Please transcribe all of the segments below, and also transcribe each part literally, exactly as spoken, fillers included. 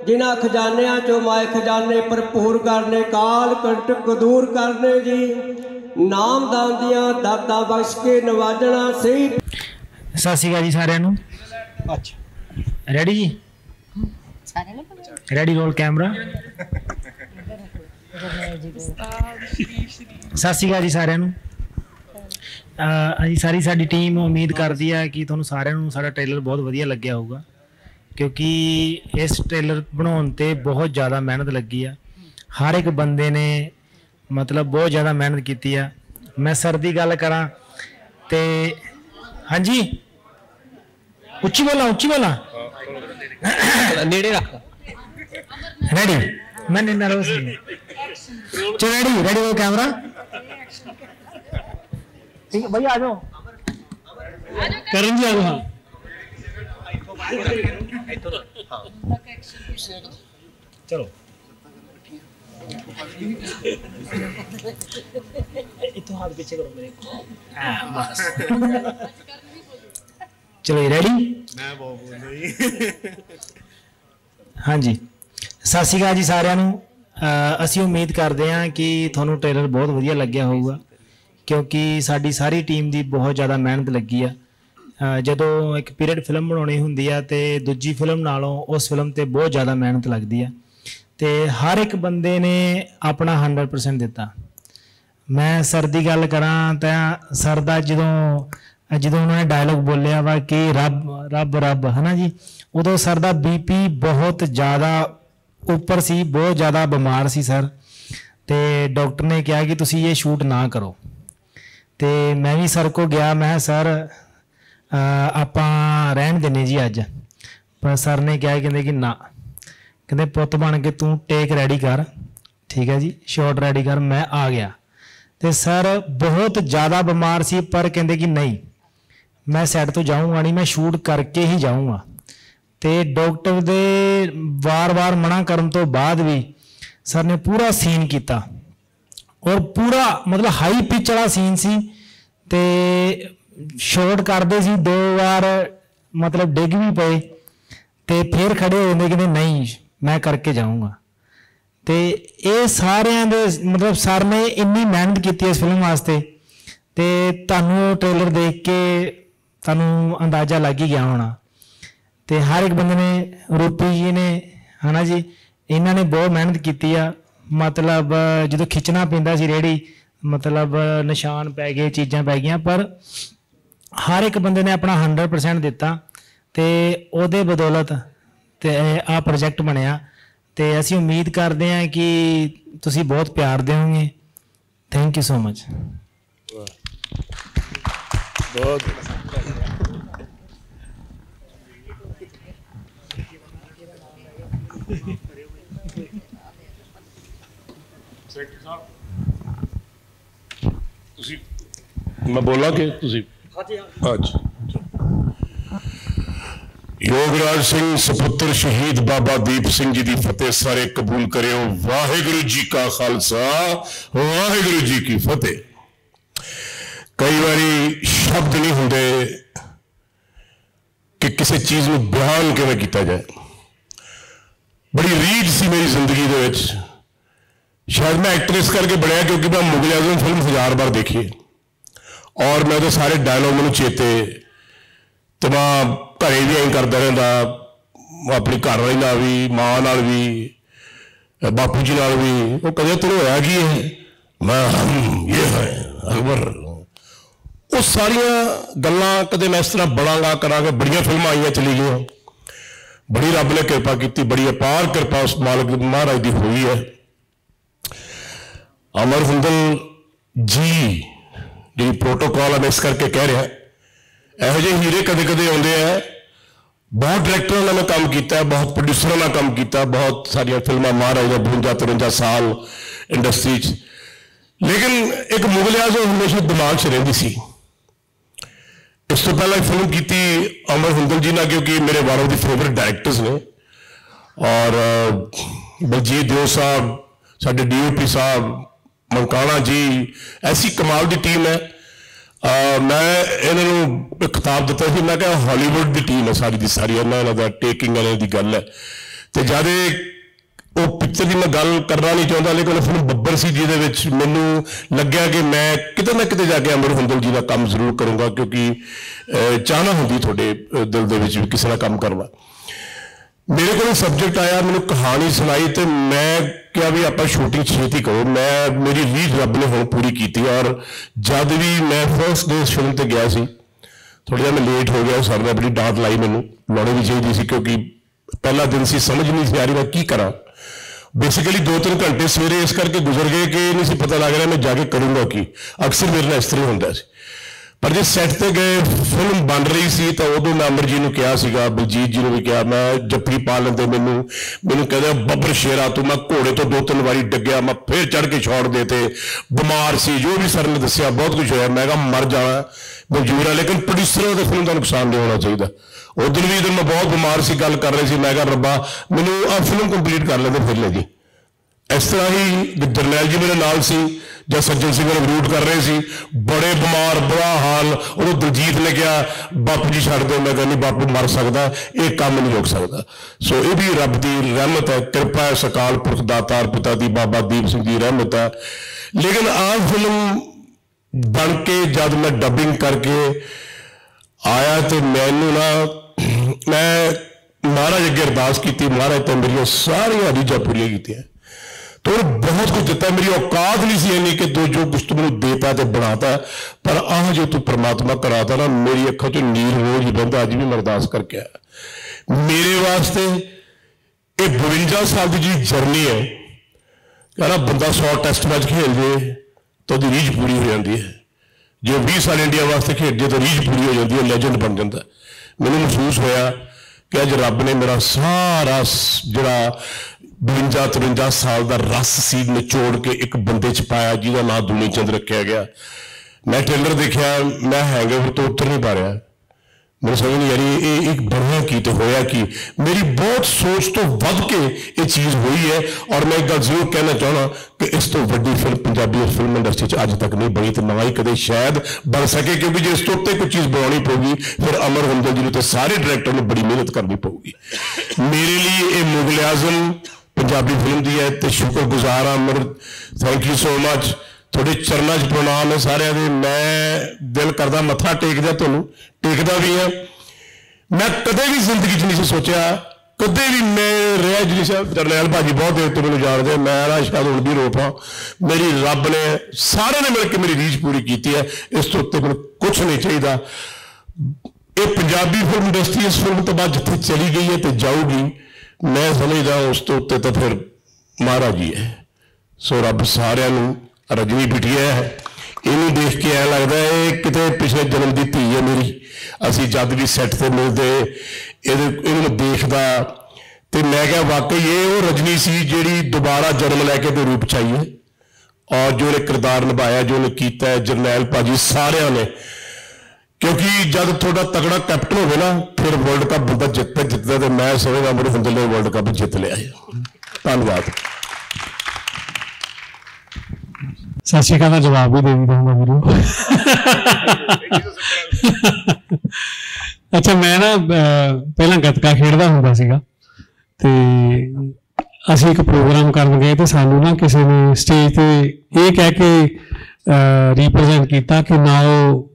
जिन्हां खजानियां चो माए खजाने भरपूर करने, काल कंटक दूर करने जी, नाम दान दियां दातां बख्श के नवाजना सही। सत श्री अकाल जी सारिਆਂ ਨੂੰ। अच्छा रेडी जी, रेडी रोल कैमरा। सत श्री अकाल जी सारिਆਂ ਨੂੰ। अजी सारी साडी टीम उम्मीद करती है कि तुहानूं सारिਆਂ ਨੂੰ साडा ट्रेलर बहुत वधिया लग्या होगा, क्योंकि इस ट्रेलर बनाने ते बहुत ज़्यादा मेहनत लगी है। हर एक बंदे ने मतलब बहुत ज़्यादा मेहनत की है। मैं सर की गल करा तो हाँ जी, उच्ची बोला उच्ची बोला नेड़े रख। रेडी मैं नर्वस नहीं। चलो रेडी रेडी हो कैमरा। ठीक है भैया आ जाओ, करण जी आ जाओ। हाँ चलो इतो हाथ पीछे करो मेरे को। बस चलो रेडी। मैं बहुत बोल रही। हाँ जी सत श्री अकाल जी सारिਆਂ ਨੂੰ। ਅਸੀਂ उम्मीद करते हैं कि ਤੁਹਾਨੂੰ ट्रेलर बहुत वधिया लग्या होगा, क्योंकि साडी सारी टीम की बहुत ज़्यादा मेहनत लगी है। ਜਦੋਂ एक पीरियड फिल्म बनानी होंदी है तो दूजी फिल्म नालों उस फिल्म ते बहुत ज़्यादा मेहनत लगती है, तो हर एक बंदे ने अपना हंड्रड परसेंट दिता। मैं सर की गल करा तो सर का जो जो उन्होंने डायलॉग बोलिया वा कि रब रब रब है ना जी, उदों सर का बी पी बहुत ज़्यादा उपर सी, बहुत ज़्यादा बीमार सी सर। तो डॉक्टर ने कहा कि तुसी ये शूट ना करो। तो मैं भी सर को गया, मैं सर ਆਪਾਂ ਰਹਿਣ ਦਿੰਨੇ जी अज, पर सर ने कहा कहते कि ना, कहते पुत बन के तू टेक रेडी कर, ठीक है जी, शॉट रेडी कर। मैं आ गया तो सर बहुत ज़्यादा बीमार सी, पर कहते कि नहीं मैं सैट तो जाऊँगा नहीं, मैं शूट करके ही जाऊँगा। तो डॉक्टर दे वार वार मना करन तो बाद भी सर ने पूरा सीन किया, और पूरा मतलब हाई पिच वाला सीन सी। ते शॉट करते सी, दो बार मतलब डिग भी पे तो फिर खड़े हो जाते, कहते नहीं मैं करके जाऊँगा। तो ये सारे दे मतलब सर ने इन्नी मेहनत की इस फिल्म वास्ते, तो तुहानूं ट्रेलर देख के तुहानूं अंदाज़ा लग ही गया होना। तो हर एक बंदे ने, रूपी जी ने है ना जी, इन्हों ने बहुत मेहनत की है। मतलब जो खिंचना पैंदा सी रेडी, मतलब निशान पै गए, चीज़ां पै गई, पर हर एक बंदे ने अपना हंड्रड परसेंट दिता, तो उहदे बदौलत तो आ प्रोजेक्ट बनया। तो असी उम्मीद करते हैं कि तुसी बहुत प्यार देओगे। Thank you so much. बहुत मैं बोला कि तुसी अच्छा योगराज सिंह सपुत्र शहीद बाबा दीप सिंह जी की फतेह सारे कबूल करो। वाहिगुरु जी का खालसा, वाहिगुरु जी की फतेह। कई बारी शब्द नहीं होंगे कि किसी चीज़ में बयान किवें किया जाए। बड़ी रीझ सी मेरी जिंदगी दे विच, शायद मैं एक्टर इस करके बनया क्योंकि मैं मुगल आजम फिल्म हजार बार देखी है, और मैं तो सारे डायलॉग मैनूं चेते, तो मैं घरे भी ऐं करदा रहिंदा, अपनी घर वाली नाल भी, मां नाल भी, बापू जी नाल भी। वो कदे तेरे होया की है, मैं हम ये है अकबर। वो सारिया गल्लां कदे मैं इस तरह बनांगा करांगा। बड़ियां फिल्मां आईयां चली गई, बड़ी रब ने कृपा की, बड़ी अपार कृपा उस मालिक महाराज की हुई है। अमर हुंदल जी जी प्रोटोकॉल है, इस करके कह रहा यहो जे हीरे कदे कदे आते हैं। बहुत डायरैक्टरों ने मैं काम किया, बहुत प्रोड्यूसरों ने काम किया, बहुत सारिया फिल्मां महाराज बवंजा तिरवंजा साल इंडस्ट्री, लेकिन एक मुगल आजम हमेशा दिमाग च रही सी। इस तो पहला फिल्म की अमर हुंदल जी ने, क्योंकि मेरे one of the favourite directors ने, और बलजीत दिओ साहब, साडे डी ओ पी साहब, मनकाना जी, ऐसी कमाल की टीम है। आ, मैं इन्होंने खिताब दिता सी, मैं क्या हॉलीवुड की टीम है सारी की सारी, इन्हों का टेकिंग वाले की गल है ਤੇ ਜਦ ਉਹ ਪਿਕਚਰ ਦੀ ਮੈਂ ਗੱਲ ਕਰਨਾ ਨਹੀਂ ਚਾਹੁੰਦਾ, ਲੇਕਿਨ ਫਿਲਮ ਬੱਬਰ ਸੀ ਜਿਹਦੇ ਵਿੱਚ ਮੈਨੂੰ ਲੱਗਿਆ ਕਿ ਮੈਂ ਕਿਤੇ ਨਾ ਕਿਤੇ ਜਾ ਕੇ ਅਮਰ ਹੁੰਦਲ ਜੀ ਦਾ ਕੰਮ ਜ਼ਰੂਰ ਕਰੂੰਗਾ, ਕਿਉਂਕਿ ਚਾਹਨਾ ਹੁੰਦੀ ਤੁਹਾਡੇ ਦਿਲ ਦੇ ਵਿੱਚ ਵੀ ਕਿਸੇ ਨਾਲ ਕੰਮ ਕਰਨਾ। ਮੇਰੇ ਕੋਲ ਸਬਜੈਕਟ ਆਇਆ, ਮੈਨੂੰ ਕਹਾਣੀ ਸੁਣਾਈ ਤੇ ਮੈਂ ਕਿਹਾ ਵੀ ਆਪਾਂ ਸ਼ੂਟਿੰਗ ਛੇਤੀ ਕਰੋ। ਮੈਂ ਮੇਰੀ ਰੀਝ ਰੱਬ ਨੇ ਹੁਣ ਪੂਰੀ ਕੀਤੀ। ਔਰ ਜਦ ਵੀ ਮੈਂ ਫਸਟ ਡੇ ਫਿਲਮ ਤੇ ਗਿਆ ਸੀ, ਥੋੜ੍ਹਾ ਜਿਹਾ ਮੈਂ ਲੇਟ ਹੋ ਗਿਆ, ਸਰ ਨੇ ਬੜੀ ਡਾਂਟ ਲਾਈ, ਮੈਨੂੰ ਲਾਉਣੀ ਵੀ ਚਾਹੀਦੀ ਸੀ ਕਿਉਂਕਿ ਪਹਿਲਾ ਦਿਨ ਸੀ, ਸਮਝ ਨਹੀਂ ਸੀ ਆ ਰਹੀ ਮੈਂ ਕੀ ਕਰਾਂ। ਬੇਸਿਕਲੀ ਦੋ ਤਿੰਨ ਘੰਟੇ ਸਵੇਰੇ ਇਸ ਕਰਕੇ ਗੁਜ਼ਰ ਗਏ ਕਿ ਨਹੀਂ ਸੀ ਪਤਾ ਲੱਗ ਰਿਹਾ ਮੈਂ ਜਾ ਕੇ ਕਰੂੰਗਾ ਕੀ। ਅਕਸਰ ਮੇਰੇ ਨਾਲ ਇਸ ਤਰ੍ਹਾਂ ਹੁੰਦਾ ਸੀ। ਪਰ ਜੇ ਸੈੱਟ ਤੇ ਗਏ, ਫਿਲਮ ਬਣ ਰਹੀ ਸੀ ਤਾਂ ਉਦੋਂ ਮੈਂ ਅਮਰ ਜੀ ਨੂੰ ਕਿਹਾ ਸੀਗਾ, ਬਲਜੀਤ ਜੀ ਨੂੰ ਵੀ ਕਿਹਾ, ਮੈਂ ਜੱਫੀ ਪਾ ਲੈਂਦੇ ਮੈਨੂੰ ਮੈਨੂੰ ਕਹਿੰਦੇ ਬੱਬਰ ਸ਼ੇਰਾ ਤੂੰ। ਮੈਂ ਘੋੜੇ ਤੋਂ ਦੋ ਤਿੰਨ ਵਾਰੀ ਡਿੱਗਿਆ, ਮੈਂ ਫੇਰ ਚੜ੍ਹ ਕੇ ਛੋੜ ਦੇ ਤੇ ਬਿਮਾਰ ਸੀ, ਜੋ ਵੀ ਸਰ ਨੇ ਦੱਸਿਆ ਬਹੁਤ ਕੁਝ ਹੋਇਆ। ਮੈਂ ਕਿਹਾ ਮਰ ਜਾਣਾ ਮਨਜ਼ੂਰ ਆ, ਲੇਕਿਨ ਪ੍ਰੋਡਿਊਸਰਾਂ ਦੇ ਫਿਲਮ ਦਾ ਨੁਕਸਾਨ ਨਹੀਂ ਹੋਣਾ ਚਾਹੀਦਾ। ਉਦੋਂ ਵੀ ਜਦੋਂ ਮੈਂ ਬਹੁਤ ਬਿਮਾਰ ਸੀ, ਗੱਲ ਕਰ ਰਹੇ ਸੀ, ਮੈਂ ਕਿਹਾ ਰੱਬਾ ਮੈਨੂੰ ਆਹ ਫਿਲਮ ਕੰਪਲੀਟ ਕਰ ਲੈਂਦੇ ਫਿਰ ਲੈ ਜੀ। ਇਸ ਤਰ੍ਹਾਂ ਹੀ ਜਰਨੈਲ ਜੀ ਮੇਰੇ ਨਾਲ ਸੀ, ਜਾਂ ਸੱਜਣ ਸਿੰਘ ਨੂੰ ਰੂਟ ਕਰ ਰਹੇ ਸੀ, ਬੜੇ ਬਿਮਾਰ, ਬੁਰਾ ਹਾਲ। ਉਦੋਂ ਦਲਜੀਤ ਨੇ ਕਿਹਾ ਬਾਪੂ ਜੀ ਛੱਡ ਦਿਓ। ਮੈਂ ਕਿਹਾ ਨਹੀਂ ਬਾਪੂ ਮਰ ਸਕਦਾ, ਇਹ ਕੰਮ ਨਹੀਂ ਰੁਕ ਸਕਦਾ। ਸੋ ਇਹ ਵੀ ਰੱਬ ਦੀ ਰਹਿਮਤ ਹੈ, ਕਿਰਪਾ ਹੈ, ਸਕਾਲ ਪੁਰਖ ਦਾਤਾਰ ਪਿਤਾ ਦੀ, ਬਾਬਾ ਦੀਪ ਸਿੰਘ ਦੀ ਰਹਿਮਤ ਹੈ। ਲੇਕਿਨ ਆਹ ਫਿਲਮ ਬਣ ਕੇ ਜਦ ਮੈਂ ਡਬਿੰਗ ਕਰਕੇ ਆਇਆ ਤੇ ਮੈਨੂੰ ਨਾ ਮੈਂ ਮਹਾਰਾਜ ਅੱਗੇ ਅਰਦਾਸ ਕੀਤੀ, ਮਹਾਰਾਜ ਤਾਂ ਮੇਰੀਆਂ ਸਾਰੀਆਂ ਰੀਝਾਂ ਪੂਰੀਆਂ ਕੀਤੀਆਂ। तो बहुत कुछ दिता, मेरी औकात नहीं सी इन्नी कि दो जो कुछ तू मैनूं देता ते बनाता, पर आह जो तू परमात्मा कराता ना, मेरी अखों चों नीर रोज ही बहंदा। अज भी मैं अरदास करके आया। मेरे वास्ते ये बवंजा साल की जी जर्नी है, कहना बंदा सौ टेस्ट मैच खेल जाए तो रीझ पूरी हो जाती है। जो बीस साल इंडिया वास्ते खेल जाए तो रीझ पूरी हो जाती है, लैजेंड बन जाता। मैनूं महसूस होया कि अज रब ने मेरा सारा जिहड़ा बवंजा तिरवंजा साल का रस सी निचोड़ के एक बंदे च पाया जिहदा नाम दुनी चंद रखा गया। मैं ट्रेलर देखा, मैं हैंगओवर तो उतर नहीं पा रहा, मैं समझ नहीं आ रही ये एक बढ़िया की तो होया कि मेरी बहुत सोच तो वध के ये चीज़ हुई है। और मैं एक गल जरूर कहना चाहना कि इस तो वड्डी फिल्म पंजाबी फिल्म इंडस्ट्री अज तक नहीं बनी, तो ना ही कदे शायद बन सके, क्योंकि जो इस तो उत्ते कोई चीज़ बनानी पऊगी फिर अमर हुंदल जी तो सारे डायरैक्टर ने बड़ी मेहनत करनी पऊगी। मेरे लिए ये मुगल आजम पंजाबी फिल्म की है, तो शुक्रगुजार हाँ Amar, thank you so much. थोड़े चरणों च प्रणाम है सारे दे। मैं दिल करदा मत्था टेकदा, तुहानूं टेकदा भी है। मैं कदे भी जिंदगी च नहीं सोचा, कदे भी मैं रहा जी साहब जरनैल भाजी बहुत देर तो मैंने जानते, मैं ना शायद हुण भी रोप हाँ, मेरी रब ने सारे ने मिल के मेरी रीझ पूरी की है। इस तो उत्ते मैनूं कुछ नहीं चाहिए। ये पंजाबी फिल्म इंडस्ट्री इस फिल्म तो बाद जिथे चली गई है तो जाऊगी, मैं समझदा उस तो उत्ते तो फिर महाराज ही है। सो रब सारिਆਂ ਨੂੰ रजनी बिटिया है, इनू देख के ऐ लगता है कितने पिछले जन्म की धी है मेरी। असी जब भी सैट से मिलते इन्हू देखदा तो मैं क्या वाकई ये वो रजनी सी जिहड़ी दोबारा जन्म लैके तो रूप चाहिए। और जो ने किरदार निभाया, जो ने कीता है जरनैल भाजी सारिਆਂ ने, क्योंकि जब थोड़ा तगड़ा कैप्टन हो ना फिर वर्ल्ड कप बंदा जितता जितता, तो मैं समझदा अमर हुंदल ने वर्ल्ड कप जित लिया है। धन्यवाद। सत श्री अकाल का जवाब भी दे दी दूंगा मेरे। अच्छा, मैं ना पहला गतका खेडदा हुंदा सीगा ते असीं एक प्रोग्राम करन गए तो सानू ना किसी ने स्टेज ते ये कह के रिप्रेजेंट किया कि now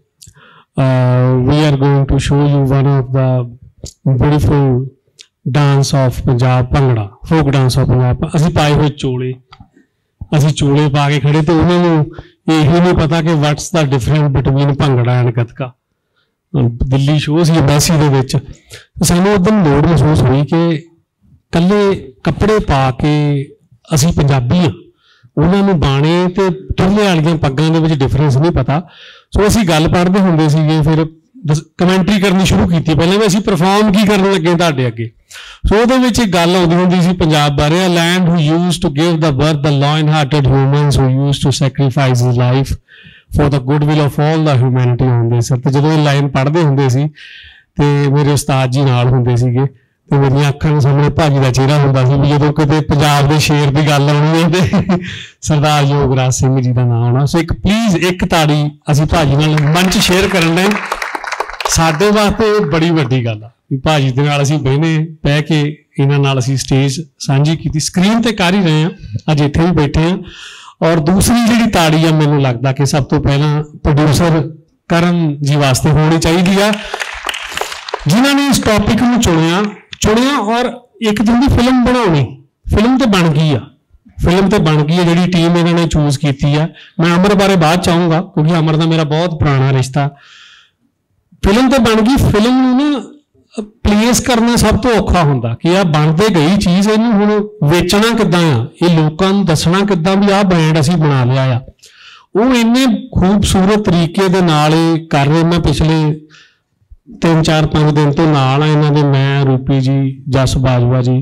we are going to show you one of the beautiful dance of Punjab, bhangra folk dance of Punjab. असीं पाए हुए चोले, असीं चोले पा के खड़े, तो उन्होंने यही नहीं पता कि what's the difference between bhangra and gatka. Delhi show सी एम्बैसी दे विच, सानू उदन लोड़ महसूस हुई कि कल्ले कपड़े पा के असीं पंजाबी हाँ, उन्होंने बाणे ते टुल्ले वालियां पग्गां दे विच डिफरेंस नहीं पता। सो असीं गल पढ़दे हुंदे सीगे, फिर कमेंटरी करनी शुरू की। पहले भी असीं परफॉर्म की करन लगे तुहाडे अगे। सो ਉਹਦੇ ਵਿੱਚ ਇੱਕ ਗੱਲ ਆਉਂਦੀ ਹੁੰਦੀ ਸੀ ਪੰਜਾਬ ਬਾਰੇ, a land who used to give the birth the lion hearted humans who used to sacrifice his life for the goodwill of all the humanity ਹੁੰਦੇ ਸਰ। ਤੇ ਜਦੋਂ ਇਹ ਲਾਈਨ ਪੜ੍ਹਦੇ ਹੁੰਦੇ ਸੀ ਤੇ ਮੇਰੇ ਉਸਤਾਦ ਜੀ ਨਾਲ ਹੁੰਦੇ ਸੀਗੇ ਤੇ ਮੇਰੀਆਂ ਅੱਖਾਂ ਦੇ ਸਾਹਮਣੇ ਭਾਜੀ ਦਾ ਚਿਹਰਾ ਹੁੰਦਾ ਸੀ ਵੀ ਜਦੋਂ ਕਿਤੇ ਪੰਜਾਬ ਦੇ ਸ਼ੇਰ ਦੀ ਗੱਲ ਆਉਣੀ ਹੈ ਤੇ ਸਰਦਾਰ ਯੋਗਰਾਜ ਸਿੰਘ ਜੀ ਦਾ ਨਾਮ ਆਉਣਾ। ਸੋ ਇੱਕ ਪਲੀਜ਼ ਇੱਕ ਤਾੜੀ ਅਸੀਂ ਭਾਜੀ ਨਾਲ ਮੰਚ ਸ਼ੇਅਰ ਕਰਨ ਲਈ, ਸਾਡੇ ਵਾਸਤੇ ਬੜੀ ਵੱਡੀ ਗੱਲ ਆ ਵੀ ਭਾਜੀ ਦੇ ਨਾਲ ਅਸੀਂ ਬਹਿਨੇ ਬਹਿ ਕੇ ਇਹਨਾਂ ਨਾਲ ਅਸੀਂ ਸਟੇਜ ਸਾਂਝੀ ਕੀਤੀ, ਸਕਰੀਨ ਤੇ ਕਰ ਹੀ ਰਹੇ ਹਾਂ, ਅੱਜ ਇੱਥੇ ਵੀ ਬੈਠੇ ਹਾਂ। ਔਰ ਦੂਸਰੀ ਜਿਹੜੀ ਤਾੜੀ ਆ ਮੈਨੂੰ ਲੱਗਦਾ ਕਿ ਸਭ ਤੋਂ ਪਹਿਲਾਂ ਪ੍ਰੋਡਿਊਸਰ ਕਰਨ ਜੀ ਵਾਸਤੇ ਹੋਣੀ ਚਾਹੀਦੀ ਆ, ਜਿਨ੍ਹਾਂ ਨੇ ਇਸ ਟੌਪਿਕ ਨੂੰ ਚੁਣਿਆ ਚੁਣਿਆ ਔਰ ਇੱਕ ਦਿਨ ਦੀ ਫਿਲਮ ਬਣਾਉਣੀ। ਫਿਲਮ ਤੇ ਬਣ ਗਈ ਆ, ਫਿਲਮ ਤੇ ਬਣ ਗਈ ਹੈ ਜਿਹੜੀ ਟੀਮ ਇਹਨਾਂ ਨੇ ਚੂਜ਼ ਕੀਤੀ ਆ। ਮੈਂ ਅਮਰ ਬਾਰੇ ਬਾਅਦ ਚਾਹੂੰਗਾ ਕਿਉਂਕਿ ਅਮਰ ਦਾ ਮੇਰਾ ਬਹੁਤ ਪੁਰਾਣਾ ਰਿਸ਼ਤਾ। ਫਿਲਮ ਤੇ ਬਣ ਗਈ, ਫਿਲਮ ਨੂੰ ਨਾ ਪਲੇਸ ਕਰਨਾ ਸਭ ਤੋਂ ਔਖਾ ਹੁੰਦਾ ਕਿ ਆਹ ਬਣਦੇ ਗਈ ਚੀਜ਼, ਇਹਨੂੰ ਹੁਣ ਵੇਚਣਾ ਕਿੱਦਾਂ ਆ, ਇਹ ਲੋਕਾਂ ਨੂੰ ਦੱਸਣਾ ਕਿੱਦਾਂ ਵੀ ਆਹ ਬ੍ਰਾਂਡ ਅਸੀਂ ਬਣਾ ਲਿਆ ਆ। ਉਹ ਇੰਨੇ ਖੂਬਸੂਰਤ ਤਰੀਕੇ ਦੇ ਨਾਲ ਇਹ ਕਰ ਰਹੇ। ਮੈਂ ਪਿਛਲੇ ਤਿੰਨ ਚਾਰ ਪੰਜ ਦਿਨ ਤੋਂ ਨਾਲ ਆ ਇਹਨਾਂ ਦੇ, ਮੈਂ, ਰੂਪੀ ਜੀ, ਜਸ ਬਾਜਵਾ ਜੀ,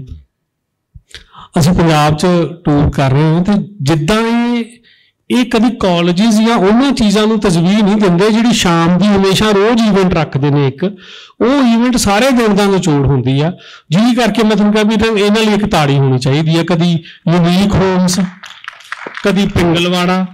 ਅਸੀਂ ਪੰਜਾਬ 'ਚ ਟੂਰ ਕਰ ਰਹੇ ਹਾਂ। ਤੇ ਜਿੱਦਾਂ ਇਹ ਇਹ ਕਦੀ ਕਾਲਜਿਸ ਜਾਂ ਉਹਨਾਂ ਚੀਜ਼ਾਂ ਨੂੰ ਤਜਵੀਜ਼ ਨਹੀਂ ਦਿੰਦੇ ਜਿਹੜੀ ਸ਼ਾਮ ਦੀ ਹਮੇਸ਼ਾ ਰੋਜ਼ ਈਵੈਂਟ ਰੱਖਦੇ ਨੇ ਇੱਕ, ਉਹ ਈਵੈਂਟ ਸਾਰੇ ਦਿਨ ਦਾ ਨਿਚੋੜ ਹੁੰਦੀ ਆ। ਜਿਹਦੇ ਕਰਕੇ ਮੈਂ ਤੁਹਾਨੂੰ ਕਿਹਾ ਵੀ ਇਹਨਾਂ ਲਈ ਇੱਕ ਤਾੜੀ ਹੋਣੀ ਚਾਹੀਦੀ ਆ। ਕਦੀ ਯੂਨੀਕ ਹੋਮਸ, ਕਦੀ ਪਿੰਗਲਵਾੜਾ,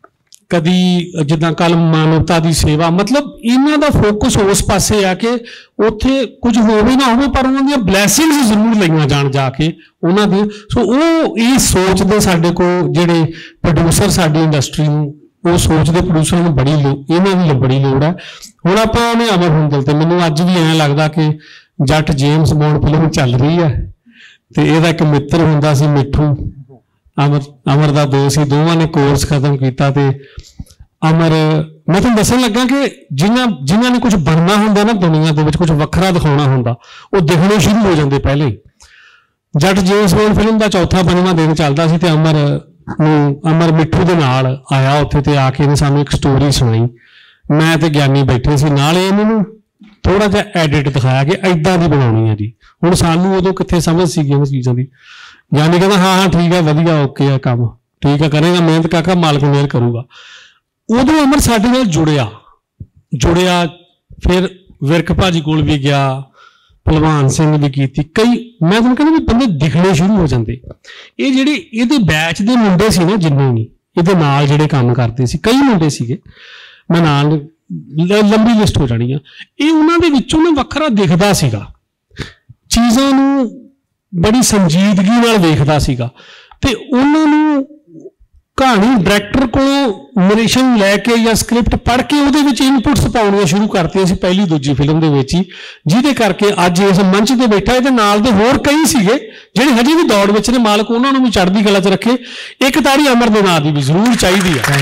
ਕਦੀ ਜਿੱਦਾਂ ਕੱਲ ਮਾਨਵਤਾ ਦੀ ਸੇਵਾ। ਮਤਲਬ ਇਹਨਾਂ ਦਾ ਫੋਕਸ ਉਸ ਪਾਸੇ ਆ ਕਿ ਉੱਥੇ ਕੁਝ ਹੋਵੇ ਨਾ ਹੋਵੇ ਪਰ ਉਹਨਾਂ ਦੀਆਂ ਬਲੈਸਿੰਗਸ ਜ਼ਰੂਰ ਲਈਆਂ ਜਾਣ ਜਾ ਕੇ ਉਹਨਾਂ ਦੀਆਂ। ਸੋ ਉਹ ਇਹ ਸੋਚਦੇ ਸਾਡੇ ਕੋਲ ਜਿਹੜੇ ਪ੍ਰੋਡਿਊਸਰ ਸਾਡੀ ਇੰਡਸਟਰੀ ਨੂੰ, ਉਹ ਸੋਚਦੇ ਪ੍ਰੋਡਿਊਸਰਾਂ ਨੂੰ ਬੜੀ ਇਹਨਾਂ ਦੀ ਬੜੀ ਲੋੜ ਹੈ। ਹੁਣ ਆਪਾਂ ਉਹਨੇ ਅਮਰ ਹੁੰਦਲ ਤੇ ਮੈਨੂੰ ਅੱਜ ਵੀ ਐਂ ਲੱਗਦਾ ਕਿ ਜੱਟ ਜੇਮਸ ਬੌਂਡ ਫਿਲਮ ਚੱਲ ਰਹੀ ਹੈ ਤੇ ਇਹਦਾ ਇੱਕ ਮਿੱਤਰ ਹੁੰਦਾ ਸੀ ਮਿੱਠੂ, ਅਮਰ ਅਮਰ ਦਾ ਦੋਸਤ ਸੀ। ਦੋਵਾਂ ਨੇ ਕੋਰਸ ਖਤਮ ਕੀਤਾ ਤੇ ਅਮਰ, ਮੈਂ ਤੁਹਾਨੂੰ ਦੱਸਣ ਲੱਗਾ ਕਿ ਜਿਨ੍ਹਾਂ ਜਿਨ੍ਹਾਂ ਨੇ ਕੁਝ ਬਣਨਾ ਹੁੰਦਾ ਨਾ ਦੁਨੀਆ ਦੇ ਵਿੱਚ, ਕੁਝ ਵੱਖਰਾ ਦਿਖਾਉਣਾ ਹੁੰਦਾ, ਉਹ ਦਿਖਣੇ ਸ਼ੁਰੂ ਹੋ ਜਾਂਦੇ ਪਹਿਲੇ ਹੀ। ਜੱਟ ਜੇਮਸ ਬੌਂਡ ਫਿਲਮ ਦਾ ਚੌਥਾ ਪੰਜਵਾਂ ਦਿਨ ਚੱਲਦਾ ਸੀ ਤੇ ਅਮਰ ਨੂੰ ਅਮਰ ਮਿੱਠੂ ਦੇ ਨਾਲ ਆਇਆ ਉੱਥੇ ਤੇ ਆ ਕੇ ਇਹਨੇ ਸਾਨੂੰ ਇੱਕ ਸਟੋਰੀ ਸੁਣਾਈ। ਮੈਂ ਤੇ ਗਿਆਨੀ ਬੈਠੇ ਸੀ ਨਾਲ, ਇਹਨੇ ਨੂੰ ਥੋੜਾ ਜਿਹਾ ਐਡਿਟ ਦਿਖਾਇਆ ਕਿ ਏਦਾਂ ਦੀ ਬਣਾਉਣੀ ਹੈ ਜੀ। ਹੁਣ ਸਾਨੂੰ ਉਦੋਂ ਕਿੱਥੇ ਸਮਝ ਸੀਗੀ ਇਹਨਾਂ ਚੀਜ਼ਾਂ ਦੀ। ਗਿਆਨੀ ਕਹਿੰਦਾ ਹਾਂ ਹਾਂ ਠੀਕ ਹੈ, ਵਧੀਆ, ਓਕੇ ਆ ਕੰਮ, ਠੀਕ ਹੈ, ਕਰੇਗਾ ਮਿਹਨਤ ਕਾਕਾ, ਮਾਲਕ ਮਿਹਰ ਕਰੂਗਾ। ਉਦੋਂ ਅਮਰ ਸਾਡੇ ਨਾਲ ਜੁੜਿਆ ਜੁੜਿਆ ਫਿਰ ਵਿਰਕ ਭਾਜੀ ਕੋਲ ਵੀ ਗਿਆ, ਭਲਵਾਨ ਸਿੰਘ ਵੀ ਕੀਤੀ। ਕਈ ਮੈਂ ਤੁਹਾਨੂੰ ਕਹਿੰਦਾ ਵੀ ਬੰਦੇ ਦਿਖਣੇ ਸ਼ੁਰੂ ਹੋ ਜਾਂਦੇ। ਇਹ ਜਿਹੜੇ ਇਹਦੇ ਬੈਚ ਦੇ ਮੁੰਡੇ ਸੀ ਨਾ, ਜਿੰਨੇ ਵੀ ਇਹਦੇ ਨਾਲ ਜਿਹੜੇ ਕੰਮ ਕਰਦੇ ਸੀ, ਕਈ ਮੁੰਡੇ ਸੀਗੇ, ਮੈਂ ਨਾਲ ਲੰਬੀ ਲਿਸਟ ਹੋ ਜਾਣੀ ਆ। ਇਹ ਉਹਨਾਂ ਦੇ ਵਿੱਚੋਂ ਨਾ ਵੱਖਰਾ ਦਿਖਦਾ ਸੀਗਾ, ਚੀਜ਼ਾਂ ਨੂੰ ਬੜੀ ਸੰਜੀਦਗੀ ਨਾਲ ਵੇਖਦਾ ਸੀਗਾ। ਤੇ ਉਹਨਾਂ ਨੂੰ ਕਹਾਣੀ ਡਾਇਰੈਕਟਰ ਕੋਲੋਂ ਨਰੇਸ਼ਨ ਲੈ ਕੇ ਜਾਂ ਸਕ੍ਰਿਪਟ ਪੜ੍ਹ ਕੇ ਉਹਦੇ ਵਿੱਚ ਇਨਪੁਟਸ ਪਾਉਣੀਆਂ ਸ਼ੁਰੂ ਕਰਤੀਆਂ ਸੀ ਪਹਿਲੀ ਦੂਜੀ ਫਿਲਮ ਦੇ ਵਿੱਚ ਹੀ, ਜਿਹਦੇ ਕਰਕੇ ਅੱਜ ਇਸ ਮੰਚ ਤੇ ਬੈਠਾ ਇਹਦੇ ਨਾਲ ਦੇ ਹੋਰ ਕਈ ਸੀਗੇ ਜਿਹੜੇ ਹਜੇ ਵੀ ਦੌੜ ਵਿੱਚ ਨੇ। ਮਾਲਕ ਉਹਨਾਂ ਨੂੰ ਵੀ ਚੜ੍ਹਦੀ ਕਲਾ 'ਚ ਰੱਖੇ। ਇੱਕ ਤਾੜੀ ਅਮਰ ਦੇ ਨਾਂ ਦੀ ਵੀ ਜ਼ਰੂਰ ਚਾਹੀਦੀ ਹੈ।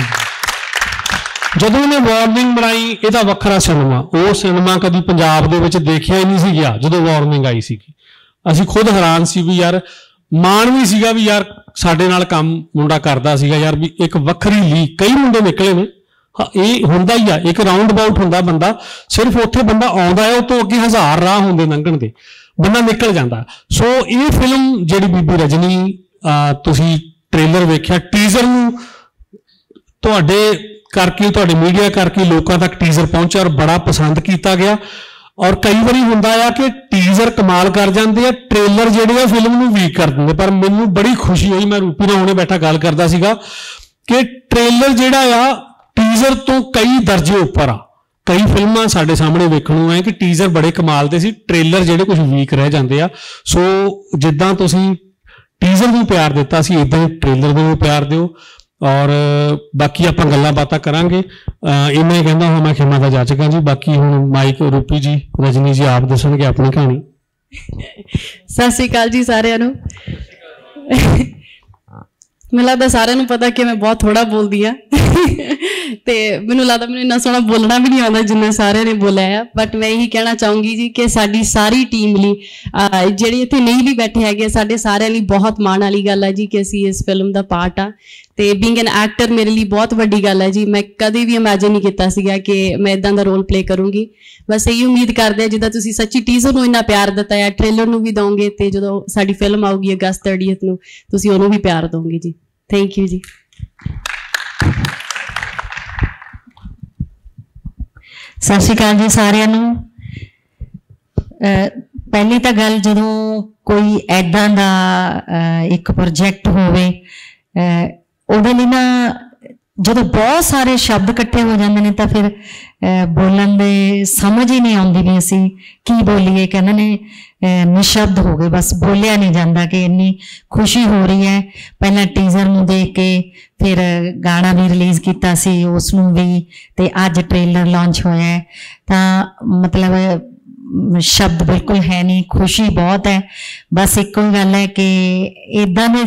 ਜਦੋਂ ਇਹਨੇ ਵਾਰਨਿੰਗ ਬਣਾਈ, ਇਹਦਾ ਵੱਖਰਾ ਸਿਨੇਮਾ, ਉਹ ਸਿਨੇਮਾ ਕਦੀ ਪੰਜਾਬ ਦੇ ਵਿੱਚ ਦੇਖਿਆ ਹੀ ਨਹੀਂ ਸੀ ਗਿਆ। ਜਦੋਂ ਵਾਰਨਿੰਗ ਆਈ ਸੀਗੀ ਅਸੀਂ ਖੁਦ ਹੈਰਾਨ ਸੀ ਵੀ ਯਾਰ, ਮਾਣ ਵੀ ਸੀਗਾ ਵੀ ਯਾਰ ਸਾਡੇ ਨਾਲ ਕੰਮ ਮੁੰਡਾ ਕਰਦਾ ਸੀਗਾ ਯਾਰ, ਵੀ ਇੱਕ ਵੱਖਰੀ ਲੀਕ। ਕਈ ਮੁੰਡੇ ਨਿਕਲੇ ਨੇ, ਹਾਂ ਇਹ ਹੁੰਦਾ ਹੀ ਆ, ਇੱਕ ਰਾਉਂਡ ਅਬਾਊਟ ਹੁੰਦਾ ਬੰਦਾ, ਸਿਰਫ ਉੱਥੇ ਬੰਦਾ ਆਉਂਦਾ ਹੈ, ਉਹ ਤੋਂ ਅੱਗੇ ਹਜ਼ਾਰ ਰਾਹ ਹੁੰਦੇ ਲੰਘਣ ਦੇ, ਬੰਦਾ ਨਿਕਲ ਜਾਂਦਾ। ਸੋ ਇਹ ਫਿਲਮ ਜਿਹੜੀ ਬੀਬੀ ਰਜਨੀ, ਤੁਸੀਂ ਟ੍ਰੇਲਰ ਵੇਖਿਆ, ਟੀਜ਼ਰ ਨੂੰ ਤੁਹਾਡੇ ਕਰਕੇ, ਤੁਹਾਡੇ ਮੀਡੀਆ ਕਰਕੇ ਲੋਕਾਂ ਤੱਕ ਟੀਜ਼ਰ ਪਹੁੰਚਿਆ ਔਰ ਬੜਾ ਪਸੰਦ ਕੀਤਾ ਗਿਆ। ਔਰ ਕਈ ਵਾਰੀ ਹੁੰਦਾ ਆ ਕਿ ਟੀਜ਼ਰ ਕਮਾਲ ਕਰ ਜਾਂਦੇ ਆ, ਟ੍ਰੇਲਰ ਜਿਹੜੇ ਆ ਫਿਲਮ ਨੂੰ ਵੀਕ ਕਰ ਦਿੰਦੇ। ਪਰ ਮੈਨੂੰ ਬੜੀ ਖੁਸ਼ੀ ਹੋਈ, ਮੈਂ ਰੂਪੀ ਨਾਲ ਹੁਣੇ ਬੈਠਾ ਗੱਲ ਕਰਦਾ ਸੀਗਾ ਕਿ ਟ੍ਰੇਲਰ ਜਿਹੜਾ ਆ ਟੀਜ਼ਰ ਤੋਂ ਕਈ ਦਰਜੇ ਉੱਪਰ ਆ। ਕਈ ਫਿਲਮਾਂ ਸਾਡੇ ਸਾਹਮਣੇ ਵੇਖਣ ਨੂੰ ਆਏ ਕਿ ਟੀਜ਼ਰ ਬੜੇ ਕਮਾਲ ਦੇ ਸੀ, ਟ੍ਰੇਲਰ ਜਿਹੜੇ ਕੁਝ ਵੀਕ ਰਹਿ ਜਾਂਦੇ ਆ। ਸੋ ਜਿੱਦਾਂ ਤੁਸੀਂ ਟੀਜ਼ਰ ਨੂੰ ਪਿਆਰ ਦਿੱਤਾ ਸੀ, ਇੱਦਾਂ ਹੀ ਟ੍ਰੇਲਰ ਨੂੰ ਪਿਆਰ ਦਿਓ। ਔਰ ਬਾਕੀ ਆਪਾਂ ਗੱਲਾਂ ਬਾਤਾਂ ਕਰਾਂਗੇ। ਇਹਨਾਂ ਹੀ ਕਹਿੰਦਾ ਹਾਂ ਮੈਂ ਖਿਮਾ ਦਾ ਜਾਚਕਾਂ ਜੀ। ਬਾਕੀ ਹੁਣ ਮਾਈਕ ਰੂਪੀ ਜੀ, ਰਜਨੀ ਜੀ ਆਪ ਦੱਸਣਗੇ ਆਪਣੀ ਕਹਾਣੀ। ਸਤਿ ਸ਼੍ਰੀ ਅਕਾਲ ਜੀ ਸਾਰਿਆਂ ਨੂੰ। ਮੈਨੂੰ ਲੱਗਦਾ ਸਾਰਿਆਂ ਨੂੰ ਪਤਾ ਕਿ ਮੈਂ ਬਹੁਤ ਥੋੜਾ ਬੋਲਦੀ ਆ ਤੇ ਮੈਨੂੰ ਲੱਗਦਾ ਮੈਨੂੰ ਇੰਨਾ ਸੋਹਣਾ ਬੋਲਣਾ ਵੀ ਨਹੀਂ ਆਉਂਦਾ ਜਿੰਨਾ ਸਾਰਿਆਂ ਨੇ ਬੋਲਿਆ ਆ। ਬਟ ਮੈਂ ਇਹੀ ਕਹਿਣਾ ਚਾਹੂੰਗੀ ਜੀ ਕਿ ਸਾਡੀ ਸਾਰੀ ਟੀਮ ਲਈ, ਜਿਹੜੀ ਇੱਥੇ ਨਹੀਂ ਵੀ ਬੈਠੇ ਹੈਗੇ, ਸਾਡੇ ਸਾਰਿਆਂ ਲਈ ਬਹੁਤ ਮਾਣ ਵਾਲੀ ਗੱਲ ਹੈ ਜੀ ਕਿ ਅਸੀਂ ਇਸ ਫਿਲਮ ਦਾ ਪਾਰਟ ਆ। ਤੇ ਬੀਇੰਗ ਐਨ ਐਕਟਰ ਮੇਰੇ ਲਈ ਬਹੁਤ ਵੱਡੀ ਗੱਲ ਹੈ ਜੀ। ਮੈਂ ਕਦੇ ਵੀ ਇਮੈਜਿਨ ਨਹੀਂ ਕੀਤਾ ਸੀਗਾ ਕਿ ਮੈਂ ਇਦਾਂ ਦਾ ਰੋਲ ਪਲੇ ਕਰੂੰਗੀ। ਬਸ ਇਹੀ ਉਮੀਦ ਕਰਦੇ ਆ ਜਿੱਦਾਂ ਤੁਸੀਂ ਸੱਚੀ ਟੀਜ਼ਰ ਨੂੰ ਇੰਨਾ ਪਿਆਰ ਦਿੱਤਾ ਹੈ, ਟ੍ਰੇਲਰ ਨੂੰ ਵੀ ਦਓਗੇ ਤੇ ਜਦੋਂ ਸਾਡੀ ਫਿਲਮ ਆਊਗੀ ਅਗਸਤ ਤੀਹ ਨੂੰ ਤੁਸੀਂ ਉਹਨੂੰ ਵੀ ਪਿਆਰ ਦਓਗੇ ਜੀ। ਥੈਂਕ ਯੂ ਜੀ। ਸਤਿ ਸ਼੍ਰੀ ਅਕਾਲ ਜੀ ਸਾਰਿਆਂ ਨੂੰ। ਪਹਿਲੀ ਤਾਂ ਗੱਲ, ਜਦੋਂ ਕੋਈ ਐਦਾਂ ਦਾ ਇੱਕ ਪ੍ਰੋਜੈਕਟ ਹੋਵੇ ਉਹਦੇ ਲਈ ਨਾ ਜਦੋਂ ਬਹੁਤ ਸਾਰੇ ਸ਼ਬਦ ਇਕੱਠੇ ਹੋ ਜਾਂਦੇ ਨੇ ਤਾਂ ਫਿਰ ਬੋਲਣ ਦੇ ਸਮਝ ਹੀ ਨਹੀਂ ਆਉਂਦੀ ਵੀ ਅਸੀਂ ਕੀ ਬੋਲੀਏ। ਕਹਿੰਦੇ ਨੇ ਨਿਸ਼ਬਦ ਹੋ ਗਏ, ਬਸ ਬੋਲਿਆ ਨਹੀਂ ਜਾਂਦਾ ਕਿ ਇੰਨੀ ਖੁਸ਼ੀ ਹੋ ਰਹੀ ਹੈ। ਪਹਿਲਾਂ ਟੀਜ਼ਰ ਨੂੰ ਦੇਖ ਕੇ ਫਿਰ ਗਾਣਾ ਵੀ ਰਿਲੀਜ਼ ਕੀਤਾ ਸੀ, ਉਸ ਨੂੰ ਵੀ, ਤੇ ਅੱਜ ਟ੍ਰੇਲਰ ਲਾਂਚ ਹੋਇਆ ਹੈ। ਤਾਂ ਮਤਲਬ ਸ਼ਬਦ ਬਿਲਕੁਲ ਹੈ ਨਹੀਂ, ਖੁਸ਼ੀ ਬਹੁਤ ਹੈ। ਬਸ ਇੱਕੋ ਹੀ ਗੱਲ ਹੈ ਕਿ ਇੱਦਾਂ ਦੇ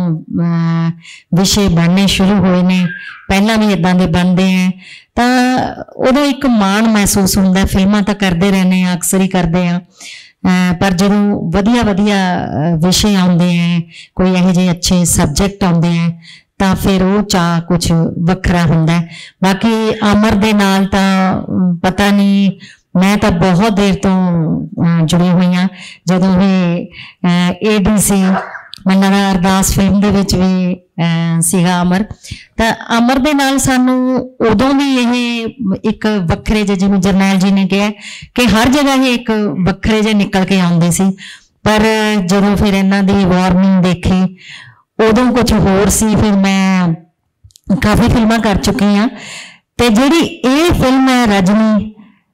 ਜਦੋਂ ਵਿਸ਼ੇ ਬਣਨੇ ਸ਼ੁਰੂ ਹੋਏ ਨੇ, ਪਹਿਲਾਂ ਵੀ ਇੱਦਾਂ ਦੇ ਬਣਦੇ ਹੈ, ਤਾਂ ਉਦੋਂ ਇੱਕ ਮਾਣ ਮਹਿਸੂਸ ਹੁੰਦਾ। ਫਿਲਮਾਂ ਤਾਂ ਕਰਦੇ ਰਹਿੰਦੇ ਹਾਂ, ਅਕਸਰ ਹੀ ਕਰਦੇ ਹਾਂ, ਪਰ ਜਦੋਂ ਵਧੀਆ ਵਧੀਆ ਵਿਸ਼ੇ ਆਉਂਦੇ ਹੈ, ਕੋਈ ਇਹੋ ਜਿਹੇ ਅੱਛੇ ਸਬਜੈਕਟ ਆਉਂਦੇ ਹੈ, ਤਾਂ ਫਿਰ ਉਹ ਚਾਅ ਕੁਛ ਵੱਖਰਾ ਹੁੰਦਾ। ਬਾਕੀ ਅਮਰ ਦੇ ਨਾਲ ਤਾਂ ਪਤਾ ਨਹੀਂ, ਮੈਂ ਤਾਂ ਬਹੁਤ ਦੇਰ ਤੋਂ ਜੁੜੀ ਹੋਈ ਹਾਂ। ਜਦੋਂ ਇਹ ਏ ਡੀ ਸੀ ਮੈਨੂੰ ਲੱਗਦਾ ਅਰਦਾਸ ਫਿਲਮ ਦੇ ਵਿੱਚ ਵੀ ਸੀਗਾ ਅਮਰ, ਤਾਂ ਅਮਰ ਦੇ ਨਾਲ ਸਾਨੂੰ ਉਦੋਂ ਵੀ ਇਹ ਇੱਕ ਵੱਖਰੇ ਜਿਹੇ, ਜਿਵੇਂ ਜਰਨੈਲ ਜੀ ਨੇ ਕਿਹਾ ਕਿ ਹਰ ਜਗ੍ਹਾ ਇਹ ਇੱਕ ਵੱਖਰੇ ਜਿਹੇ ਨਿਕਲ ਕੇ ਆਉਂਦੇ ਸੀ। ਪਰ ਜਦੋਂ ਫਿਰ ਇਹਨਾਂ ਦੀ ਵਾਰਨਿੰਗ ਦੇਖੀ ਉਦੋਂ ਕੁਝ ਹੋਰ ਸੀ। ਫਿਰ ਮੈਂ ਕਾਫੀ ਫਿਲਮਾਂ ਕਰ ਚੁੱਕੀ ਹਾਂ, ਤੇ ਜਿਹੜੀ ਇਹ ਫਿਲਮ ਹੈ ਰਜਨੀ,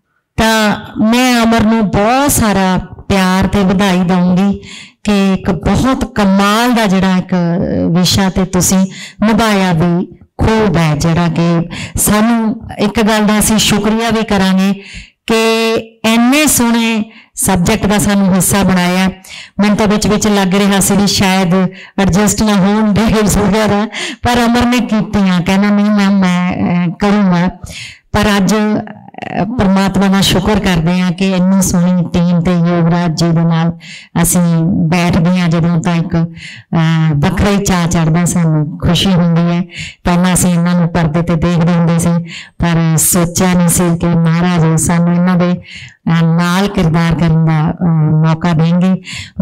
ਤਾਂ ਮੈਂ ਅਮਰ ਨੂੰ ਬਹੁਤ ਸਾਰਾ ਪਿਆਰ ਤੇ ਵਧਾਈ ਦਊਂਗੀ ਕਿ ਇੱਕ ਬਹੁਤ ਕਮਾਲ ਦਾ ਜਿਹੜਾ ਇੱਕ ਵਿਸ਼ਾ ਤੇ ਤੁਸੀਂ ਨਿਭਾਇਆ ਵੀ ਖੂਬ ਹੈ, ਜਿਹੜਾ ਕਿ ਸਾਨੂੰ ਇੱਕ ਗੱਲ ਦਾ ਅਸੀਂ ਸ਼ੁਕਰੀਆ ਵੀ ਕਰਾਂਗੇ ਕਿ ਇੰਨੇ ਸੋਹਣੇ ਸਬਜੈਕਟ ਦਾ ਸਾਨੂੰ ਹਿੱਸਾ ਬਣਾਇਆ। ਮੈਨੂੰ ਤਾਂ ਵਿੱਚ ਵਿੱਚ ਲੱਗ ਰਿਹਾ ਸੀ ਵੀ ਸ਼ਾਇਦ ਐਡਜਸਟ ਨਾ ਹੋਣ ਡੇਟਸ ਵਗੈਰਾ, ਪਰ ਅਮਰ ਨੇ ਕੀਤੀਆਂ, ਕਹਿੰਦਾ ਨਹੀਂ ਮੈਮ ਮੈਂ ਕਰੂੰਗਾ। ਪਰ ਅੱਜ ਪਰਮਾਤਮਾ ਦਾ ਸ਼ੁਕਰ ਕਰਦੇ ਹਾਂ ਕਿ ਇੰਨੀ ਸੋਹਣੀ ਟੀਮ ਤੇ ਯੋਗਰਾਜ ਜੀ ਦੇ ਨਾਲ ਅਸੀਂ ਬੈਠਦੇ ਹਾਂ ਜਦੋਂ ਤਾਂ ਇੱਕ ਵੱਖਰਾ ਹੀ ਚਾਅ ਚੜ੍ਹਦਾ, ਸਾਨੂੰ ਖੁਸ਼ੀ ਹੁੰਦੀ ਹੈ। ਪਹਿਲਾਂ ਅਸੀਂ ਇਹਨਾਂ ਨੂੰ ਪਰਦੇ ਤੇ ਦੇਖਦੇ ਹੁੰਦੇ ਸੀ, ਪਰ ਸੋਚਿਆ ਨਹੀਂ ਸੀ ਕਿ ਮਹਾਰਾਜ ਸਾਨੂੰ ਇਹਨਾਂ ਦੇ ਨਾਲ ਕਿਰਦਾਰ ਕਰਨ ਦਾ ਮੌਕਾ ਦੇਣਗੇ।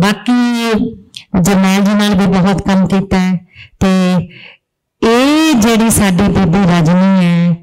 ਬਾਕੀ ਜਰਨੈਲ ਜੀ ਨਾਲ ਵੀ ਬਹੁਤ ਕੰਮ ਕੀਤਾ ਹੈ, ਤੇ ਇਹ ਜਿਹੜੀ ਸਾਡੀ ਬੀਬੀ ਰਜਨੀ ਹੈ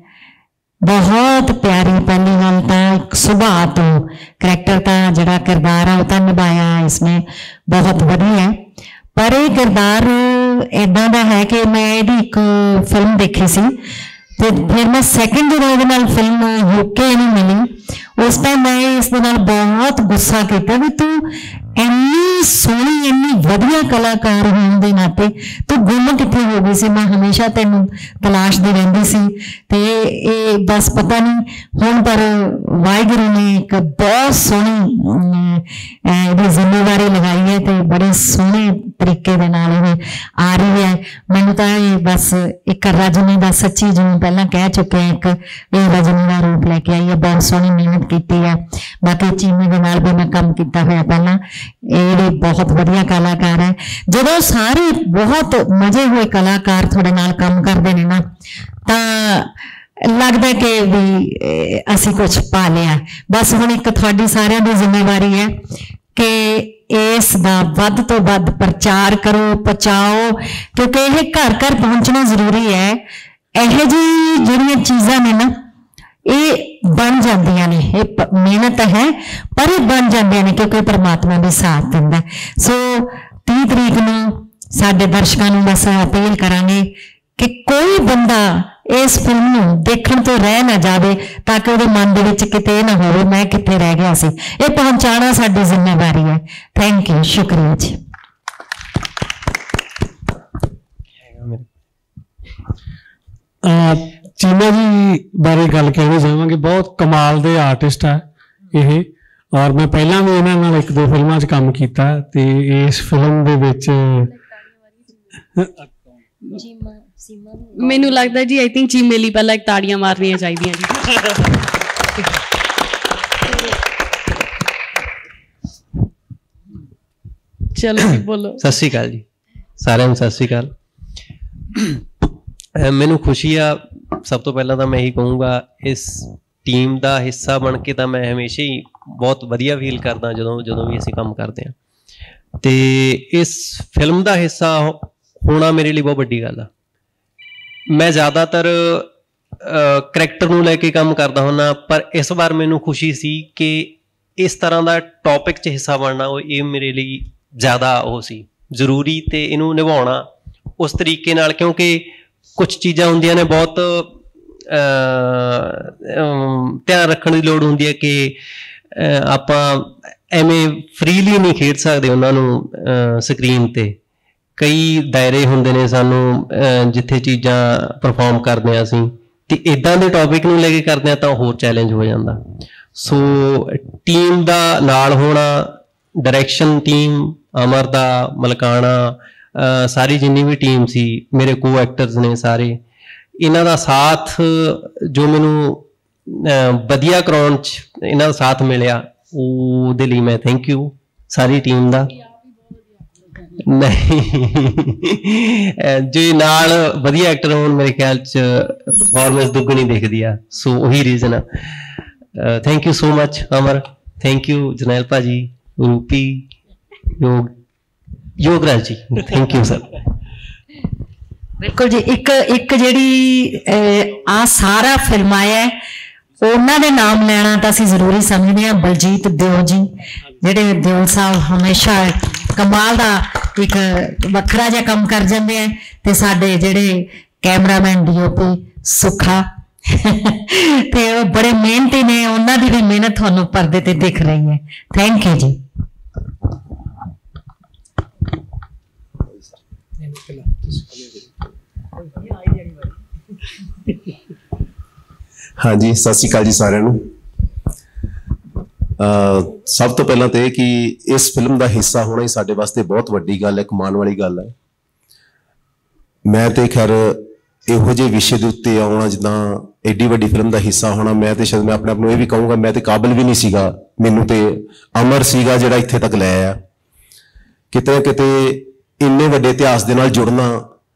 ਬਹੁਤ ਪਿਆਰੀ। ਪਹਿਲੀ ਗੱਲ ਤਾਂ ਇੱਕ ਸੁਭਾਅ ਤੋਂ, ਕਰੈਕਟਰ ਤਾਂ ਜਿਹੜਾ ਕਿਰਦਾਰ ਆ ਉਹ ਤਾਂ ਨਿਭਾਇਆ ਇਸਨੇ ਬਹੁਤ ਵਧੀਆ, ਪਰ ਇਹ ਕਿਰਦਾਰ ਇੱਦਾਂ ਦਾ ਹੈ ਕਿ ਮੈਂ ਇਹਦੀ ਇੱਕ ਫਿਲਮ ਦੇਖੀ ਸੀ, ਤੇ ਫਿਰ ਮੈਂ ਸੈਕਿੰਡ ਜਦੋਂ ਇਹਦੇ ਨਾਲ ਫਿਲਮ ਯੂਕੇ ਨੂੰ ਮਿਲੀ, ਉਸ ਟਾਈਮ ਮੈਂ ਇਸ ਦੇ ਨਾਲ ਬਹੁਤ ਗੁੱਸਾ ਕੀਤਾ ਵੀ ਤੂੰ ਇੰਨੀ ਸੋਹਣੀ ਇੰਨੀ ਵਧੀਆ ਕਲਾਕਾਰ ਹੋਣ ਦੇ ਨਾਤੇ ਤੂੰ ਗੁੰਮ ਕਿੱਥੇ ਹੋ ਗਈ ਸੀ? ਮੈਂ ਹਮੇਸ਼ਾ ਤੈਨੂੰ ਤਲਾਸ਼ਦੀ ਰਹਿੰਦੀ ਸੀ। ਤੇ ਇਹ ਬਸ ਪਤਾ ਨਹੀਂ ਹੁਣ ਪਰ ਵਾਹਿਗੁਰੂ ਨੇ ਇੱਕ ਬਹੁਤ ਸੋਹਣੀ ਇਹਦੀ ਜ਼ਿੰਮੇਵਾਰੀ ਲਗਾਈ ਹੈ, ਤੇ ਬੜੇ ਸੋਹਣੇ ਤਰੀਕੇ ਦੇ ਨਾਲ ਇਹ ਆ ਰਹੀ ਹੈ। ਮੈਨੂੰ ਤਾਂ ਇਹ ਬਸ ਇੱਕ ਰਜਨੀ ਦਾ, ਸੱਚੀ ਜਿਵੇਂ ਪਹਿਲਾਂ ਕਹਿ ਚੁੱਕੇ ਹਾਂ, ਇੱਕ ਇਹ ਰਜਨੀ ਦਾ ਰੂਪ ਲੈ ਕੇ ਆਈ ਹੈ, ਬਹੁਤ ਸੋਹਣੀ ਮਿਹਨਤ ਕੀਤੀ ਹੈ। ਬਾਕੀ ਚੀਮੇ ਦੇ ਨਾਲ ਵੀ ਮੈਂ ਕੰਮ ਕੀਤਾ ਹੋਇਆ ਪਹਿਲਾਂ, ਇਹ ਵੀ ਬਹੁਤ ਵਧੀਆ ਕਲਾਕਾਰ ਹੈ। ਜਦੋਂ ਸਾਰੇ ਬਹੁਤ ਮਜ਼ੇ ਹੋਏ ਕਲਾਕਾਰ ਤੁਹਾਡੇ ਨਾਲ ਕੰਮ ਕਰਦੇ ਨੇ ਨਾ, ਤਾਂ ਲੱਗਦਾ ਕਿ ਵੀ ਅਸੀਂ ਕੁਝ ਪਾ ਲਿਆ। ਬਸ ਹੁਣ ਇੱਕ ਤੁਹਾਡੀ ਸਾਰਿਆਂ ਦੀ ਜ਼ਿੰਮੇਵਾਰੀ ਹੈ ਕਿ ਇਸ ਦਾ ਵੱਧ ਤੋਂ ਵੱਧ ਪ੍ਰਚਾਰ ਕਰੋ, ਪਹੁੰਚਾਓ, ਕਿਉਂਕਿ ਇਹ ਘਰ ਘਰ ਪਹੁੰਚਣਾ ਜ਼ਰੂਰੀ ਹੈ। ਇਹੋ ਜਿਹੀ ਜਿਹੜੀਆਂ ਚੀਜ਼ਾਂ ਨੇ ਨਾ, ਇਹ ਬਣ ਜਾਂਦੀਆਂ ਨੇ, ਇਹ ਮਿਹਨਤ ਹੈ ਪਰ ਇਹ ਬਣ ਜਾਂਦੀਆਂ ਨੇ ਕਿਉਂਕਿ ਪਰਮਾਤਮਾ ਵੀ ਸਾਥ ਦਿੰਦਾ। ਸੋ ਤੀਹ ਤਰੀਕ ਨੂੰ ਸਾਡੇ ਦਰਸ਼ਕਾਂ ਨੂੰ ਬਸ ਅਪੀਲ ਕਰਾਂਗੇ ਕਿ ਕੋਈ ਬੰਦਾ ਇਸ ਫਿਲਮ ਨੂੰ ਦੇਖਣ ਤੋਂ ਰਹਿ ਨਾ ਜਾਵੇ, ਤਾਂ ਕਿ ਉਹਦੇ ਮਨ ਦੇ ਵਿੱਚ ਕਿਤੇ ਨਾ ਹੋਵੇ ਮੈਂ ਕਿੱਥੇ ਰਹਿ ਗਿਆ ਸੀ। ਇਹ ਪਹੁੰਚਾਉਣਾ ਸਾਡੀ ਜ਼ਿੰਮੇਵਾਰੀ ਹੈ। ਥੈਂਕ ਯੂ, ਸ਼ੁਕਰੀਆ ਜੀ। ਚੀਮਾ ਜੀ ਬਾਰੇ ਗੱਲ ਕਹਿਣੀ ਚਾਹਾਂਗੇ, ਬਹੁਤ ਕਮਾਲ ਦੇ ਆਰਟਿਸਟ ਆ ਇਹ, ਔਰ ਮੈਂ ਪਹਿਲਾਂ ਵੀ ਇਹਨਾਂ ਨਾਲ ਇੱਕ ਦੋ ਫਿਲਮਾਂ 'ਚ ਕੰਮ ਕੀਤਾ, ਤੇ ਇਸ ਫਿਲਮ ਦੇ ਵਿੱਚ ਮੈਨੂੰ ਲੱਗਦਾ ਜੀ ਆਈ ਥਿੰਕ ਚੀਮੇ ਲਈ ਪਹਿਲਾਂ ਇੱਕ ਤਾੜੀਆਂ ਮਾਰਨੀਆਂ ਚਾਹੀਦੀਆਂ ਜੀ। ਚਲੋ ਜੀ ਬੋਲੋ। ਸਤਿ ਸ਼੍ਰੀ ਅਕਾਲ ਜੀ ਸਾਰਿਆਂ ਨੂੰ, ਸਤਿ ਸ਼੍ਰੀ ਅਕਾਲ। ਮੈਨੂੰ ਖੁਸ਼ੀ ਆ, ਸਭ ਤੋਂ ਪਹਿਲਾਂ ਤਾਂ ਮੈਂ ਇਹੀ ਕਹੂੰਗਾ, ਇਸ ਟੀਮ ਦਾ ਹਿੱਸਾ ਬਣ ਕੇ ਤਾਂ ਮੈਂ ਹਮੇਸ਼ਾ ਹੀ ਬਹੁਤ ਵਧੀਆ ਫੀਲ ਕਰਦਾ ਜਦੋਂ ਜਦੋਂ ਵੀ ਅਸੀਂ ਕੰਮ ਕਰਦੇ ਹਾਂ, ਤੇ ਇਸ ਫਿਲਮ ਦਾ ਹਿੱਸਾ ਹੋਣਾ ਮੇਰੇ ਲਈ ਬਹੁਤ ਵੱਡੀ ਗੱਲ ਆ। ਮੈਂ ਜ਼ਿਆਦਾਤਰ ਕਰੈਕਟਰ ਨੂੰ ਲੈ ਕੇ ਕੰਮ ਕਰਦਾ ਹੁੰਦਾ, ਪਰ ਇਸ ਵਾਰ ਮੈਨੂੰ ਖੁਸ਼ੀ ਸੀ ਕਿ ਇਸ ਤਰ੍ਹਾਂ ਦਾ ਟੌਪਿਕ 'ਚ ਹਿੱਸਾ ਬਣਨਾ, ਉਹ ਇਹ ਮੇਰੇ ਲਈ ਜ਼ਿਆਦਾ ਉਹ ਸੀ ਜ਼ਰੂਰੀ, ਤੇ ਇਹਨੂੰ ਨਿਭਾਉਣਾ ਉਸ ਤਰੀਕੇ ਨਾਲ, ਕਿਉਂਕਿ ਕੁਝ ਚੀਜ਼ਾਂ ਹੁੰਦੀਆਂ ਨੇ ਬਹੁਤ ਧਿਆਨ ਰੱਖਣ ਦੀ ਲੋੜ ਹੁੰਦੀ ਹੈ ਕਿ ਆਪਾਂ ਐਵੇਂ ਫਰੀਲੀ ਨਹੀਂ ਖੇਡ ਸਕਦੇ ਉਹਨਾਂ ਨੂੰ ਸਕਰੀਨ 'ਤੇ। ਕਈ ਦਾਇਰੇ ਹੁੰਦੇ ਨੇ ਸਾਨੂੰ ਜਿੱਥੇ ਚੀਜ਼ਾਂ ਪਰਫੋਰਮ ਕਰਦੇ ਹਾਂ ਅਸੀਂ, ਅਤੇ ਇੱਦਾਂ ਦੇ ਟੌਪਿਕ ਨੂੰ ਲੈ ਕੇ ਕਰਦੇ ਹਾਂ ਤਾਂ ਹੋਰ ਚੈਲੰਜ ਹੋ ਜਾਂਦਾ। ਸੋ ਟੀਮ ਦਾ ਨਾਲ ਹੋਣਾ, ਡਾਇਰੈਕਸ਼ਨ ਟੀਮ, ਅਮਰ ਦਾ, ਮਲਕਾਣਾ, ਸਾਰੀ ਜਿੰਨੀ ਵੀ ਟੀਮ ਸੀ, ਮੇਰੇ ਕੋ ਐਕਟਰਸ ਨੇ ਸਾਰੇ, ਇਹਨਾਂ ਦਾ ਸਾਥ ਜੋ ਮੈਨੂੰ ਵਧੀਆ ਕਰਾਉਣ 'ਚ ਇਹਨਾਂ ਦਾ ਸਾਥ ਮਿਲਿਆ, ਉਹਦੇ ਲਈ ਮੈਂ ਥੈਂਕ ਯੂ ਸਾਰੀ ਟੀਮ ਦਾ। ਨਹੀਂ ਜੇ ਨਾਲ ਵਧੀਆ ਐਕਟਰ ਹੋਣ ਮੇਰੇ ਖਿਆਲ 'ਚ ਪਰਫੋਰਮੈਂਸ ਦੁੱਗਣੀ ਦਿਖਦੀ ਆ, ਸੋ ਉਹੀ ਰੀਜ਼ਨ ਆ। Thank you so much Amar, thank you Jarnail ਭਾਜੀ, ਰੂਪੀ, ਯੋਗ ਯੋਗਰਾਜ ਜੀ, ਥੈਂਕ ਯੂ ਸਰ। ਬਿਲਕੁਲ ਜੀ। ਇੱਕ ਇੱਕ ਜਿਹੜੀ ਆ ਸਾਰਾ ਫਿਲਮ ਆਇਆ ਉਹਨਾਂ ਦੇ ਨਾਮ ਲੈਣਾ ਤਾਂ ਅਸੀਂ ਜ਼ਰੂਰੀ ਸਮਝਦੇ ਹਾਂ। ਬਲਜੀਤ ਦਿਓ ਜੀ, ਜਿਹੜੇ ਦਿਓ ਸਾਹਿਬ ਹਮੇਸ਼ਾ ਕਮਾਲ ਦਾ ਇੱਕ ਵੱਖਰਾ ਜਿਹਾ ਕੰਮ ਕਰ ਜਾਂਦੇ ਆ, ਤੇ ਸਾਡੇ ਜਿਹੜੇ ਕੈਮਰਾਮੈਨ ਡੀਓਪੀ ਸੁੱਖਾ ਤੇ ਉਹ ਬੜੇ ਮਿਹਨਤੀ ਨੇ, ਉਹਨਾਂ ਦੀ ਵੀ ਮਿਹਨਤ ਤੁਹਾਨੂੰ ਪਰਦੇ ਤੇ ਦਿਖ ਰਹੀ ਹੈ। ਥੈਂਕ ਯੂ ਜੀ। ਹਾਂਜੀ, ਸਤਿ ਸ਼੍ਰੀ ਅਕਾਲ ਜੀ ਸਾਰਿਆਂ ਨੂੰ। ਸਭ ਤੋਂ ਪਹਿਲਾਂ ਤਾਂ ਇਹ ਕਿ ਇਸ ਫਿਲਮ ਦਾ ਹਿੱਸਾ ਹੋਣਾ ਹੀ ਸਾਡੇ ਵਾਸਤੇ ਬਹੁਤ ਵੱਡੀ ਗੱਲ ਹੈ, ਕਮਾਉਣ ਵਾਲੀ ਗੱਲ ਹੈ। ਮੈਂ ਤੇ ਖੈਰ ਇਹੋ ਜਿਹੇ ਵਿਸ਼ੇ ਦੇ ਉੱਤੇ ਆਉਣਾ, ਜਿੱਦਾਂ ਐਡੀ ਵੱਡੀ ਫਿਲਮ ਦਾ ਹਿੱਸਾ ਹੋਣਾ, ਮੈਂ ਤੇ ਸ਼ਾਇਦ ਮੈਂ ਆਪਣੇ ਆਪ ਨੂੰ ਇਹ ਵੀ ਕਹੂੰਗਾ ਮੈਂ ਤੇ ਕਾਬਿਲ ਵੀ ਨਹੀਂ ਸੀਗਾ। ਮੈਨੂੰ ਤੇ ਅਮਰ ਸੀਗਾ ਜਿਹੜਾ ਇੱਥੇ ਤੱਕ ਲੈ ਆਇਆ। ਕਿਤੇ ਨਾ ਕਿਤੇ ਇੰਨੇ ਵੱਡੇ ਇਤਿਹਾਸ ਦੇ ਨਾਲ ਜੁੜਨਾ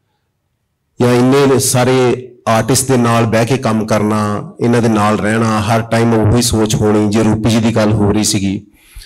ਜਾਂ ਇੰਨੇ ਸਾਰੇ ਆਰਟਿਸਟ ਦੇ ਨਾਲ ਬਹਿ ਕੇ ਕੰਮ ਕਰਨਾ, ਇਹਨਾਂ ਦੇ ਨਾਲ ਰਹਿਣਾ, ਹਰ ਟਾਈਮ ਉਹੀ ਸੋਚ ਹੋਣੀ। ਜੇ ਰੂਪੀ ਜੀ ਦੀ ਗੱਲ ਹੋ ਰਹੀ ਸੀਗੀ,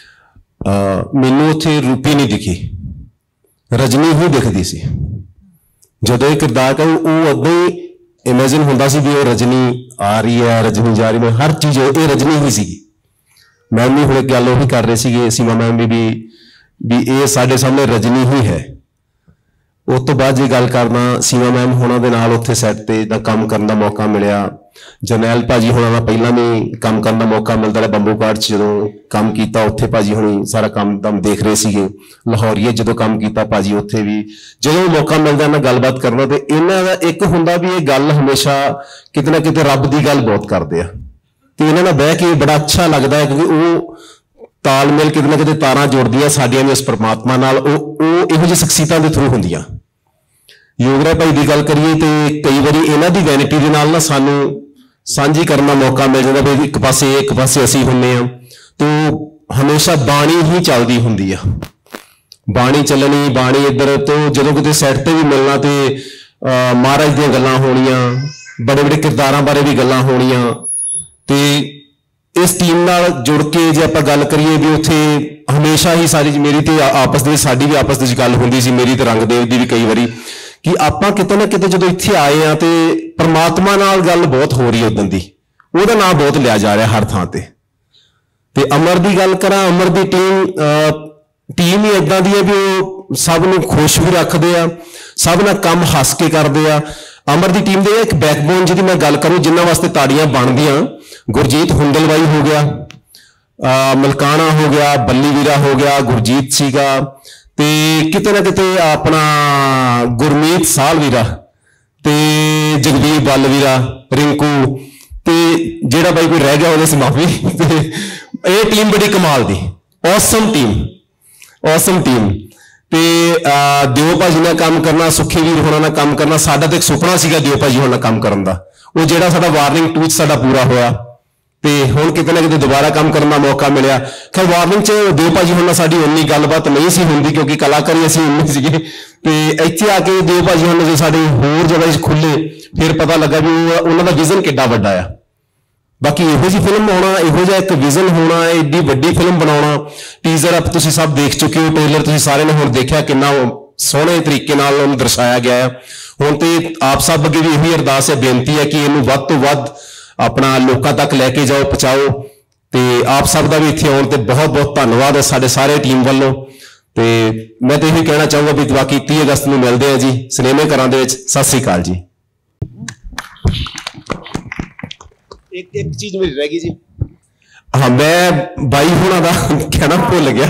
ਮੈਨੂੰ ਉੱਥੇ ਰੂਪੀ ਨਹੀਂ ਦਿਖੀ, ਰਜਨੀ ਹੀ ਦਿਖਦੀ ਸੀ। ਜਦੋਂ ਇਹ ਕਿਰਦਾਰ ਕਰ ਉਹ ਉਦੋਂ ਹੀ ਇਮੇਜਿਨ ਹੁੰਦਾ ਸੀ ਵੀ ਉਹ ਰਜਨੀ ਆ ਰਹੀ ਹੈ, ਰਜਨੀ ਜਾ ਰਹੀ ਹੈ, ਹਰ ਚੀਜ਼ ਇਹ ਰਜਨੀ ਹੀ ਸੀਗੀ। ਮੈਮ ਵੀ ਹੁਣ ਗੱਲ ਉਹੀ ਕਰ ਰਹੇ ਸੀਗੇ, ਸੀਮਾ ਮੈਮ ਵੀ ਵੀ ਇਹ ਸਾਡੇ ਸਾਹਮਣੇ ਰਜਨੀ ਹੀ ਹੈ। ਉਸ ਤੋਂ ਬਾਅਦ ਜੇ ਗੱਲ ਕਰਨਾ, ਸੀਮਾ ਮੈਮ ਹੋਣਾ ਦੇ ਨਾਲ ਉੱਥੇ ਸੈੱਟ ਤੇ ਦਾ ਕੰਮ ਕਰਨ ਦਾ ਮੌਕਾ ਮਿਲਿਆ। ਜਰਨੈਲ ਭਾਜੀ ਹੋਣਾ ਦਾ ਪਹਿਲਾਂ ਵੀ ਕੰਮ ਕਰਨ ਦਾ ਮੌਕਾ ਮਿਲਦਾ ਰਿਹਾ। ਬੰਬੂ ਕਾਰਡ 'ਚ ਜਦੋਂ ਕੰਮ ਕੀਤਾ ਉੱਥੇ ਭਾਜੀ ਹੁਣੀ ਸਾਰਾ ਕੰਮ ਦਮ ਦੇਖ ਰਹੇ ਸੀਗੇ। ਲਾਹੌਰੀਏ ਜਦੋਂ ਕੰਮ ਕੀਤਾ ਭਾਜੀ ਉੱਥੇ ਵੀ, ਜਦੋਂ ਮੌਕਾ ਮਿਲਦਾ ਇਹਨਾਂ ਗੱਲਬਾਤ ਕਰਨਾ, ਤੇ ਇਹਨਾਂ ਦਾ ਇੱਕ ਹੁੰਦਾ ਵੀ ਇਹ ਗੱਲ ਹਮੇਸ਼ਾ ਕਿਤੇ ਨਾ ਕਿਤੇ ਰੱਬ ਦੀ ਗੱਲ ਬਹੁਤ ਕਰਦੇ ਆ, ਤੇ ਇਹਨਾਂ ਨਾਲ ਬਹਿ ਕੇ ਬੜਾ ਅੱਛਾ ਲੱਗਦਾ ਹੈ, ਕਿਉਂਕਿ ਉਹ ਤਾਲਮੇਲ ਕਿਤੇ ਨਾ ਕਿਤੇ ਤਾਰਾਂ ਜੋੜਦੀਆਂ ਸਾਡੀਆਂ ਵੀ ਉਸ ਪਰਮਾਤਮਾ ਨਾਲ। ਉਹ ਉਹ ਇਹੋ ਜਿਹੀ ਸ਼ਖਸੀਅਤਾਂ ਦੇ ਥਰੂ ਹੁੰਦੀਆਂ। ਯੋਗਰਾਜ ਭਾਈ ਦੀ ਗੱਲ ਕਰੀਏ ਤੇ ਕਈ ਵਾਰੀ ਇਹਨਾਂ ਦੀ ਵੈਨਿਟੀ ਦੇ ਨਾਲ ਨਾ ਸਾਨੂੰ ਸਾਂਝੀ ਕਰਨ ਦਾ ਮੌਕਾ ਮਿਲ ਜਾਂਦਾ ਵੀ ਇੱਕ ਪਾਸੇ ਇੱਕ ਪਾਸੇ ਅਸੀਂ ਹੁੰਦੇ ਹਾਂ, ਤੇ ਹਮੇਸ਼ਾ ਬਾਣੀ ਹੀ ਚੱਲਦੀ ਹੁੰਦੀ ਆ, ਬਾਣੀ ਚੱਲਣੀ, ਬਾਣੀ ਇੱਧਰ ਤੋਂ ਜਦੋਂ ਕਿਤੇ ਸੈੱਟ ਤੇ ਵੀ ਮਿਲਣਾ ਤੇ ਮਹਾਰਾਜ ਦੀਆਂ ਗੱਲਾਂ ਹੋਣੀਆਂ, ਬੜੇ ਬੜੇ ਕਿਰਦਾਰਾਂ ਬਾਰੇ ਵੀ ਗੱਲਾਂ ਹੋਣੀਆਂ। ਤੇ ਇਸ ਟੀਮ ਨਾਲ ਜੁੜ ਕੇ ਜੇ ਆਪਾਂ ਗੱਲ ਕਰੀਏ ਵੀ ਉੱਥੇ ਹਮੇਸ਼ਾ ਹੀ ਸਾਰੀ ਮੇਰੀ ਤੇ ਆਪਸ ਦੇ ਸਾਡੀ ਵੀ ਆਪਸ ਦੇ ਵਿੱਚ ਗੱਲ ਹੁੰਦੀ ਸੀ, ਮੇਰੀ ਤੇ ਰੰਗਦੇਵ ਦੀ ਵੀ ਕਈ ਵਾਰੀ, ਕਿ ਆਪਾਂ ਕਿਤੇ ਨਾ ਕਿਤੇ ਜਦੋਂ ਇੱਥੇ ਆਏ ਆ ਤੇ ਪਰਮਾਤਮਾ ਨਾਲ ਗੱਲ ਬਹੁਤ ਹੋ ਰਹੀ ਹੈ, ਉਦੋਂ ਦੀ ਉਹਦਾ ਨਾਮ ਬਹੁਤ ਲਿਆ ਜਾ ਰਿਹਾ ਹਰ ਥਾਂ ਤੇ। ਤੇ ਅਮਰ ਦੀ ਗੱਲ ਕਰਾਂ, ਅਮਰ ਦੀ ਟੀਮ ਟੀਮ ਹੀ ਇਦਾਂ ਦੀ ਹੈ ਵੀ ਉਹ ਸਭ ਨੂੰ ਖੁਸ਼ ਵੀ ਰੱਖਦੇ ਆ, ਸਭ ਨਾਲ ਕੰਮ ਹੱਸ ਕੇ ਕਰਦੇ ਆ। ਅਮਰ ਦੀ ਟੀਮ ਦੇ ਇੱਕ ਬੈਕਬੋਨ ਜਿਹਦੀ ਮੈਂ ਗੱਲ ਕਰੂੰ, ਜਿਨ੍ਹਾਂ ਵਾਸਤੇ ਤਾੜੀਆਂ ਬਣਦੀਆਂ, ਗੁਰਜੀਤ ਹੁੰਦਲਵਾਈ ਹੋ ਗਿਆ, ਮਲਕਾਣਾ ਹੋ ਗਿਆ, ਬੱਲੀ ਵੀਰਾ ਹੋ ਗਿਆ, ਗੁਰਜੀਤ ਸੀਗਾ, ਤੇ ਕਿਤੇ ਨਾ ਕਿਤੇ ਆਪਣਾ ਗੁਰਮੀਤ ਸਾਲ ਵੀਰਾ, ਤੇ ਜਗਦੀਪ ਬੱਲ ਵੀਰਾ, ਰਿੰਕੂ, ਤੇ ਜਿਹੜਾ ਬਾਈ ਕੋਈ ਰਹਿ ਗਿਆ ਉਹਦੇ ਸੇ ਮਾਫੀ। ਤੇ ਇਹ ਟੀਮ ਬੜੀ ਕਮਾਲ ਦੀ, ਔਸਮ ਟੀਮ, ਔਸਮ ਟੀਮ। ਤੇ ਦਿਓ ਭਾਜੀ ਨਾਲ ਕੰਮ ਕਰਨਾ, ਸੁੱਖੀ ਵੀਰ ਹੋਣਾ ਨਾਲ ਕੰਮ ਕਰਨਾ, ਸਾਡਾ ਤਾਂ ਇੱਕ ਸੁਪਨਾ ਸੀਗਾ ਦਿਓ ਭਾਜੀ ਹੋਣਾ ਨਾਲ ਕੰਮ ਕਰਨ ਦਾ, ਉਹ ਜਿਹੜਾ ਸਾਡਾ ਵਾਰਨਿੰਗ ਟੂ 'ਚ ਸਾਡਾ ਪੂਰਾ ਹੋਇਆ, ਤੇ ਹੁਣ ਕਿਤੇ ਨਾ ਕਿਤੇ ਦੁਬਾਰਾ ਕੰਮ ਕਰਨ ਦਾ ਮੌਕਾ ਮਿਲਿਆ। ਖੈਰ ਵਾਰਨਿੰਗ 'ਚ ਦਿਓ ਭਾਜੀ ਹੁਣ ਸਾਡੀ ਉਨੀ ਗੱਲਬਾਤ ਨਹੀਂ ਸੀ ਹੁੰਦੀ, ਕਿਉਂਕਿ ਕਲਾਕਾਰੀ ਅਸੀਂ ਉਨੀ ਸੀਗੇ, ਤੇ ਇੱਥੇ ਆ ਕੇ ਦਿਓ ਭਾਜੀ ਹੁਣ ਸਾਡੇ ਹੋਰ ਜਗ੍ਹਾ 'ਚ ਖੁੱਲੇ, ਫਿਰ ਪਤਾ ਲੱਗਾ ਵੀ ਉਹਨਾਂ ਦਾ ਵਿਜ਼ਨ ਕਿੱਡਾ ਵੱਡਾ ਆ। ਬਾਕੀ ਇਹੋ ਜਿਹੀ ਫਿਲਮ ਹੋਣਾ, ਇਹੋ ਜਿਹਾ ਇੱਕ ਵਿਜ਼ਨ ਹੋਣਾ, ਐਡੀ ਵੱਡੀ ਫਿਲਮ ਬਣਾਉਣਾ। ਟੀਜ਼ਰ ਆਪ ਤੁਸੀਂ ਸਭ ਦੇਖ ਚੁੱਕੇ ਹੋ, ਟ੍ਰੇਲਰ ਤੁਸੀਂ ਸਾਰਿਆਂ ਨੇ ਹੁਣ ਦੇਖਿਆ, ਕਿੰਨਾ ਸੋਹਣੇ ਤਰੀਕੇ ਨਾਲ ਉਹਨੂੰ ਦਰਸਾਇਆ ਗਿਆ ਹੈ। ਹੁਣ ਤੇ ਆਪ ਸਭ ਅੱਗੇ ਵੀ ਇਹੀ ਅਰਦਾਸ ਹੈ, ਬੇਨਤੀ ਹੈ ਕਿ ਇਹਨੂੰ ਵੱਧ ਤੋਂ ਵੱਧ ਆਪਣਾ ਲੋਕਾਂ ਤੱਕ ਲੈ ਕੇ ਜਾਓ, ਪਹੁੰਚਾਓ। ਤੇ ਆਪ ਸਭ ਦਾ ਵੀ ਇੱਥੇ ਆਉਣ ਤੇ ਬਹੁਤ ਬਹੁਤ ਧੰਨਵਾਦ ਹੈ ਸਾਡੇ ਸਾਰੇ ਟੀਮ ਵੱਲੋਂ। ਤੇ ਮੈਂ ਤਾਂ ਇਹੀ ਕਹਿਣਾ ਚਾਹੂੰਗਾ ਵੀ ਬਾਕੀ ਤੀਹ ਅਗਸਤ ਨੂੰ ਮਿਲਦੇ ਹਾਂ ਜੀ ਸਿਨੇਮੇ ਘਰਾਂ ਦੇ ਵਿੱਚ। ਸਤਿ ਸ੍ਰੀ ਅਕਾਲ ਜੀ। ਇੱਕ ਇੱਕ ਚੀਜ਼ ਮੇਰੀ ਰਹਿ ਗਈ ਜੀ। ਹਾਂ, ਮੈਂ ਬਾਈ ਹੋਣਾ ਦਾ ਕਹਿਣਾ ਭੁੱਲ ਗਿਆ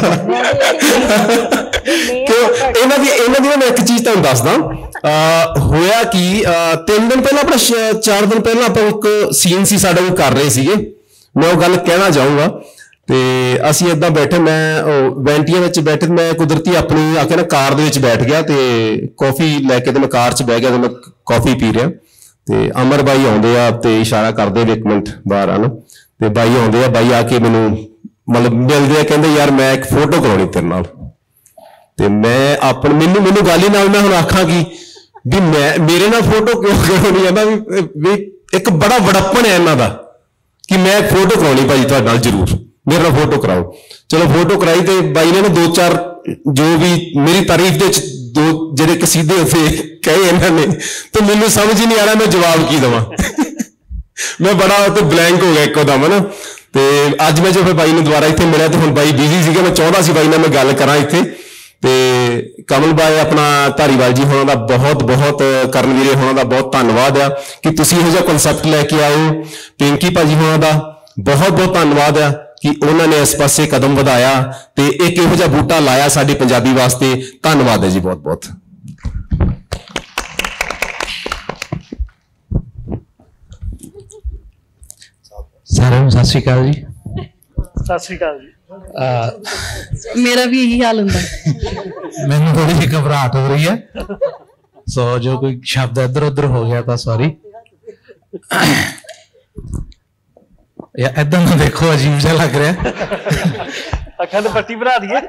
ਕਿ ਇਹਨਾਂ ਦੀ ਇਹਨਾਂ ਦੀ ਮੈਂ ਇੱਕ ਚੀਜ਼ ਤੁਹਾਨੂੰ ਦੱਸਦਾ। ਹੋਇਆ ਕਿ ਤਿੰਨ ਦਿਨ ਪਹਿਲਾਂ ਆਪਣਾ ਚਾਰ ਦਿਨ ਪਹਿਲਾਂ ਆਪਾਂ ਇੱਕ ਸੀਨ ਸੀ ਸਾਡਾ ਉਹ ਕਰ ਰਹੇ ਸੀਗੇ, ਮੈਂ ਉਹ ਗੱਲ ਕਹਿਣਾ ਚਾਹੂੰਗਾ। ਤੇ ਅਸੀਂ ਏਦਾਂ ਬੈਠੇ, ਮੈਂ ਉਹ ਵੈਂਟੀਆਂ ਵਿੱਚ ਬੈਠੇ, ਮੈਂ ਕੁਦਰਤੀ ਆਪਣੀ ਆ ਕੇ ਨਾ ਕਾਰ ਦੇ ਵਿੱਚ ਬੈਠ ਗਿਆ ਤੇ ਕੌਫੀ ਲੈ ਕੇ ਤੇ ਮੈਂ ਕਾਰ 'ਚ ਬਹਿ ਗਿਆ ਤੇ ਮੈਂ ਕੌਫੀ ਪੀ ਰਿਹਾ ਤੇ ਅਮਰ ਬਾਈ ਆਉਂਦੇ ਆ ਤੇ ਇਸ਼ਾਰਾ ਕਰਦੇ ਵੀ ਇੱਕ ਮਿੰਟ ਬਾਹਰ ਆ ਨਾ, ਤੇ ਬਾਈ ਆਉਂਦੇ ਆ, ਬਾਈ ਆ ਕੇ ਮੈਨੂੰ ਮਤਲਬ ਮਿਲਦੇ ਆ, ਕਹਿੰਦੇ ਯਾਰ ਮੈਂ ਇੱਕ ਫੋਟੋ ਕਰਾਉਣੀ ਤੇਰੇ ਨਾਲ। ਤੇ ਮੈਂ ਆਪਣ ਮੈਨੂੰ ਮੈਨੂੰ ਗੱਲ ਹੀ ਨਾਲ ਮੈਂ ਹੁਣ ਆਖਾਂ ਕਿ ਵੀ ਮੈਂ ਮੇਰੇ ਨਾਲ ਫੋਟੋ ਕਿਉਂ ਕਰਾਉਣੀ ਹੈ ਨਾ, ਵੀ ਇੱਕ ਬੜਾ ਵੜੱਪਣ ਹੈ ਇਹਨਾਂ ਦਾ ਕਿ ਮੈਂ ਫੋਟੋ ਕਰਾਉਣੀ ਭਾਜੀ ਤੁਹਾਡੇ ਨਾਲ, ਜ਼ਰੂਰ ਮੇਰੇ ਨਾਲ ਫੋਟੋ ਕਰਾਓ। ਚਲੋ ਫੋਟੋ ਕਰਾਈ ਤੇ ਬਾਈ ਨੇ ਨਾ ਦੋ ਚਾਰ ਜੋ ਵੀ ਮੇਰੀ ਤਾਰੀਫ ਦੇ ਵਿੱਚ ਦੋ ਜਿਹੜੇ ਕਸੀਦੇ ਉੱਥੇ ਕਹੇ ਇਹਨਾਂ ਨੇ, ਤੇ ਮੈਨੂੰ ਸਮਝ ਹੀ ਨਹੀਂ ਆ ਰਿਹਾ ਮੈਂ ਜਵਾਬ ਕੀ ਦੇਵਾਂ। ਮੈਂ ਬੜਾ ਉੱਥੇ ਬਲੈਂਕ ਹੋ ਗਿਆ ਇੱਕੋ ਦਮ ਨਾ। ਤੇ ਅੱਜ ਮੈਂ ਜੋ ਫਿਰ ਬਾਈ ਨੂੰ ਦੁਬਾਰਾ ਇੱਥੇ ਮਿਲਿਆ ਤੇ ਹੁਣ ਬਾਈ ਬਿਜ਼ੀ ਸੀਗਾ, ਮੈਂ ਚਾਹੁੰਦਾ ਸੀ ਬਾਈ ਨਾਲ ਮੈਂ ਗੱਲ ਕਰਾਂ ਇੱਥੇ। ਤੇ ਕਮਲ ਬਾਈ ਆਪਣਾ ਧਾਰੀਵਾਲ ਜੀ ਹੋਣਾ ਦਾ ਬਹੁਤ ਬਹੁਤ, ਕਰਨ ਵੀਰੇ ਹੋਣਾ ਦਾ ਬਹੁਤ ਧੰਨਵਾਦ ਆ ਕਿ ਤੁਸੀਂ ਇਹੋ ਜਿਹਾ ਕਨਸੈਪਟ ਲੈ ਕੇ ਆਏ। ਪਿੰਕੀ ਭਾਜੀ ਹੋਣਾ ਦਾ ਬਹੁਤ ਬਹੁਤ ਧੰਨਵਾਦ ਆ ਕਿ ਉਹਨਾਂ ਨੇ ਇਸ ਪਾਸੇ ਕਦਮ ਵਧਾਇਆ ਤੇ ਇੱਕ ਇਹੋ ਜਿਹਾ ਬੂਟਾ ਲਾਇਆ ਸਾਡੀ ਪੰਜਾਬੀ ਵਾਸਤੇ। ਧੰਨਵਾਦ ਹੈ ਜੀ ਬਹੁਤ ਬਹੁਤ। ਸਾਰਿਆਂ ਨੂੰ ਸਤਿ ਸ਼੍ਰੀ ਅਕਾਲ ਜੀ। ਸਤਿ ਸ਼੍ਰੀ ਅਕਾਲ ਜੀ। ਮੇਰਾ ਵੀ ਇਹੀ ਹਾਲ ਹੁੰਦਾ, ਮੈਨੂੰ ਥੋੜੀ ਜਿਹੀ ਘਬਰਾਹਟ ਹੋ ਰਹੀ ਹੈ, ਸੋ ਜੋ ਕੋਈ ਸ਼ਬਦ ਇੱਧਰ ਉੱਧਰ ਹੋ ਗਿਆ ਤਾਂ ਸੌਰੀ। ਯਾ ਏਦਾਂ ਨਾ ਦੇਖੋ, ਅਜੀਬ ਜਿਹਾ ਲੱਗ ਰਿਹਾ। ਅੱਖਾਂ ਤੇ ਪੱਟੀ ਭਰਾ ਦਈਏ।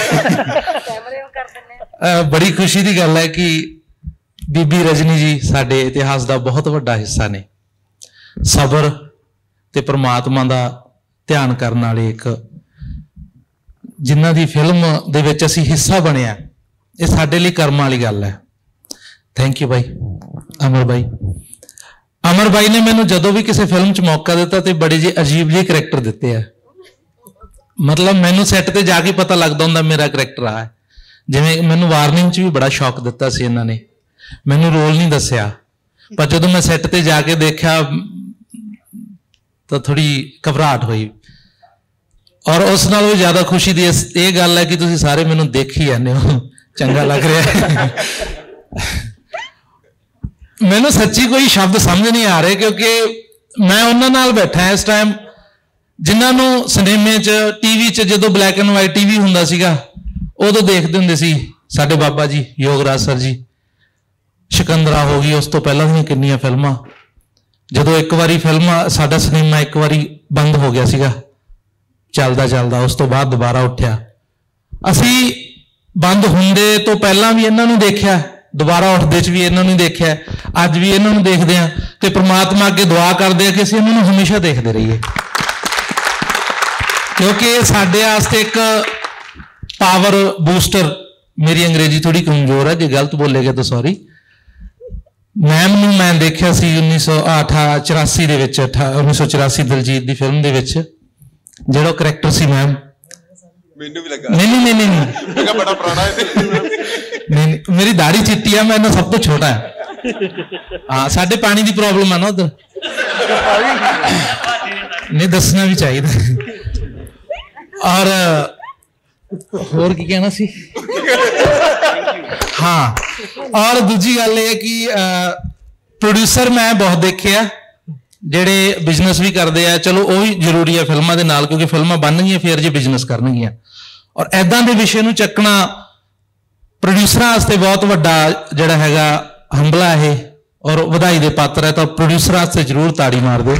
ਬੜੀ ਖੁਸ਼ੀ ਦੀ ਗੱਲ ਹੈ ਕਿ ਬੀਬੀ ਰਜਨੀ ਜੀ ਸਾਡੇ ਇਤਿਹਾਸ ਦਾ ਬਹੁਤ ਵੱਡਾ ਹਿੱਸਾ ਨੇ। ਸਬਰ ਤੇ ਪ੍ਰਮਾਤਮਾ ਦਾ ਧਿਆਨ ਕਰਨ ਵਾਲੇ ਇੱਕ, ਜਿਨ੍ਹਾਂ ਦੀ ਫਿਲਮ ਦੇ ਵਿੱਚ ਅਸੀਂ ਹਿੱਸਾ ਬਣਿਆ, ਇਹ ਸਾਡੇ ਲਈ ਕਰਮ ਵਾਲੀ ਗੱਲ ਹੈ। ਥੈਂਕ ਯੂ ਬਾਈ, ਅਮਰ ਬਾਈ। ਅਮਰ ਬਾਈ ਨੇ ਮੈਨੂੰ ਜਦੋਂ ਵੀ ਕਿਸੇ ਫਿਲਮ 'ਚ ਮੌਕਾ ਦਿੱਤਾ ਤੇ ਬੜੇ ਜਿਹੇ ਅਜੀਬ ਜਿਹੇ ਕਰੈਕਟਰ ਦਿੱਤੇ ਆ। ਮਤਲਬ ਮੈਨੂੰ ਸੈੱਟ ਤੇ ਜਾ ਕੇ ਪਤਾ ਲੱਗਦਾ ਹੁੰਦਾ ਮੇਰਾ ਕਰੈਕਟਰ ਆ ਹੈ। ਜਿਵੇਂ ਮੈਨੂੰ ਵਾਰਨਿੰਗ 'ਚ ਵੀ ਬੜਾ ਸ਼ੌਕ ਦਿੱਤਾ ਸੀ ਇਹਨਾਂ ਨੇ, ਮੈਨੂੰ ਰੋਲ ਨਹੀਂ ਦੱਸਿਆ, ਪਰ ਜਦੋਂ ਮੈਂ ਸੈੱਟ ਤੇ ਜਾ ਕੇ ਦੇਖਿਆ ਤਾਂ ਥੋੜੀ ਘਬਰਾਹਟ ਹੋਈ। ਔਰ ਉਸ ਨਾਲੋਂ ਵੀ ਜ਼ਿਆਦਾ ਖੁਸ਼ੀ ਦੀ ਇਹ ਗੱਲ ਹੈ ਕਿ ਤੁਸੀਂ ਸਾਰੇ ਮੈਨੂੰ ਦੇਖ ਹੀ ਜਾਂਦੇ ਹੋ, ਚੰਗਾ ਲੱਗ ਰਿਹਾ। ਮੈਨੂੰ ਸੱਚੀ ਕੋਈ ਸ਼ਬਦ ਸਮਝ ਨਹੀਂ ਆ ਰਹੇ, ਕਿਉਂਕਿ ਮੈਂ ਉਹਨਾਂ ਨਾਲ ਬੈਠਾ ਇਸ ਟਾਈਮ ਜਿਨ੍ਹਾਂ ਨੂੰ ਸਿਨੇਮੇ 'ਚ, ਟੀਵੀ 'ਚ, ਜਦੋਂ ਬਲੈਕ ਐਂਡ ਵਾਈਟ ਟੀਵੀ ਹੁੰਦਾ ਸੀਗਾ ਉਦੋਂ ਦੇਖਦੇ ਹੁੰਦੇ ਸੀ। ਸਾਡੇ ਬਾਬਾ ਜੀ ਯੋਗਰਾਜ ਸਰ ਜੀ, ਸ਼ਿਕੰਦਰਾ ਹੋ ਗਈ, ਉਸ ਤੋਂ ਪਹਿਲਾਂ ਦੀਆਂ ਕਿੰਨੀਆਂ ਫਿਲਮਾਂ। ਜਦੋਂ ਇੱਕ ਵਾਰੀ ਫਿਲਮ ਸਾਡਾ ਸਿਨੇਮਾ ਇੱਕ ਵਾਰੀ ਬੰਦ ਹੋ ਗਿਆ ਸੀਗਾ ਚੱਲਦਾ ਚੱਲਦਾ, ਉਸ ਤੋਂ ਬਾਅਦ ਦੁਬਾਰਾ ਉੱਠਿਆ। ਅਸੀਂ ਬੰਦ ਹੁੰਦੇ ਤੋਂ ਪਹਿਲਾਂ ਵੀ ਇਹਨਾਂ ਨੂੰ ਦੇਖਿਆ, ਦੁਬਾਰਾ ਉੱਠਦੇ 'ਚ ਵੀ ਇਹਨਾਂ ਨੂੰ ਦੇਖਿਆ, ਅੱਜ ਵੀ ਇਹਨਾਂ ਨੂੰ ਦੇਖਦੇ ਹਾਂ ਤੇ ਪ੍ਰਮਾਤਮਾ ਅੱਗੇ ਦੁਆ ਕਰਦੇ ਆ ਕਿ ਅਸੀਂ ਇਹਨਾਂ ਨੂੰ ਹਮੇਸ਼ਾ ਦੇਖਦੇ ਰਹੀਏ, ਕਿਉਂਕਿ ਇਹ ਸਾਡੇ ਵਾਸਤੇ ਇੱਕ ਪਾਵਰ ਬੂਸਟਰ। ਮੇਰੀ ਅੰਗਰੇਜ਼ੀ ਥੋੜੀ ਕਮਜ਼ੋਰ ਹੈ, ਜੇ ਗਲਤ ਬੋਲੇਗਾ ਤਾਂ ਸੌਰੀ। ਮੈਮ ਨੂੰ ਮੈਂ ਦੇਖਿਆ ਸੀ ਉੱਨੀ ਸੌ ਚੁਰਾਸੀ ਦੇ ਵਿੱਚ, ਉੱਨੀ ਸੌ ਚੁਰਾਸੀ ਦਿਲਜੀਤ ਦੀ ਫਿਲਮ ਦੇ ਵਿੱਚ ਜਿਹੜਾ ਕਰੈਕਟਰ ਸੀ ਮੈਮ, ਮੈਨੂੰ ਵੀ ਲੱਗਾ ਨਹੀਂ ਨਹੀਂ ਨਹੀਂ ਨਹੀਂ ਬੜਾ ਪੁਰਾਣਾ ਹੈ। ਨਹੀਂ, ਮੇਰੀ ਦਾੜੀ ਚਿੱਟੀ ਆ, ਮੈਂ ਇਹਨਾਂ ਸਭ ਤੋਂ ਛੋਟਾ ਹੈ। ਹਾਂ, ਸਾਡੇ ਪਾਣੀ ਦੀ ਪ੍ਰੋਬਲਮ ਆ ਨਾ ਉਧਰ, ਨਹੀਂ ਦੱਸਣਾ ਵੀ ਚਾਹੀਦਾ। ਔਰ ਹੋਰ ਕੀ ਕਹਿਣਾ ਸੀ? ਹਾਂ, ਔਰ ਦੂਜੀ ਗੱਲ ਇਹ ਹੈ ਕਿ ਪ੍ਰੋਡਿਊਸਰ ਮੈਂ ਬਹੁਤ ਦੇਖੇ ਆ ਜਿਹੜੇ ਬਿਜ਼ਨਸ ਵੀ ਕਰਦੇ ਆ। ਚਲੋ ਉਹ ਵੀ ਜ਼ਰੂਰੀ ਹੈ ਫਿਲਮਾਂ ਦੇ ਨਾਲ, ਕਿਉਂਕਿ ਫਿਲਮਾਂ ਬਣਨਗੀਆਂ ਫਿਰ ਜੇ ਬਿਜ਼ਨਸ ਕਰਨਗੀਆਂ। ਔਰ ਐਦਾਂ ਦੇ ਵਿਸ਼ੇ ਨੂੰ ਚੱਕਣਾ ਪ੍ਰੋਡਿਊਸਰਾਂ ਵਾਸਤੇ ਬਹੁਤ ਵੱਡਾ ਜਿਹੜਾ ਹੈਗਾ ਹੰਭਲਾ ਇਹ, ਔਰ ਵਧਾਈ ਦੇ ਪਾਤਰ ਹੈ। ਤਾਂ ਪ੍ਰੋਡਿਊਸਰਾਂ ਵਾਸਤੇ ਜ਼ਰੂਰ ਤਾੜੀ ਮਾਰ ਦਿਓ।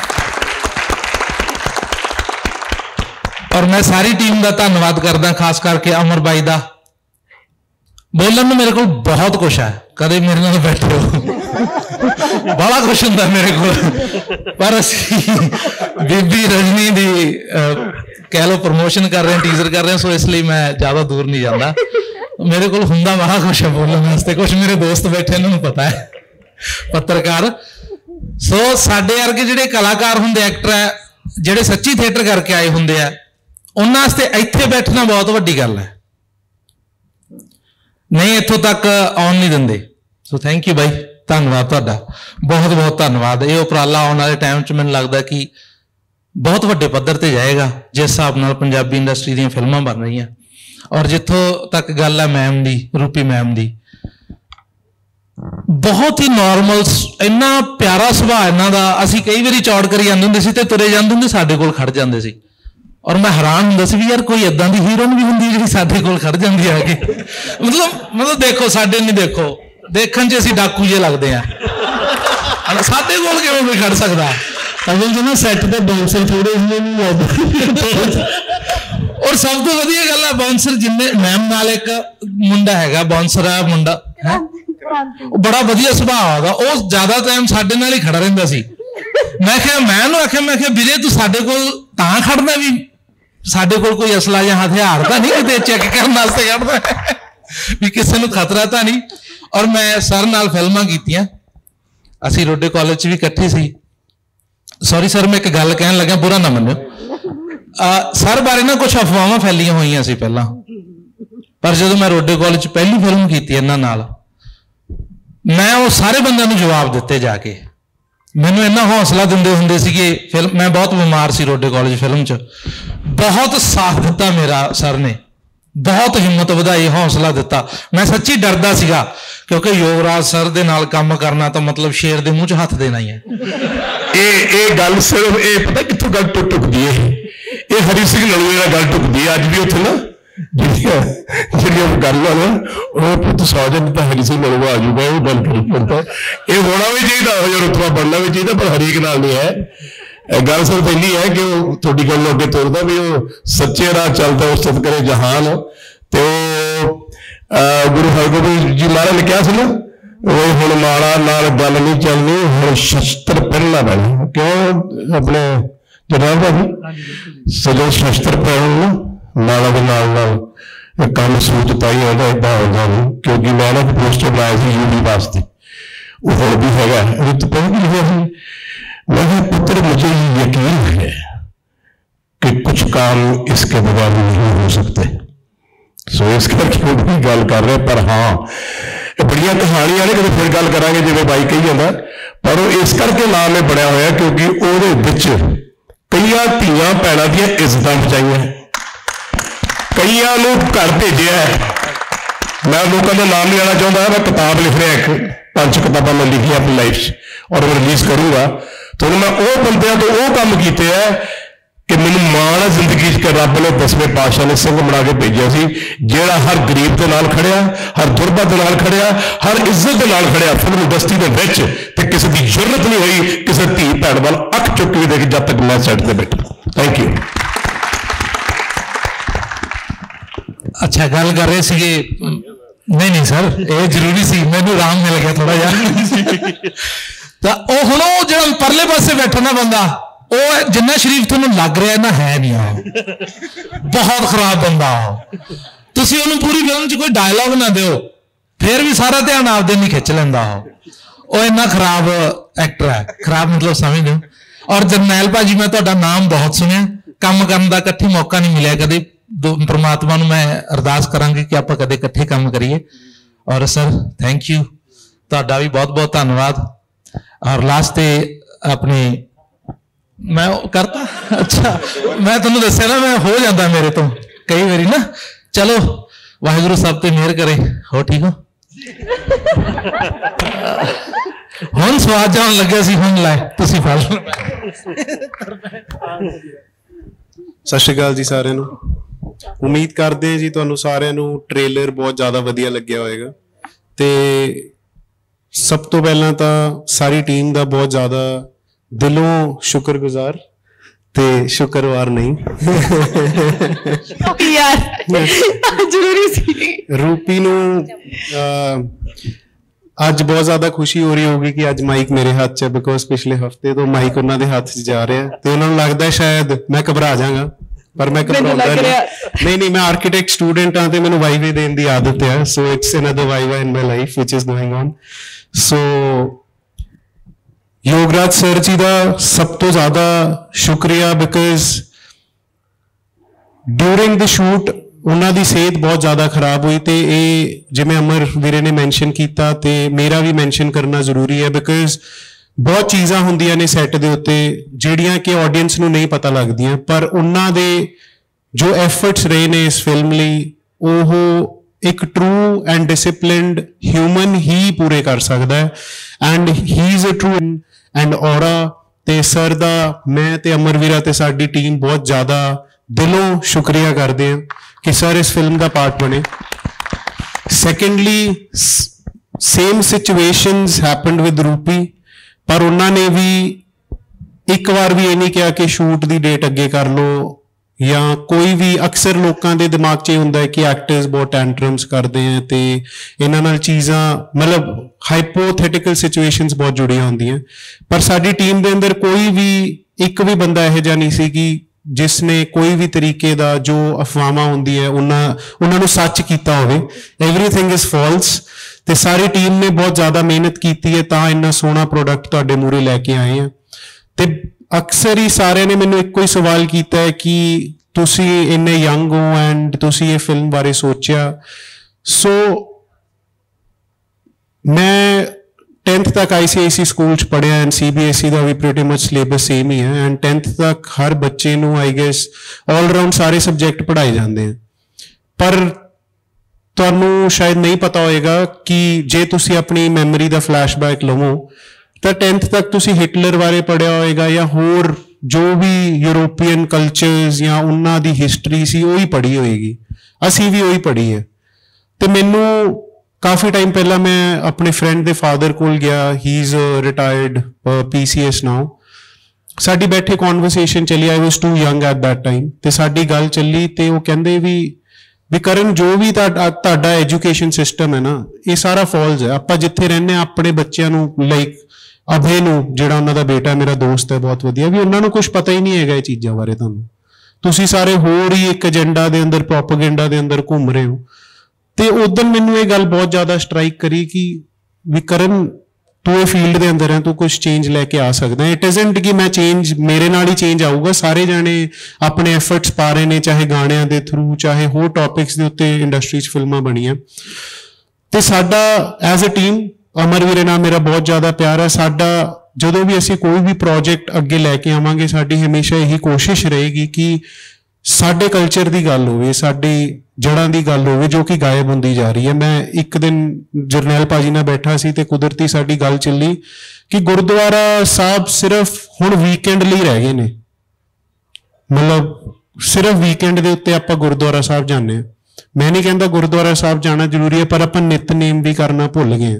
ਔਰ ਮੈਂ ਸਾਰੀ ਟੀਮ ਦਾ ਧੰਨਵਾਦ ਕਰਦਾ, ਖਾਸ ਕਰਕੇ ਅਮਰ ਬਾਈ ਦਾ। ਬੋਲਣ ਨੂੰ ਮੇਰੇ ਕੋਲ ਬਹੁਤ ਕੁਛ ਹੈ, ਕਦੇ ਮੇਰੇ ਨਾਲ ਬੈਠੋ, ਬੜਾ ਕੁਛ ਹੁੰਦਾ ਮੇਰੇ ਕੋਲ, ਪਰ ਅਸੀਂ ਬੀਬੀ ਰਜਨੀ ਦੀ ਕਹਿ ਲਓ ਪ੍ਰਮੋਸ਼ਨ ਕਰ ਰਹੇ ਹਾਂ, ਟੀਜ਼ਰ ਕਰ ਰਹੇ ਹਾਂ, ਸੋ ਇਸ ਲਈ ਮੈਂ ਜ਼ਿਆਦਾ ਦੂਰ ਨਹੀਂ ਜਾਂਦਾ। ਮੇਰੇ ਕੋਲ ਹੁੰਦਾ ਬੜਾ ਕੁਛ ਹੈ ਬੋਲਣ ਵਾਸਤੇ। ਕੁਛ ਮੇਰੇ ਦੋਸਤ ਬੈਠੇ, ਇਹਨਾਂ ਨੂੰ ਪਤਾ ਹੈ, ਪੱਤਰਕਾਰ। ਸੋ ਸਾਡੇ ਵਰਗੇ ਜਿਹੜੇ ਕਲਾਕਾਰ ਹੁੰਦੇ, ਐਕਟਰ ਹੈ, ਜਿਹੜੇ ਸੱਚੀ ਥੀਏਟਰ ਕਰਕੇ ਆਏ ਹੁੰਦੇ ਆ, ਉਹਨਾਂ ਵਾਸਤੇ ਇੱਥੇ ਬੈਠਣਾ ਬਹੁਤ ਵੱਡੀ ਗੱਲ ਹੈ। ਨਹੀਂ ਇੱਥੋਂ ਤੱਕ ਆਉਣ ਨਹੀਂ ਦਿੰਦੇ। So thank you bye. ਧੰਨਵਾਦ ਤੁਹਾਡਾ, ਬਹੁਤ ਬਹੁਤ ਧੰਨਵਾਦ। ਇਹ ਉਪਰਾਲਾ ਆਉਣ ਵਾਲੇ ਟਾਈਮ 'ਚ ਮੈਨੂੰ ਲੱਗਦਾ ਕਿ ਬਹੁਤ ਵੱਡੇ ਪੱਧਰ ਤੇ ਜਾਏਗਾ, ਜਿਸ ਹਿਸਾਬ ਨਾਲ ਪੰਜਾਬੀ ਇੰਡਸਟਰੀ ਦੀਆਂ ਫਿਲਮਾਂ ਬਣ ਰਹੀਆਂ। ਔਰ ਜਿੱਥੋਂ ਤੱਕ ਗੱਲ ਹੈ ਮੈਮ ਦੀ, ਰੂਪੀ ਮੈਮ ਦੀ, ਬਹੁਤ ਹੀ ਨੋਰਮਲ, ਇੰਨਾ ਪਿਆਰਾ ਸੁਭਾਅ ਇਹਨਾਂ ਦਾ। ਅਸੀਂ ਕਈ ਵਾਰੀ ਚੌੜ ਕਰੀ ਜਾਂਦੇ ਹੁੰਦੇ ਸੀ ਤੇ ਤੁਰੇ ਜਾਂਦੇ ਹੁੰਦੇ, ਸਾਡੇ ਕੋਲ ਖੜ ਜਾਂਦੇ ਸੀ। ਔਰ ਮੈਂ ਹੈਰਾਨ ਹੁੰਦਾ ਸੀ ਵੀ ਯਾਰ ਕੋਈ ਏਦਾਂ ਦੀ ਹੀਰੋਇਨ ਵੀ ਹੁੰਦੀ ਜਿਹੜੀ ਸਾਡੇ ਕੋਲ ਖੜ ਜਾਂਦੀ ਆ ਕੇ। ਮਤਲਬ ਮਤਲਬ ਦੇਖੋ ਸਾਡੇ ਨਹੀਂ, ਦੇਖੋ ਦੇਖਣ 'ਚ ਅਸੀਂ ਡਾਕੂ ਜਿਹੇ ਲੱਗਦੇ ਆ, ਸਾਡੇ ਕੋਲ ਕਿਵੇਂ ਕੋਈ ਖੜ ਸਕਦਾ? ਅਗਲ ਜੀ ਨਾ ਸੈੱਟ ਤੇ ਬਾਉਂਸਰ ਥੋੜੇ ਜਿਹੇ ਨਹੀਂ ਲੱਗਦੇ। ਔਰ ਸਭ ਤੋਂ ਵਧੀਆ ਗੱਲ ਹੈ ਬਾਉਂਸਰ, ਜਿੰਨੇ ਮੈਮ ਨਾਲ ਇੱਕ ਮੁੰਡਾ ਹੈਗਾ ਬਾਉਂਸਰ ਆ ਮੁੰਡਾ, ਹੈ ਉਹ ਬੜਾ ਵਧੀਆ ਸੁਭਾਅ ਦਾ, ਉਹ ਜ਼ਿਆਦਾ ਟਾਈਮ ਸਾਡੇ ਨਾਲ ਹੀ ਖੜਾ ਰਹਿੰਦਾ ਸੀ। ਮੈਂ ਕਿਹਾ ਮੈਂ ਉਹਨੂੰ ਆਖਿਆ, ਮੈਂ ਕਿਹਾ ਵੀਰੇ ਤੂੰ ਸਾਡੇ ਕੋਲ ਤਾਂ ਖੜਦਾ ਵੀ ਸਾਡੇ ਕੋਲ ਕੋਈ ਅਸਲਾ ਜਾਂ ਹਥਿਆਰ ਤਾਂ ਨਹੀਂ ਕਿਤੇ ਚੈੱਕ ਕਰਨ ਵਾਸਤੇ ਖੜਦਾ, ਵੀ ਕਿਸੇ ਨੂੰ ਖਤਰਾ ਤਾਂ ਨਹੀਂ। ਔਰ ਮੈਂ ਸਰ ਨਾਲ ਫਿਲਮਾਂ ਕੀਤੀਆਂ, ਅਸੀਂ ਰੋਡੇ ਕਾਲਜ 'ਚ ਵੀ ਇਕੱਠੇ ਸੀ। ਸੌਰੀ ਸਰ, ਮੈਂ ਇੱਕ ਗੱਲ ਕਹਿਣ ਲੱਗਾ, ਬੁਰਾ ਨਾ ਮੰਨਿਓ। ਸਰ ਬਾਰੇ ਨਾ ਕੁਛ ਅਫਵਾਹਾਂ ਫੈਲੀਆਂ ਹੋਈਆਂ ਸੀ ਪਹਿਲਾਂ, ਪਰ ਜਦੋਂ ਮੈਂ ਰੋਡੇ ਕਾਲਜ 'ਚ ਪਹਿਲੀ ਫਿਲਮ ਕੀਤੀ ਇਹਨਾਂ ਨਾਲ, ਮੈਂ ਉਹ ਸਾਰੇ ਬੰਦਿਆਂ ਨੂੰ ਜਵਾਬ ਦਿੱਤੇ ਜਾ ਕੇ। ਮੈਨੂੰ ਇੰਨਾ ਹੌਸਲਾ ਦਿੰਦੇ ਹੁੰਦੇ ਸੀਗੇ। ਫਿਲਮ ਮੈਂ ਬਹੁਤ ਬਿਮਾਰ ਸੀ ਰੋਡੇ ਕਾਲਜ ਫਿਲਮ 'ਚ, ਬਹੁਤ ਸਾਥ ਦਿੱਤਾ ਮੇਰਾ ਸਰ ਨੇ, ਬਹੁਤ ਹਿੰਮਤ ਵਧਾਈ, ਹੌਸਲਾ ਦਿੱਤਾ। ਮੈਂ ਸੱਚੀ ਡਰਦਾ ਸੀਗਾ, ਕਿਉਂਕਿ ਯੋਗਰਾਜ ਸਰ ਦੇ ਨਾਲ ਕੰਮ ਕਰਨਾ ਤਾਂ ਮਤਲਬ ਸ਼ੇਰ ਦੇ ਮੂੰਹ 'ਚ ਹੱਥ ਦੇਣਾ ਹੀ ਹੈ। ਇਹ ਇਹ ਗੱਲ ਸਿਰਫ ਇਹ ਪਤਾ ਕਿੱਥੋਂ ਗੱਲ ਟੁੱਟ ਟੁੱਕਦੀ ਹੈ, ਇਹ ਹਰੀ ਸਿੰਘ ਨਲੂਏ ਨਾਲ ਗੱਲ ਟੁੱਕਦੀ ਹੈ। ਅੱਜ ਵੀ ਉੱਥੇ ਨਾ ਜਿਹੜੀਆਂ ਜਿਹੜੀਆਂ ਗੱਲਾਂ ਨੇ ਉਹ ਪੁੱਤ ਸੌ ਜਨ ਤਾਂ ਹਰੀ ਸਿੰਘ ਨਲੂਆ ਆ ਜੂਗਾ, ਉਹ ਗੱਲ ਕਰੀ ਕਰਦਾ। ਇਹ ਹੋਣਾ ਵੀ ਚਾਹੀਦਾ, ਉਹ ਜਿਹਾ ਰੁਤਬਾ ਬਣਨਾ ਵੀ ਚਾਹੀਦਾ, ਪਰ ਹਰੀਕ ਨਾਲ ਨਹੀਂ ਹੈ। ਗੱਲ ਸਿਰਫ ਇੰਨੀ ਹੈ ਕਿ ਉਹ ਤੁਹਾਡੀ ਗੱਲ ਨੂੰ ਅੱਗੇ ਤੋਰਦਾ ਵੀ ਉਹ ਸੱਚੇ ਰਾਹ ਚੱਲਦਾ ਉਸ ਸਤ ਕਰੇ ਜਹਾਨ। ਤੇ ਉਹ ਗੁਰੂ ਹਰਗੋਬਿੰਦ ਜੀ ਮਹਾਰਾਜ ਨੇ ਕਿਹਾ ਸੀ ਨਾ, ਉਹ ਹੁਣ ਮਾੜਾ ਨਾਲ ਗੱਲ ਨਹੀਂ ਚੱਲਣੀ, ਹੁਣ ਸ਼ਸਤਰ ਪਹਿਨਣਾ ਪੈਣਾ। ਕਿਉਂ ਆਪਣੇ ਜਨਾਬ ਭਾਜੀ ਸਜੋ ਸ਼ਸਤਰ ਪਹਿਨਣਾ ਨਾਲਾਂ ਦੇ ਨਾਲ ਨਾਲ ਕੰਮ ਸੂਚਤਾ ਹੀ ਆਉਂਦਾ, ਏਦਾਂ ਆਉਂਦਾ ਨਹੀਂ। ਕਿਉਂਕਿ ਮੈਂ ਨਾ ਪੋਸਟਰ ਲਾਇਆ ਸੀ ਯੂਡੀ ਵਾਸਤੇ, ਉਹ ਹੁਣ ਵੀ ਹੈਗਾ। ਉਹਦੇ ਤੋਂ ਪਹਿਲਾਂ ਕੀ ਲਿਖਿਆ ਸੀ, मेरे पुत्र मुझे यकीन है कि कुछ काम इसके बगैर नहीं हो सकते। सो इस करके वो भी गल कर रहे, पर हाँ बड़िया कहानियां ने, कभी फिर गल करांगे जिवें बाई कही जांदा, पर वो इस करके नाम में बनया होया क्योंकि ਉਹਦੇ ਵਿੱਚ ਕਈਆਂ ਧੀਆਂ ਭੈਣਾਂ ਦੀਆਂ ਇੱਜ਼ਤਾਂ ਬਚਾਈਆਂ, ਕਈਆਂ ਨੂੰ ਘਰ ਭੇਜਿਆ। मैं लोगों का नाम नहीं लेना चाहता, मैं किताब लिख रहा, एक पांच किताबां मैं लिखी अपनी लाइफ और मैं रिलीज करूँगा। तो मैं वो बंदियां तो वो काम किए है कि मैनू माण है जिंदगी च रब ने दसवें पातशाह ने सिंह बना के भेजा सी, जिहड़ा हर गरीब के नाल खड़िया, हर दुरबा के नाल खड़िया, हर इज्जत के नाल खड़िया। फिल्म इंडस्ट्री के विच ते किसी की जरूरत नहीं हुई किसी धी भैन वाल अख चुक के देखी जब तक मैं सैट ते बैठा। Thank you. अच्छा गल कर रहे थे, नहीं नहीं सर ये जरूरी सी, मैनू आराम मिल गया थोड़ा जिहा। तो हुण वो जो परले पासे बैठा ना बंदा, वो जिन्ना शरीफ तुहानूं लग रहा ना है नहीं, वो बहुत खराब बंदा। तुसीं उहनूं पूरी फिल्म च कोई डायलॉग ना दिओ, फिर भी सारा ध्यान आपदे नहीं खिंच लैंदा। वो इन्ना खराब एक्टर है, खराब मतलब समझ लो। और जरनैल भाजी मैं तुहाडा नाम बहुत सुनिया, काम करन दा इकट्ठे मौका नहीं मिलिया कदे। परमात्मा नूं मैं अरदास करांगी कि आपां कदे इकट्ठे काम करिए। और सर थैंक यू, तुहाडा भी बहुत बहुत धन्नवाद। और लास्ट ते अपनी मैं करता, अच्छा मैं तुहानूं दस्सिया ना, मैं हो जाता मेरे तो कई बारी ना। चलो वाहिगुरू सब ते मेहर करे। हो ठीक हो? हुण स्वाद जान लग्या सी, हुण लाए तुसीं फल। सत श्री अकाल जी सारिਆਂ ਨੂੰ। उम्मीद करते जी ਤੁਹਾਨੂੰ ਸਾਰਿਆਂ ਨੂੰ ट्रेलर बहुत ज़्यादा ਵਧੀਆ ਲੱਗਿਆ ਹੋਏਗਾ। ਤੇ ਸਭ ਤੋਂ ਪਹਿਲਾਂ ਤਾਂ ਸਾਰੀ ਟੀਮ ਦਾ ਬਹੁਤ ਜ਼ਿਆਦਾ ਦਿਲੋਂ ਸ਼ੁਕਰਗੁਜ਼ਾਰ ਤੇ ਸ਼ੁੱਕਰਵਾਰ ਨਹੀਂ ਯਾਰ ਜ਼ਰੂਰੀ ਸੀ। ਰੂਪੀ ਨੂੰ ਅੱਜ ਬਹੁਤ ਜ਼ਿਆਦਾ ਖੁਸ਼ੀ ਹੋ ਰਹੀ ਹੋਗੀ ਕਿ ਅੱਜ ਮਾਈਕ ਮੇਰੇ ਹੱਥ 'ਚ ਹੈ, ਬਿਕੋਜ਼ ਪਿਛਲੇ ਹਫਤੇ ਤੋਂ ਮਾਈਕ ਉਹਨਾਂ ਦੇ ਹੱਥ 'ਚ ਜਾ ਰਿਹਾ ਤੇ ਉਹਨਾਂ ਨੂੰ ਲੱਗਦਾ ਸ਼ਾਇਦ ਮੈਂ ਘਬਰਾ ਜਾਵਾਂਗਾ, ਪਰ ਮੈਂ ਘਬਰਾਉਂਦਾ ਨਹੀਂ। ਨਹੀਂ, ਮੈਂ ਆਰਕੀਟੈਕਟ ਸਟੂਡੈਂਟ ਹਾਂ ਤੇ ਮੈਨੂੰ ਵਾਈਵੇ ਦੇਣ ਦੀ ਆਦਤ ਹੈ। So it's another viva in my life ਵਿਚ is going on. So Yograj sir ji ਦਾ ਸਭ ਤੋਂ ਜ਼ਿਆਦਾ ਸ਼ੁਕਰੀਆ, ਬਿਕੋਜ਼ ਡਿਊਰਿੰਗ ਦ ਸ਼ੂਟ ਉਹਨਾਂ ਦੀ ਸਿਹਤ ਬਹੁਤ ਜ਼ਿਆਦਾ ਖਰਾਬ ਹੋਈ ਤੇ ਇਹ ਜਿਵੇਂ ਅਮਰ ਵੀਰੇ ਨੇ ਮੈਂਸ਼ਨ ਕੀਤਾ ਤੇ ਮੇਰਾ ਵੀ ਮੈਂਸ਼ਨ ਕਰਨਾ ਜ਼ਰੂਰੀ ਹੈ ਬਿਕਾਜ਼ ਬਹੁਤ ਚੀਜ਼ਾਂ ਹੁੰਦੀਆਂ ਨੇ ਸੈੱਟ ਦੇ ਉੱਤੇ ਜਿਹੜੀਆਂ ਕਿ ਆਡੀਅנס ਨੂੰ ਨਹੀਂ ਪਤਾ ਲੱਗਦੀਆਂ ਪਰ ਉਹਨਾਂ ਦੇ ਜੋ ਐਫਰਟਸ ਰਹੇ ਨੇ ਇਸ ਫਿਲਮ ਲਈ ਉਹ ਇੱਕ ਟਰੂ ਐਂਡ ਡਿਸਪਲਿਨਡ ਹਿਊਮਨ ਹੀ ਪੂਰੇ ਕਰ ਸਕਦਾ ਹੈ and he is a true and aura ਤੇ ਸਰ ਦਾ ਮੈਂ ਤੇ ਅਮਰ ਵੀਰਾ ਤੇ ਸਾਡੀ ਟੀਮ ਬਹੁਤ ਜ਼ਿਆਦਾ ਦਿਲੋਂ ਸ਼ੁਕਰੀਆ ਕਰਦੇ ਹਾਂ ਕਿ ਸਰ ਇਸ ਫਿਲਮ ਦਾ ਪਾਰਟ ਬਣੇ secondly same situations happened with Rupi ਪਰ ਉਹਨਾਂ ਨੇ ਵੀ ਇੱਕ ਵਾਰ ਵੀ ਇਹ ਨਹੀਂ ਕਿਹਾ ਕਿ ਸ਼ੂਟ ਦੀ ਡੇਟ ਅੱਗੇ ਕਰ ਲਓ ਜਾਂ ਕੋਈ ਵੀ ਅਕਸਰ ਲੋਕਾਂ ਦੇ ਦਿਮਾਗ 'ਚ ਇਹ ਹੁੰਦਾ ਹੈ ਕਿ ਐਕਟਰਸ ਬਹੁਤ ਟੈਂਟਰਮਸ ਕਰਦੇ ਆ ਤੇ ਇਹਨਾਂ ਨਾਲ ਚੀਜ਼ਾਂ ਮਤਲਬ ਹਾਈਪੋਥੈਟੀਕਲ ਸਿਚੁਏਸ਼ਨਸ ਬਹੁਤ ਜੁੜੀਆਂ ਹੁੰਦੀਆਂ ਪਰ ਸਾਡੀ ਟੀਮ ਦੇ ਅੰਦਰ ਕੋਈ ਵੀ ਇੱਕ ਵੀ ਬੰਦਾ ਇਹੋ ਜਿਹਾ ਨਹੀਂ ਸੀ ਕਿ ਜਿਸ ਨੇ ਕੋਈ ਵੀ ਤਰੀਕੇ ਦਾ ਜੋ ਅਫਵਾਹਾਂ ਹੁੰਦੀ ਹੈ ਉਹਨਾਂ ਉਹਨਾਂ ਨੂੰ ਸੱਚ ਕੀਤਾ ਹੋਵੇ ਐਵਰੀਥਿੰਗ ਇਜ਼ ਫਾਲਸ ਤੇ ਸਾਰੀ ਟੀਮ ਨੇ ਬਹੁਤ ਜ਼ਿਆਦਾ ਮਿਹਨਤ ਕੀਤੀ ਹੈ ਤਾਂ ਇੰਨਾ ਸੋਹਣਾ ਪ੍ਰੋਡਕਟ ਤੁਹਾਡੇ ਮੂਹਰੇ ਲੈ ਕੇ ਆਏ ਆ ਤੇ ਅਕਸਰ ਹੀ ਸਾਰਿਆਂ ਨੇ ਮੈਨੂੰ ਇੱਕੋ ਹੀ ਸਵਾਲ ਕੀਤਾ ਹੈ ਕਿ ਤੁਸੀਂ ਇੰਨੇ ਯੰਗ ਹੋ ਐਂਡ ਤੁਸੀਂ ਇਹ ਫਿਲਮ ਬਾਰੇ ਸੋਚਿਆ ਸੋ ਮੈਂ tenth ਤੱਕ I C I S E school 'ਚ ਪੜ੍ਹਿਆ and C B S E ਦਾ ਵੀ ਪ੍ਰੀਟੀ ਮਚ ਸਿਲੇਬਸ ਸੇਮ ਹੀ ਹੈ ਐਂਡ tenth ਤੱਕ ਹਰ ਬੱਚੇ ਨੂੰ ਆਈ ਗੈਸ ਆਲ ਰਾਊਂਡ ਸਾਰੇ ਸਬਜੈਕਟ ਪੜ੍ਹਾਏ ਜਾਂਦੇ ਆ ਪਰ ਤੁਹਾਨੂੰ ਸ਼ਾਇਦ ਨਹੀਂ ਪਤਾ ਹੋਏਗਾ ਕਿ ਜੇ ਤੁਸੀਂ ਆਪਣੀ ਮੈਮਰੀ ਦਾ ਫਲੈਸ਼ਬੈਕ ਲਵੋ ਤਾਂ tenth ਤੱਕ ਤੁਸੀਂ ਹਿਟਲਰ ਬਾਰੇ ਪੜ੍ਹਿਆ ਹੋਏਗਾ ਜਾਂ ਹੋਰ ਜੋ ਵੀ ਯੂਰੋਪੀਅਨ ਕਲਚਰਸ ਜਾਂ ਉਹਨਾਂ ਦੀ ਹਿਸਟਰੀ ਸੀ ਉਹ ਹੀ ਪੜ੍ਹੀ ਹੋਏਗੀ ਅਸੀਂ ਵੀ ਉਹੀ ਪੜ੍ਹੀ ਹੈ ਤੇ ਮੈਨੂੰ ਕਾਫੀ ਟਾਈਮ ਪਹਿਲਾਂ ਮੈਂ ਆਪਣੇ ਫਰੈਂਡ ਦੇ ਫਾਦਰ ਕੋਲ ਗਿਆ ਹੀ is retired P C S now ਸਾਡੀ ਬੈਠੇ ਕਨਵਰਸੇਸ਼ਨ ਚੱਲੀ I was too young at that time ਤੇ ਸਾਡੀ ਗੱਲ ਚੱਲੀ ਤੇ ਉਹ ਕਹਿੰਦੇ ਵੀ ਵੀ ਕਰਨ ਜੋ ਵੀ ਤੁਹਾਡਾ ਐਜੂਕੇਸ਼ਨ ਸਿਸਟਮ ਹੈ ਨਾ ਇਹ ਸਾਰਾ ਫਾਲਸ ਹੈ ਆਪਾਂ ਜਿੱਥੇ ਰਹਿੰਦੇ ਆ ਆਪਣੇ ਬੱਚਿਆਂ ਨੂੰ ਲਾਈਕ ਅਭੇ ਨੂੰ ਜਿਹੜਾ ਉਹਨਾਂ ਦਾ ਬੇਟਾ ਮੇਰਾ ਦੋਸਤ ਹੈ ਬਹੁਤ ਵਧੀਆ ਵੀ ਉਹਨਾਂ ਨੂੰ ਕੁਝ ਪਤਾ ਹੀ ਨਹੀਂ ਹੈਗਾ ਇਹ ਚੀਜ਼ਾਂ ਬਾਰੇ ਤੁਹਾਨੂੰ ਤੁਸੀਂ ਸਾਰੇ ਹੋਰ ਹੀ ਇੱਕ ਏਜੰਡਾ ਦੇ ਅੰਦਰ ਪ੍ਰੋਪੇਗੈਂਡਾ ਦੇ ਅੰਦਰ ਘੁੰਮ ਰਹੇ ਹੋ ਤੇ ਉਦੋਂ ਮੈਨੂੰ ਇਹ ਗੱਲ ਬਹੁਤ ਜ਼ਿਆਦਾ ਸਟ੍ਰਾਈਕ ਕਰੀ ਕਿ ਵੀ ਕਰਨ ਤੂੰ ਇਹ ਫੀਲਡ ਦੇ ਅੰਦਰ ਹੈ ਤੂੰ ਕੁਝ ਚੇਂਜ ਲੈ ਕੇ ਆ ਸਕਦਾ ਇਟ ਇਜ਼ਨਟ ਕਿ ਮੈਂ ਚੇਂਜ ਮੇਰੇ ਨਾਲ ਹੀ ਚੇਂਜ ਆਊਗਾ ਸਾਰੇ ਜਾਣੇ ਆਪਣੇ ਐਫਰਟਸ ਪਾ ਰਹੇ ਨੇ ਚਾਹੇ ਗਾਣਿਆਂ ਦੇ ਥਰੂ ਚਾਹੇ ਹੋਰ ਟੌਪਿਕਸ ਦੇ ਉੱਤੇ ਇੰਡਸਟਰੀ 'ਚ ਫਿਲਮਾਂ ਬਣੀਆਂ ਤੇ ਸਾਡਾ ਐਜ਼ ਅ ਟੀਮ ਅਮਰ ਵੀਰੇ ਨਾਲ ਮੇਰਾ ਬਹੁਤ ਜ਼ਿਆਦਾ ਪਿਆਰ ਹੈ ਸਾਡਾ ਜਦੋਂ ਵੀ ਅਸੀਂ ਕੋਈ ਵੀ ਪ੍ਰੋਜੈਕਟ ਅੱਗੇ ਲੈ ਕੇ ਆਵਾਂਗੇ ਸਾਡੀ ਹਮੇਸ਼ਾ ਇਹੀ ਕੋਸ਼ਿਸ਼ ਰਹੇਗੀ ਕਿ ਸਾਡੇ ਕਲਚਰ ਦੀ ਗੱਲ ਹੋਵੇ ਸਾਡੀ ਜੜ੍ਹਾਂ ਦੀ ਗੱਲ ਹੋਵੇ ਜੋ ਕਿ ਗਾਇਬ ਹੁੰਦੀ ਜਾ ਰਹੀ ਹੈ ਮੈਂ ਇੱਕ ਦਿਨ ਜਰਨੈਲ ਭਾਜੀ ਨਾਲ ਬੈਠਾ ਸੀ ਤੇ ਕੁਦਰਤੀ ਸਾਡੀ ਗੱਲ ਚੱਲੀ ਕਿ ਗੁਰਦੁਆਰਾ ਸਾਹਿਬ ਸਿਰਫ ਹੁਣ ਵੀਕਐਂਡ ਲਈ ਰਹਿ ਗਏ ਨੇ ਮਤਲਬ ਸਿਰਫ ਵੀਕਐਂਡ ਦੇ ਉੱਤੇ ਆਪਾਂ ਗੁਰਦੁਆਰਾ ਸਾਹਿਬ ਜਾਂਦੇ ਹਾਂ ਮੈਂ ਨਹੀਂ ਕਹਿੰਦਾ ਗੁਰਦੁਆਰਾ ਸਾਹਿਬ ਜਾਣਾ ਜ਼ਰੂਰੀ ਹੈ ਪਰ ਆਪਾਂ ਨਿਤਨੇਮ ਵੀ ਕਰਨਾ ਭੁੱਲ ਗਏ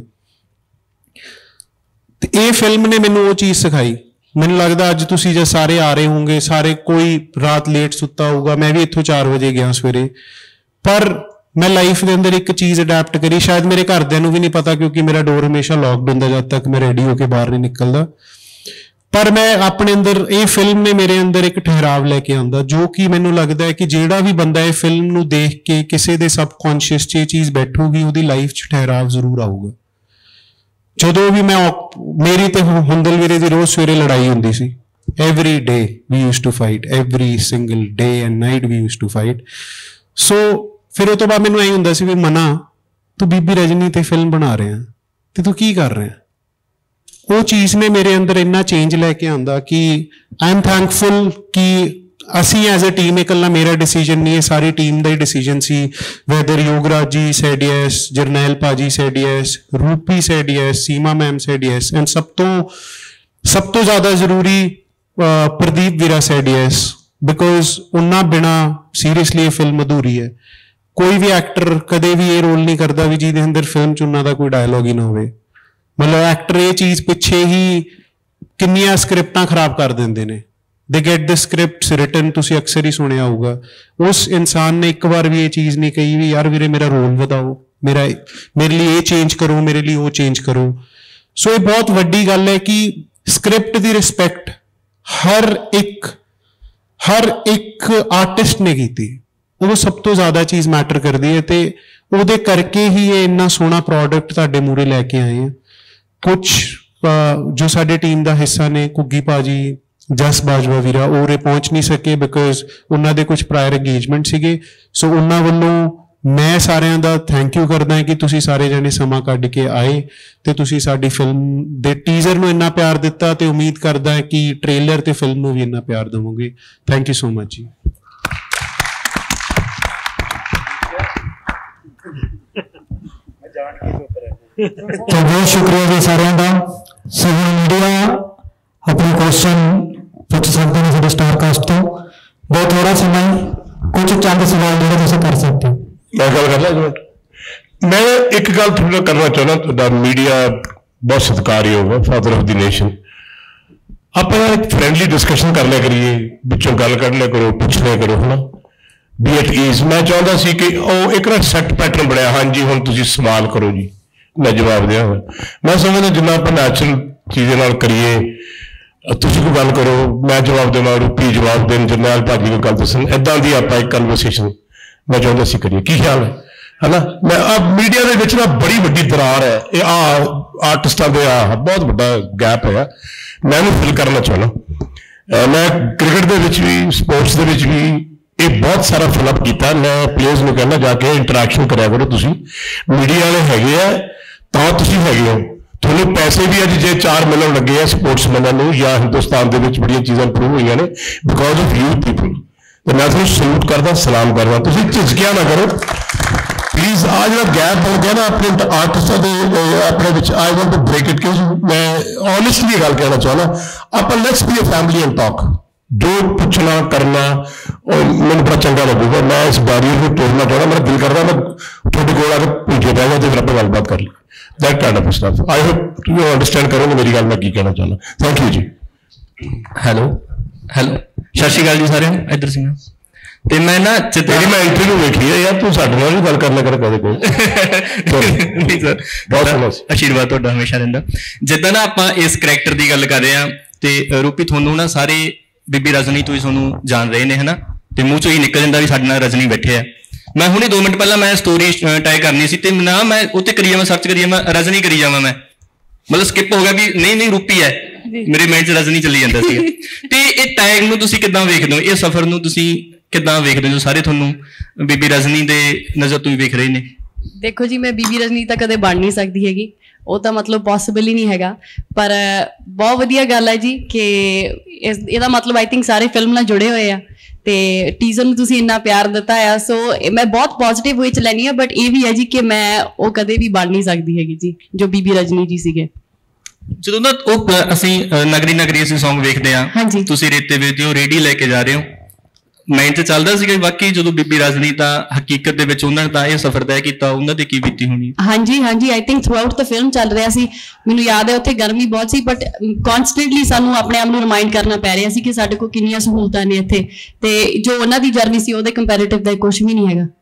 ਤੇ ਇਹ ਫਿਲਮ ਨੇ ਮੈਨੂੰ ਉਹ ਚੀਜ਼ ਸਿਖਾਈ ਮੈਨੂੰ ਲੱਗਦਾ ਅੱਜ ਤੁਸੀਂ ਜੇ ਸਾਰੇ ਆ ਰਹੇ ਹੋਵੋਗੇ ਸਾਰੇ ਕੋਈ ਰਾਤ ਲੇਟ ਸੁੱਤਾ ਹੋਊਗਾ ਮੈਂ ਵੀ ਇੱਥੋਂ ਚਾਰ ਵਜੇ ਗਿਆ ਸਵੇਰੇ ਪਰ ਮੈਂ ਲਾਈਫ ਦੇ ਅੰਦਰ ਇੱਕ ਚੀਜ਼ ਅਡੈਪਟ ਕਰੀ ਸ਼ਾਇਦ ਮੇਰੇ ਘਰਦਿਆਂ ਨੂੰ ਵੀ ਨਹੀਂ ਪਤਾ ਕਿਉਂਕਿ ਮੇਰਾ ਡੋਰ ਹਮੇਸ਼ਾ ਲੌਕਡ ਹੁੰਦਾ ਜਦ ਤੱਕ ਮੈਂ ਰੈਡੀ ਹੋ ਕੇ ਬਾਹਰ ਨਹੀਂ ਨਿਕਲਦਾ ਪਰ ਮੈਂ ਆਪਣੇ ਅੰਦਰ ਇਹ ਫਿਲਮ ਨੇ ਮੇਰੇ ਅੰਦਰ ਇੱਕ ਠਹਿਰਾਵ ਲੈ ਕੇ ਆਉਂਦਾ ਜੋ ਕਿ ਮੈਨੂੰ ਲੱਗਦਾ ਹੈ ਕਿ ਜਿਹੜਾ ਵੀ ਬੰਦਾ ਇਹ ਫਿਲਮ ਨੂੰ ਦੇਖ ਕੇ ਕਿਸੇ ਦੇ ਸਬਕੌਂਸ਼ੀਅਸ 'ਚ ਇਹ ਚੀਜ਼ ਬੈਠੂਗੀ ਉਹਦੀ ਲਾਈਫ 'ਚ ਠਹਿਰਾਵ ਜ਼ਰੂਰ ਆਊਗਾ ਜਦੋਂ ਵੀ ਮੈਂ ਮੇਰੀ ਤੇ ਹੁੰਦਲ ਵੀਰੇ ਦੀ ਰੋਜ਼ ਸਵੇਰੇ ਲੜਾਈ ਹੁੰਦੀ ਸੀ every day we used to fight every single day and night we used to fight so ਫਿਰ ਉਹ ਤੋਂ ਬਾਅਦ ਮੈਨੂੰ ਐਂ ਹੁੰਦਾ ਸੀ ਵੀ ਮਨਾ ਤੂੰ ਬੀਬੀ ਰਜਨੀ ਤੇ ਫਿਲਮ ਬਣਾ ਰਿਹਾ ਤੇ ਤੂੰ ਕੀ ਕਰ ਰਿਹਾ ਉਹ ਚੀਜ਼ ਨੇ ਮੇਰੇ ਅੰਦਰ ਇੰਨਾ ਚੇਂਜ ਲੈ ਕੇ ਆਂਦਾ ਕਿ ਆਈ ਐਮ ਥੈਂਕਫੁਲ ਕਿ ਅਸੀਂ ਐਜ਼ ਅ ਟੀਮ ਇਕੱਲਾ ਮੇਰਾ ਡਿਸੀਜਨ ਨਹੀਂ ਹੈ ਸਾਰੀ ਟੀਮ ਦਾ ਹੀ ਡਿਸੀਜਨ ਸੀ whether Yograj ji said yes Jarnail ਭਾਜੀ said yes Rupi said yes Seema ma'am said yes and ਸਭ ਤੋਂ ਸਭ ਤੋਂ ਜ਼ਿਆਦਾ ਜ਼ਰੂਰੀ ਪ੍ਰਦੀਪ ਵੀਰਾ ਸੈਡ ਯੈਸ ਬਿਕੋਜ਼ ਉਹਨਾਂ ਬਿਨਾ ਸੀਰੀਅਸਲੀ ਇਹ ਫਿਲਮ ਅਧੂਰੀ ਹੈ ਕੋਈ ਵੀ ਐਕਟਰ ਕਦੇ ਵੀ ਇਹ ਰੋਲ ਨਹੀਂ ਕਰਦਾ ਵੀ ਜਿਹਦੇ ਅੰਦਰ ਫਿਲਮ 'ਚ ਉਹਨਾਂ ਦਾ ਕੋਈ ਡਾਇਲੋਗ ਹੀ ਨਾ ਹੋਵੇ ਮਤਲਬ ਐਕਟਰ ਇਹ ਚੀਜ਼ ਪਿੱਛੇ ਹੀ ਕਿੰਨੀਆਂ ਸਕ੍ਰਿਪਟਾਂ ਖਰਾਬ ਕਰ ਦਿੰਦੇ ਨੇ ਦੇ ਗੈਟ ਦ ਸਕ੍ਰਿਪਟਸ ਰਿਟਨ ਤੁਸੀਂ ਅਕਸਰ ਹੀ ਸੁਣਿਆ ਹੋਊਗਾ ਉਸ ਇਨਸਾਨ ਨੇ ਇੱਕ ਵਾਰ ਵੀ ਇਹ ਚੀਜ਼ ਨਹੀਂ ਕਹੀ ਵੀ ਯਾਰ ਵੀਰੇ ਮੇਰਾ ਰੋਲ ਵਧਾਓ ਮੇਰਾ ਮੇਰੇ ਲਈ ਇਹ ਚੇਂਜ ਕਰੋ ਮੇਰੇ ਲਈ ਉਹ ਚੇਂਜ ਕਰੋ ਸੋ ਇਹ ਬਹੁਤ ਵੱਡੀ ਗੱਲ ਹੈ ਕਿ ਸਕ੍ਰਿਪਟ ਦੀ ਰਿਸਪੈਕਟ ਹਰ ਇੱਕ ਹਰ ਇੱਕ ਆਰਟਿਸਟ ਨੇ ਕੀਤੀ ਉਹ ਸਭ ਤੋਂ ਜ਼ਿਆਦਾ ਚੀਜ਼ ਮੈਟਰ ਕਰਦੀ ਹੈ ਤੇ ਉਹਦੇ ਕਰਕੇ ਹੀ ਇਹ ਇੰਨਾ ਸੋਹਣਾ ਪ੍ਰੋਡਕਟ ਤੁਹਾਡੇ ਮੂਹਰੇ ਲੈ ਕੇ ਆਏ ਆ ਕੁਝ ਜੋ ਸਾਡੇ ਟੀਮ ਦਾ ਹਿੱਸਾ ਨੇ ਕੁੱਗੀ ਭਾਜੀ ਜਸ ਬਾਜਵਾ ਵੀਰਾ, ਉਹ ਉਰੇ ਪਹੁੰਚ ਨਹੀਂ ਸਕੇ ਬਿਕੋਜ਼ ਉਹਨਾਂ ਦੇ ਕੁਝ ਪ੍ਰਾਇਰ ਇੰਗੇਜਮੈਂਟ ਸੀਗੇ। ਸੋ ਉਹਨਾਂ ਵੱਲੋਂ ਮੈਂ ਸਾਰਿਆਂ ਦਾ ਥੈਂਕ ਯੂ ਕਰਦਾ ਕਿ ਤੁਸੀਂ ਸਾਰੇ ਜਣੇ ਸਮਾਂ ਕੱਢ ਕੇ ਆਏ ਤੇ ਤੁਸੀਂ ਸਾਡੀ ਫਿਲਮ ਦੇ ਟੀਜ਼ਰ ਨੂੰ ਇੰਨਾ ਪਿਆਰ ਦਿੱਤਾ, ਤੇ ਉਮੀਦ ਕਰਦਾ ਕਿ ਟ੍ਰੇਲਰ ਤੇ ਫਿਲਮ ਨੂੰ ਵੀ ਇੰਨਾ ਪਿਆਰ ਦੇਵੋਗੇ। ਥੈਂਕ ਯੂ ਸੋ ਮਚ ਜੀ। तो बहुत शुक्रिया जी सारे का। सो हम मीडिया अपने क्वेश्चन पूछ सकते हैं साढ़े स्टारकास्ट तो। बहुत थोड़ा समय, कुछ चंद सवाल जो तुम कर सकते हो। मैं गल कर ला मैं एक गल थोड़ा करना चाहना, तुहाडा मीडिया बहुत सत्कारयोग है, फादर ऑफ द नेशन। आप एक फ्रेंडली डिस्कशन कर लिया करिए, बिचों गल कर लिया करो, पूछ लिया करो, है ना, बी एट ईज। मैं चाहता सी कि ਉਹ ਇੱਕ ਨਾ ਸੈੱਟ ਪੈਟਰਨ ਬਣਿਆ, ਹਾਂਜੀ ਹੁਣ ਤੁਸੀਂ ਸਵਾਲ ਕਰੋ ਜੀ, ਮੈਂ ਜਵਾਬ ਦਿਆਂ। ਮੈਂ ਸਮਝਦਾ ਜਿੰਨਾ ਆਪਾਂ ਨੈਚੁਰਲ ਚੀਜ਼ਾਂ ਨਾਲ ਕਰੀਏ, ਤੁਸੀਂ ਕੋਈ ਗੱਲ ਕਰੋ, ਮੈਂ ਜਵਾਬ ਦੇਵਾਂ, ਰੂਪੀ ਜਵਾਬ ਦੇਣ, ਜਰਨੈਲ ਭਾਜੀ ਕੋਈ ਗੱਲ ਦੱਸਣ, ਇੱਦਾਂ ਦੀ ਆਪਾਂ ਇੱਕ ਕਨਵਰਸੇਸ਼ਨ ਮੈਂ ਚਾਹੁੰਦਾ ਸੀ ਕਰੀਏ। ਕੀ ਖਿਆਲ ਹੈ ਹੈ ਨਾ? ਮੈਂ ਆ ਮੀਡੀਆ ਦੇ ਵਿੱਚ ਨਾ ਬੜੀ ਵੱਡੀ ਦਰਾਰ ਹੈ, ਇਹ ਆ ਆਰਟਿਸਟਾਂ ਦੇ ਆ ਬਹੁਤ ਵੱਡਾ ਗੈਪ ਹੈਗਾ, ਮੈਂ ਇਹਨੂੰ ਫਿਲ ਕਰਨਾ ਚਾਹੁੰਦਾ। ਮੈਂ ਕ੍ਰਿਕਟ ਦੇ ਵਿੱਚ ਵੀ, ਸਪੋਰਟਸ ਦੇ ਵਿੱਚ ਵੀ ਇਹ ਬਹੁਤ ਸਾਰਾ ਫਿਲਅਪ ਕੀਤਾ। ਮੈਂ ਪਲੇਅਰਸ ਨੂੰ ਕਹਿੰਦਾ ਜਾ ਕੇ ਇੰਟਰੈਕਸ਼ਨ ਕਰਿਆ ਕਰੋ, ਤੁਸੀਂ ਮੀਡੀਆ ਵਾਲੇ ਹੈਗੇ ਆ ਤਾਂ ਤੁਸੀਂ ਹੈਗੇ ਹੋ, ਤੁਹਾਨੂੰ ਪੈਸੇ ਵੀ ਅੱਜ ਜੇ ਚਾਰ ਮਿਲਣ ਲੱਗੇ ਆ ਸਪੋਰਟਸਮੈਨਾਂ ਨੂੰ, ਜਾਂ ਹਿੰਦੁਸਤਾਨ ਦੇ ਵਿੱਚ ਬੜੀਆਂ ਚੀਜ਼ਾਂ ਇੰਪਰੂਵ ਹੋਈਆਂ ਨੇ ਬਿਕੋਜ਼ ਆਫ ਯੂ ਪੀਪਲ। ਤੇ ਮੈਂ ਤੁਹਾਨੂੰ ਸਲੂਟ ਕਰਦਾ, ਸਲਾਮ ਕਰਦਾ, ਤੁਸੀਂ ਝਿਜਕਿਆ ਨਾ ਕਰੋ ਪਲੀਜ਼। ਆ ਜਿਹੜਾ ਗੈਪ ਹੋ ਗਿਆ ਨਾ ਆਪਣੇ ਆਰਟਿਸਟਾਂ ਦੇ ਆਪਣੇ ਵਿੱਚ, I want to break it, ਕਿਉਂਕਿ ਮੈਂ ਓਨੈਸਟਲੀ ਗੱਲ ਕਹਿਣਾ ਚਾਹੁੰਦਾ, ਆਪਾਂ let's be a family and talk. ਜੋ ਪੁੱਛਣਾ ਕਰਨਾ ਮੈਨੂੰ ਬੜਾ ਚੰਗਾ ਲੱਗੂਗਾ। ਮੈਂ ਇਸ ਬੈਰੀਅਰ ਨੂੰ ਤੋੜਨਾ ਚਾਹੁੰਦਾ, ਮੇਰਾ ਦਿਲ ਕਰਦਾ ਮੈਂ ਤੁਹਾਡੇ ਕੋਲ ਆ ਕੇ ਭੁੱਜੇ ਪੈ ਗਿਆ ਤੇ ਫਿਰ ਆਪਾਂ ਗੱਲਬਾਤ ਕਰ ਲਈ। That kind of stuff I hope you understand ਕਰੋਗੇ ਮੇਰੀ ਗੱਲ ਮੈਂ ਕੀ ਕਹਿਣਾ ਚਾਹੁੰਦਾ। Thank you ji. Hello hello ਸਤਿ ਸ਼੍ਰੀ ਅਕਾਲ ਜੀ ਸਾਰਿਆਂ ਨੂੰ, ਇੱਧਰ ਸਿੰਘ ਤੇ ਮੈਂ ਨਾ ਤੇਰੀ ਮੈਂ ਇੰਟਰਵਿਊ ਵੇਖੀ ਹੈ ਯਾਰ, ਤੂੰ ਸਾਡੇ ਨਾਲ ਵੀ ਗੱਲ ਕਰ ਲਿਆ ਕਰ ਕਦੇ ਕੋਈ। ਨਹੀਂ ਸਰ, ਬਹੁਤ ਆਸ਼ੀਰਵਾਦ ਤੁਹਾਡਾ ਹਮੇਸ਼ਾ ਰਹਿੰਦਾ। ਜਿੱਦਾਂ ਨਾ ਆਪਾਂ ਇਸ ਕਰੈਕਟਰ ਦੀ ਗੱਲ ਕਰ ਰਹੇ ਹਾਂ ਤੇ ਰੂਪੀ ਤੁਹਾਨੂੰ ਨਾ ਸਾਰੇ ਬੀਬੀ ਰਜਨੀ ਤੋਂ ਹੀ ਤੁਹਾਨੂੰ ਜਾਣ ਰਹੇ ਨੇ, ਹਨਾ, ਤੇ ਮੂੰਹ ਚੋਂ ਹੀ ਨਿਕਲ ਜਾਂਦਾ ਵੀ ਸਾਡੇ ਨਾਲ ਰਜਨੀ ਬੈਠੇ ਆ। ਮੈਂ ਹੁਣੇ ਦੋ ਮਿੰਟ ਪਹਿਲਾਂ ਮੈਂ ਸਟੋਰੀ ਟਾਈਪ ਕਰਨੀ ਸੀ ਤੇ ਨਾ ਮੈਂ ਉੱਤੇ ਕਰੀ ਜਾਵਾਂ, ਸਰਚ ਕਰੀ ਜਾਵਾਂ, ਰਜਨੀ ਕਰੀ ਜਾਵਾਂ, ਮੈਂ ਮਤਲਬ ਸਕਿਪ ਹੋ ਗਿਆ ਵੀ ਨਹੀਂ ਨਹੀਂ ਰੂਪੀ ਹੈ, ਮੇਰੇ ਮਾਈਂਡ 'ਚ ਰਜਨੀ ਚੱਲੀ ਜਾਂਦਾ ਸੀ। ਤੇ ਇਹ ਟੈਗ ਨੂੰ ਤੁਸੀਂ ਕਿੱਦਾਂ ਵੇਖਦੇ ਹੋ, ਇਹ ਸਫ਼ਰ ਨੂੰ ਤੁਸੀਂ ਕਿੱਦਾਂ ਵੇਖਦੇ ਹੋ? ਸਾਰੇ ਤੁਹਾਨੂੰ ਬੀਬੀ ਰਜਨੀ ਦੇ ਨਜ਼ਰ ਤੋਂ ਹੀ ਵੇਖ ਰਹੇ ਨੇ। ਦੇਖੋ ਜੀ, ਮੈਂ ਬੀਬੀ ਰਜਨੀ ਤਾਂ ਕਦੇ ਬਣ ਨਹੀਂ ਸਕਦੀ ਹੈਗੀ, ਉਹ ਤਾਂ ਮਤਲਬ ਪੋਸੀਬਲ ਹੀ ਨਹੀਂ ਹੈਗਾ। ਪਰ ਬਹੁਤ ਵਧੀਆ ਗੱਲ ਹੈ ਜੀ ਕਿ ਇਸ ਇਹਦਾ ਮਤਲਬ ਆਈ ਥਿੰਕ ਸਾਰੇ ਫਿਲਮ ਨਾਲ ਜੁੜੇ ਹੋਏ ਆ ਤੇ ਟੀਜ਼ਰ ਨੂੰ ਤੁਸੀਂ ਇੰਨਾ ਪਿਆਰ ਦਿੱਤਾ ਆ। ਸੋ ਮੈਂ ਬਹੁਤ ਪੋਜ਼ਿਟਿਵ ਵੇ ਚ ਲੈਣੀ ਆ, ਬਟ ਇਹ ਵੀ ਹੈ ਜੀ ਕਿ ਮੈਂ ਉਹ ਕਦੇ ਵੀ ਬਣ ਨਹੀਂ ਸਕਦੀ ਹੈਗੀ ਜੀ ਜੋ ਬੀਬੀ ਰਜਨੀ ਜੀ ਸੀਗੇ। ਜਦੋਂ ਨਾ ਉਹ ਅਸੀਂ ਨਗਰੀ ਨਗਰੀ ਅਸੀਂ ਸੌਂਗ ਵੇਖਦੇ ਆ, ਤੁਸੀਂ ਰੇਤੇ ਵੇਚਦੇ ਹੋ, ਰੇਡੀ ਲੈ ਕੇ ਜਾ ਰਹੇ ਹੋ, ਮਾਈਂਡ 'ਚ ਚੱਲਦਾ ਸੀਗਾ ਬਾਕੀ ਜਦੋਂ ਬੀਬੀ ਰਜਨੀ ਤਾਂ ਹਕੀਕਤ ਦੇ ਵਿੱਚ ਉਹਨਾਂ ਨੇ ਤਾਂ ਇਹ ਸਫ਼ਰ ਤੈਅ ਕੀਤਾ, ਉਹਨਾਂ ਦੀ ਕੀ ਬੀਤੀ ਹੋਣੀ? ਹਾਂਜੀ ਹਾਂਜੀ, I think throughout the film ਚੱਲ ਰਿਹਾ ਸੀ। ਮੈਨੂੰ ਯਾਦ ਹੈ ਉੱਥੇ ਗਰਮੀ ਬਹੁਤ ਸੀ, ਬਟ ਕਨਸਟੈਂਟਲੀ ਸਾਨੂੰ ਆਪਣੇ ਆਪ ਨੂੰ ਰਿਮਾਈਂਡ ਕਰਨਾ ਪੈ ਰਿਹਾ ਸੀ ਕਿ ਸਾਡੇ ਕੋਲ ਕਿੰਨੀਆਂ ਸਹੂਲਤਾਂ ਨੇ ਇੱਥੇ, ਤੇ ਜੋ ਉਹਨਾਂ ਦੀ ਜਰਨੀ ਸੀ ਉਹਦੇ ਕੰਪੈਰੀਟਿਵ ਦਾ ਕੁਝ ਵੀ ਨਹੀਂ ਹੈਗਾ।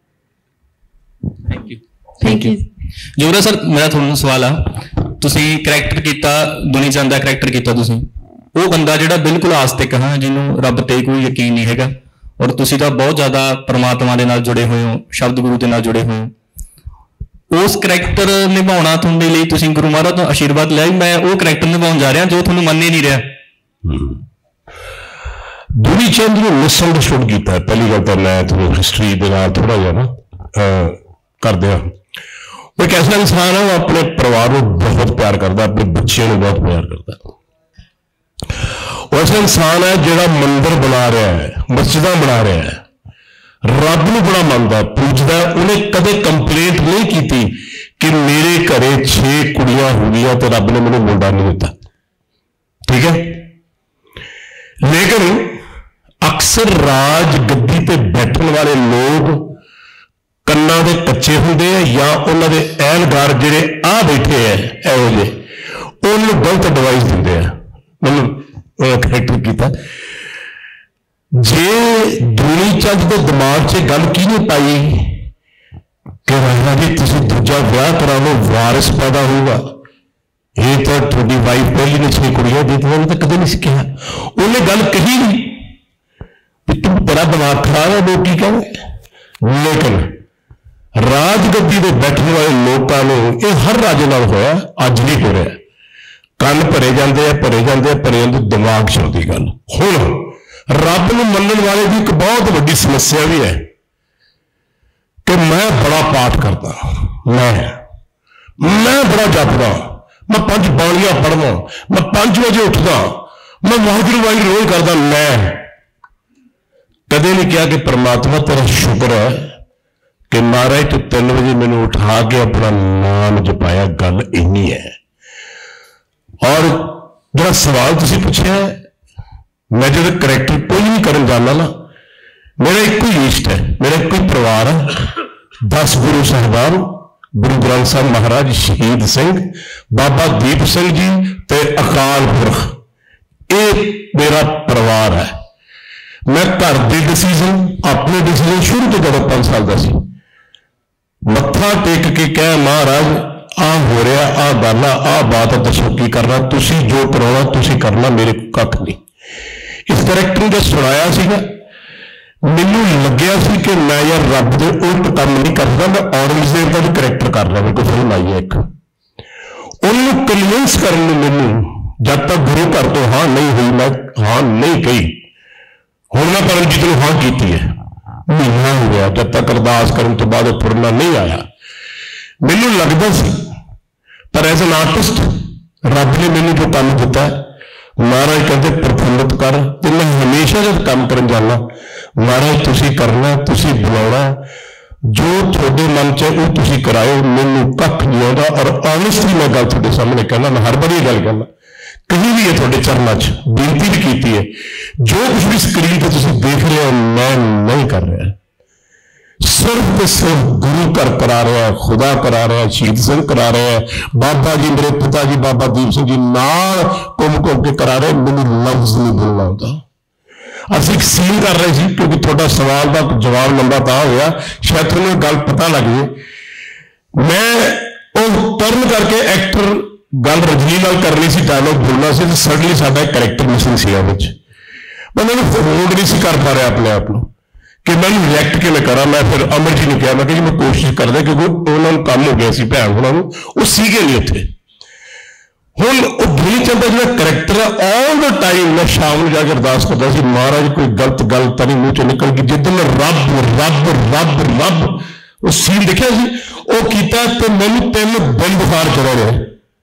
Thank you thank you. Jora sir, ਮੇਰਾ ਤੁਹਾਨੂੰ ਸਵਾਲ ਆ, ਤੁਸੀਂ ਕਰੈਕਟਰ ਕੀਤਾ, ਦੁਨੀ ਚੰਦ ਦਾ ਕਰੈਕਟਰ ਕੀਤਾ ਤੁਸੀਂ, ਉਹ ਬੰਦਾ ਜਿਹੜਾ ਬਿਲਕੁਲ ਆਸਤਿਕ ਹਾਂ, ਜਿਹਨੂੰ ਰੱਬ ਤੇ ਕੋਈ ਯਕੀਨ ਨਹੀਂ ਹੈਗਾ, ਔਰ ਤੁਸੀਂ ਤਾਂ ਬਹੁਤ ਜ਼ਿਆਦਾ ਪਰਮਾਤਮਾ ਦੇ ਨਾਲ ਜੁੜੇ ਹੋਏ ਹੋ, ਸ਼ਬਦ ਗੁਰੂ ਦੇ ਨਾਲ ਜੁੜੇ ਹੋਏ ਹੋ। ਉਸ ਕਰੈਕਟਰ ਨਿਭਾਉਣਾ ਤੁਹਾਡੇ ਲਈ ਤੁਸੀਂ ਗੁਰੂ ਮਹਾਰਾਜ ਤੋਂ ਆਸ਼ੀਰਵਾਦ ਲਿਆ, ਮੈਂ ਉਹ ਕਰੈਕਟਰ ਨਿਭਾਉਣ ਜਾ ਰਿਹਾ ਜੋ ਤੁਹਾਨੂੰ ਮੰਨ ਹੀ ਨਹੀਂ ਰਿਹਾ। ਦੁਨੀ ਚੰਦ ਨੂੰ ਮਿਸਅੰਡਰਸਟੂਡ ਕੀਤਾ। ਪਹਿਲੀ ਗੱਲ ਤਾਂ ਮੈਂ ਤੁਹਾਨੂੰ ਹਿਸਟਰੀ ਦੇ ਨਾਲ ਥੋੜਾ ਜਿਹਾ ਨਾ ਕਰਦੇ ਹਾਂ। ਉਹ ਇੱਕ ਐਸਾ ਇਨਸਾਨ ਹੈ, ਉਹ ਆਪਣੇ ਪਰਿਵਾਰ ਨੂੰ ਬਹੁਤ ਪਿਆਰ ਕਰਦਾ, ਆਪਣੇ ਬੱਚਿਆਂ ਨੂੰ ਬਹੁਤ ਪਿਆਰ ਕਰਦਾ। ਉਹ ਐਸਾ ਇਨਸਾਨ ਹੈ ਜਿਹੜਾ ਮੰਦਿਰ ਬਣਾ ਰਿਹਾ ਹੈ, ਮਸਜਿਦਾਂ ਬਣਾ ਰਿਹਾ ਹੈ, ਰੱਬ ਨੂੰ ਬੜਾ ਮੰਨਦਾ, ਪੂਜਦਾ। ਉਹਨੇ ਕਦੇ ਕੰਪਲੇਂਟ ਨਹੀਂ ਕੀਤੀ ਕਿ ਮੇਰੇ ਘਰੇ ਛੇ ਕੁੜੀਆਂ ਹੋ ਗਈਆਂ ਤੇ ਰੱਬ ਨੇ ਮੈਨੂੰ ਮੁੰਡਾ ਨਹੀਂ ਦਿੱਤਾ, ਠੀਕ ਹੈ। ਲੇਕਿਨ ਅਕਸਰ ਰਾਜ ਗੱਦੀ ਤੇ ਬੈਠਣ ਵਾਲੇ ਲੋਕ ਕੰਨਾਂ ਦੇ ਕੱਚੇ ਹੁੰਦੇ ਆ, ਜਾਂ ਉਹਨਾਂ ਦੇ ਐਲਗਾਰ ਜਿਹੜੇ ਆ ਬੈਠੇ ਆ ਇਹੋ ਜਿਹੇ, ਉਹਨੂੰ ਗਲਤ ਐਡਵਾਈਸ ਦਿੰਦੇ ਆ। ਮੈਨੂੰ ਕਰੈਕਟਰ ਕੀਤਾ, ਜੇ ਦੁਨੀ ਚੰਦ ਦੇ ਦਿਮਾਗ 'ਚ ਗੱਲ ਕਿਹਨੇ ਪਾਈ ਕਿ ਰਾਜਾ ਜੀ ਤੁਸੀਂ ਦੂਜਾ ਵਿਆਹ ਕਰਾ ਲਓ, ਵਾਰਿਸ ਪੈਦਾ ਹੋਊਗਾ, ਇਹ ਤਾਂ ਤੁਹਾਡੀ ਵਾਈਫ ਪਹਿਲੀ ਨੇ ਛੇ ਕੁੜੀਆਂ ਦਿੱਤੀਆਂ, ਉਹਨੇ ਤਾਂ ਕਦੇ ਨਹੀਂ ਸਿੱਖਿਆ। ਉਹਨੇ ਗੱਲ ਕਹੀ ਨਹੀਂ ਕਿ ਤੂੰ ਤੇਰਾ ਦਿਮਾਗ ਖਰਾਬ ਹੈ, ਲੋਕ ਕੀ ਕਹਿਣਗੇ। ਲੇਕਿਨ ਰਾਜ ਗੱਦੀ ਦੇ ਬੈਠਣ ਵਾਲੇ ਲੋਕਾਂ ਨੂੰ ਇਹ ਹਰ ਰਾਜੇ ਨਾਲ ਹੋਇਆ, ਅੱਜ ਨਹੀਂ ਹੋ ਰਿਹਾ। ਕੰਨ ਭਰੇ ਜਾਂਦੇ ਆ ਭਰੇ ਜਾਂਦੇ ਆ ਭਰੇ ਜਾਂਦੇ ਦਿਮਾਗ 'ਚ ਆਉਂਦੀ ਗੱਲ। ਹੁਣ ਰੱਬ ਨੂੰ ਮੰਨਣ ਵਾਲੇ ਦੀ ਇੱਕ ਬਹੁਤ ਵੱਡੀ ਸਮੱਸਿਆ ਵੀ ਹੈ ਕਿ ਮੈਂ ਬੜਾ ਪਾਠ ਕਰਦਾ, ਮੈਂ ਮੈਂ ਬੜਾ ਜਪਦਾ, ਮੈਂ ਪੰਜ ਬਾਣੀਆਂ ਪੜ੍ਹਦਾ, ਮੈਂ ਪੰਜ ਵਜੇ ਉੱਠਦਾ, ਮੈਂ ਵਾਹਿਗੁਰੂ ਵਾਹਿਗੁਰੂ ਰੋਜ਼ ਕਰਦਾ। ਮੈਂ ਕਦੇ ਨਹੀਂ ਕਿਹਾ ਕਿ ਪ੍ਰਮਾਤਮਾ ਤੇਰਾ ਸ਼ੁਕਰ ਹੈ ਕਿ ਮਹਾਰਾਜ ਤੂੰ ਤਿੰਨ ਵਜੇ ਮੈਨੂੰ ਉਠਾ ਕੇ ਆਪਣਾ ਨਾਮ ਜਪਾਇਆ। ਗੱਲ ਇੰਨੀ ਹੈ। ਔਰ ਜਿਹੜਾ ਸਵਾਲ ਤੁਸੀਂ ਪੁੱਛਿਆ, ਮੈਂ ਜਦੋਂ ਕਰੈਕਟਰ ਕੋਈ ਨਹੀਂ ਕਰਨ ਜਾਂਦਾ ਨਾ, ਮੇਰਾ ਇੱਕੋ ਹੀ ਇਸ਼ਟ ਹੈ, ਮੇਰਾ ਇੱਕੋ ਹੀ ਪਰਿਵਾਰ ਹੈ। ਦਸ ਗੁਰੂ ਸਾਹਿਬਾਨ, ਗੁਰੂ ਗ੍ਰੰਥ ਸਾਹਿਬ ਮਹਾਰਾਜ, ਸ਼ਹੀਦ ਸਿੰਘ, ਬਾਬਾ ਦੀਪ ਸਿੰਘ ਜੀ ਤੇ ਅਕਾਲ ਪੁਰਖ, ਇਹ ਮੇਰਾ ਪਰਿਵਾਰ ਹੈ। ਮੈਂ ਘਰ ਦੇ ਡਿਸੀਜ਼ਨ, ਆਪਣੇ ਡਿਸੀਜ਼ਨ ਸ਼ੁਰੂ ਤੋਂ ਜਦੋਂ ਪੰਜ ਸਾਲ ਦਾ ਸੀ, ਮੱਥਾ ਟੇਕ ਕੇ ਕਹਿ ਮਹਾਰਾਜ ਆਹ ਹੋ ਰਿਹਾ, ਆਹ ਗੱਲ ਆ, ਆਹ ਬਾਤ ਦੱਸੋ ਕੀ ਕਰਨਾ, ਤੁਸੀਂ ਜੋ ਕਰਾਉਣਾ ਤੁਸੀਂ ਕਰਨਾ, ਮੇਰੇ ਕੱਖ ਨਹੀਂ। ਇਸ ਕਰੈਕਟਰ ਨੂੰ ਜਦ ਸੁਣਾਇਆ ਸੀਗਾ, ਮੈਨੂੰ ਲੱਗਿਆ ਸੀ ਕਿ ਮੈਂ ਯਾਰ ਰੱਬ ਦੇ ਉਲਟ ਕੰਮ ਨਹੀਂ ਕਰਦਾ, ਮੈਂ ਔਰੰਗਜ਼ੇਬ ਦਾ ਵੀ ਕਰੈਕਟਰ ਕਰ ਰਿਹਾ। ਮੇਰੇ ਕੋਲ ਫਿਲਮ ਆਈ ਹੈ ਇੱਕ, ਉਹਨੂੰ ਕਨਵਿੰਸ ਕਰਨ ਨੂੰ ਮੈਨੂੰ ਜਦ ਤੱਕ ਗੁਰੂ ਘਰ ਤੋਂ ਹਾਂ ਨਹੀਂ ਹੋਈ, ਮੈਂ ਹਾਂ ਨਹੀਂ ਕਹੀ। ਹੁਣ ਮੈਂ ਪਰਮਜੀਤ ਨੂੰ ਹਾਂ ਕੀਤੀ ਹੈ, ਮਹੀਨਾ ਹੋ ਗਿਆ, ਜਦ ਤੱਕ ਅਰਦਾਸ ਕਰਨ ਤੋਂ ਬਾਅਦ ਫੁਰਨਾ ਨਹੀਂ ਆਇਆ। ਮੈਨੂੰ ਲੱਗਦਾ ਸੀ, ਪਰ ਐਜ਼ ਐਨ ਆਰਟਿਸਟ ਰੱਬ ਨੇ ਮੈਨੂੰ ਜੋ ਕੰਮ ਦਿੱਤਾ, ਮਹਾਰਾਜ ਕਹਿੰਦੇ ਪ੍ਰਫੁੱਲਿਤ ਕਰ, ਤੇ ਮੈਂ ਹਮੇਸ਼ਾ ਜਦ ਕੰਮ ਕਰਨ ਜਾਂਦਾ, ਮਹਾਰਾਜ ਤੁਸੀਂ ਕਰਨਾ, ਤੁਸੀਂ ਬੁਲਾਉਣਾ, ਜੋ ਤੁਹਾਡੇ ਮਨ 'ਚ ਉਹ ਤੁਸੀਂ ਕਰਾਇਓ, ਮੈਨੂੰ ਕੱਖ ਨਹੀਂ ਆਉਂਦਾ। ਔਰ ਆਨੈਸਟਲੀ ਮੈਂ ਗੱਲ ਤੁਹਾਡੇ ਸਾਹਮਣੇ ਕਹਿੰਦਾ, ਮੈਂ ਹਰ ਵਾਰੀ ਗੱਲ ਕਹਿੰਦਾ, ਕਹੀ ਵੀ ਹੈ ਤੁਹਾਡੇ ਚਰਨਾਂ 'ਚ, ਬੇਨਤੀ ਵੀ ਕੀਤੀ ਹੈ, ਜੋ ਕੁਝ ਵੀ ਸਕਰੀਨ 'ਤੇ ਤੁਸੀਂ ਦੇਖ ਰਹੇ ਹੋ ਮੈਂ ਨਹੀਂ ਕਰ ਰਿਹਾ, ਸਿਰਫ ਤੇ ਸਿਰਫ ਗੁਰੂ ਘਰ ਕਰਾ ਰਿਹਾ, ਖੁਦਾ ਕਰਾ ਰਿਹਾ, ਸ਼ਹੀਦ ਸਿੰਘ ਕਰਾ ਰਿਹਾ, ਬਾਬਾ ਜੀ ਮੇਰੇ ਪਿਤਾ ਜੀ ਬਾਬਾ ਦੀਪ ਸਿੰਘ ਜੀ ਨਾਲ ਘੁੰਮ ਘੁੰਮ ਕੇ ਕਰਾ ਰਹੇ। ਮੈਨੂੰ ਲਫ਼ਜ਼ ਨਹੀਂ ਬੋਲਣਾ ਆਉਂਦਾ। ਅਸੀਂ ਇੱਕ ਸੀਨ ਕਰ ਰਹੇ ਸੀ, ਕਿਉਂਕਿ ਤੁਹਾਡਾ ਸਵਾਲ ਦਾ ਜਵਾਬ ਲੰਬਾ ਤਾਂ ਹੋਇਆ, ਸ਼ਾਇਦ ਤੁਹਾਨੂੰ ਗੱਲ ਪਤਾ ਲੱਗ ਜੇ। ਮੈਂ ਉਹ ਟਰਨ ਕਰਕੇ ਐਕਟਰ ਗੱਲ ਰਜਨੀ ਨਾਲ ਕਰਨੀ ਸੀ, ਡਾਇਲੋਗ ਬੋਲਣਾ ਸੀ, ਤੇ ਸਡਨਲੀ ਸਾਡਾ ਇੱਕ ਕਰੈਕਟਰ ਮਿਸਿੰਗ ਸੀ ਵਿੱਚ। ਮੈਂ ਮੈਨੂੰ ਹੋਲਡ ਨਹੀਂ ਸੀ ਕਰ ਪਾ ਰਿਹਾ ਆਪਣੇ ਆਪ ਨੂੰ ਕਿ ਮੈਨੂੰ ਰਿਐਕਟ ਕਿਵੇਂ ਕਰਾਂ। ਮੈਂ ਫਿਰ ਅਮਰ ਜੀ ਨੂੰ ਕਿਹਾ, ਮੈਂ ਕਿਹਾ ਜੀ ਮੈਂ ਕੋਸ਼ਿਸ਼ ਕਰਦਾ, ਕਿਉਂਕਿ ਉਹਨਾਂ ਨੂੰ ਕੰਮ ਹੋ ਗਿਆ ਸੀ, ਭੈਣ ਉਹਨਾਂ ਨੂੰ, ਉਹ ਸੀਗੇ ਨਹੀਂ ਉੱਥੇ। ਹੁਣ ਉਹ ਗਿਣੀ ਚੰਦਾ ਜਿਹੜਾ ਕਰੈਕਟਰ ਹੈ, ਆਲ ਦਾ ਟਾਈਮ ਮੈਂ ਸ਼ਾਮ ਨੂੰ ਜਾ ਕੇ ਅਰਦਾਸ ਕਰਦਾ ਸੀ, ਮਹਾਰਾਜ ਕੋਈ ਗਲਤ ਗੱਲ ਤਾਂ ਨਹੀਂ ਮੂੰਹ ਚੋਂ ਨਿਕਲ ਗਈ। ਜਿੱਦਣ ਰੱਬ ਰੱਬ ਰੱਬ ਰੱਬ ਉਹ ਸੀਨ ਦੇਖਿਆ ਸੀ, ਉਹ ਕੀਤਾ ਤੇ ਮੈਨੂੰ ਤਿੰਨ ਦਿਨ ਬੁਖਾਰ ਚੜ੍ਹ ਰਿਹਾ।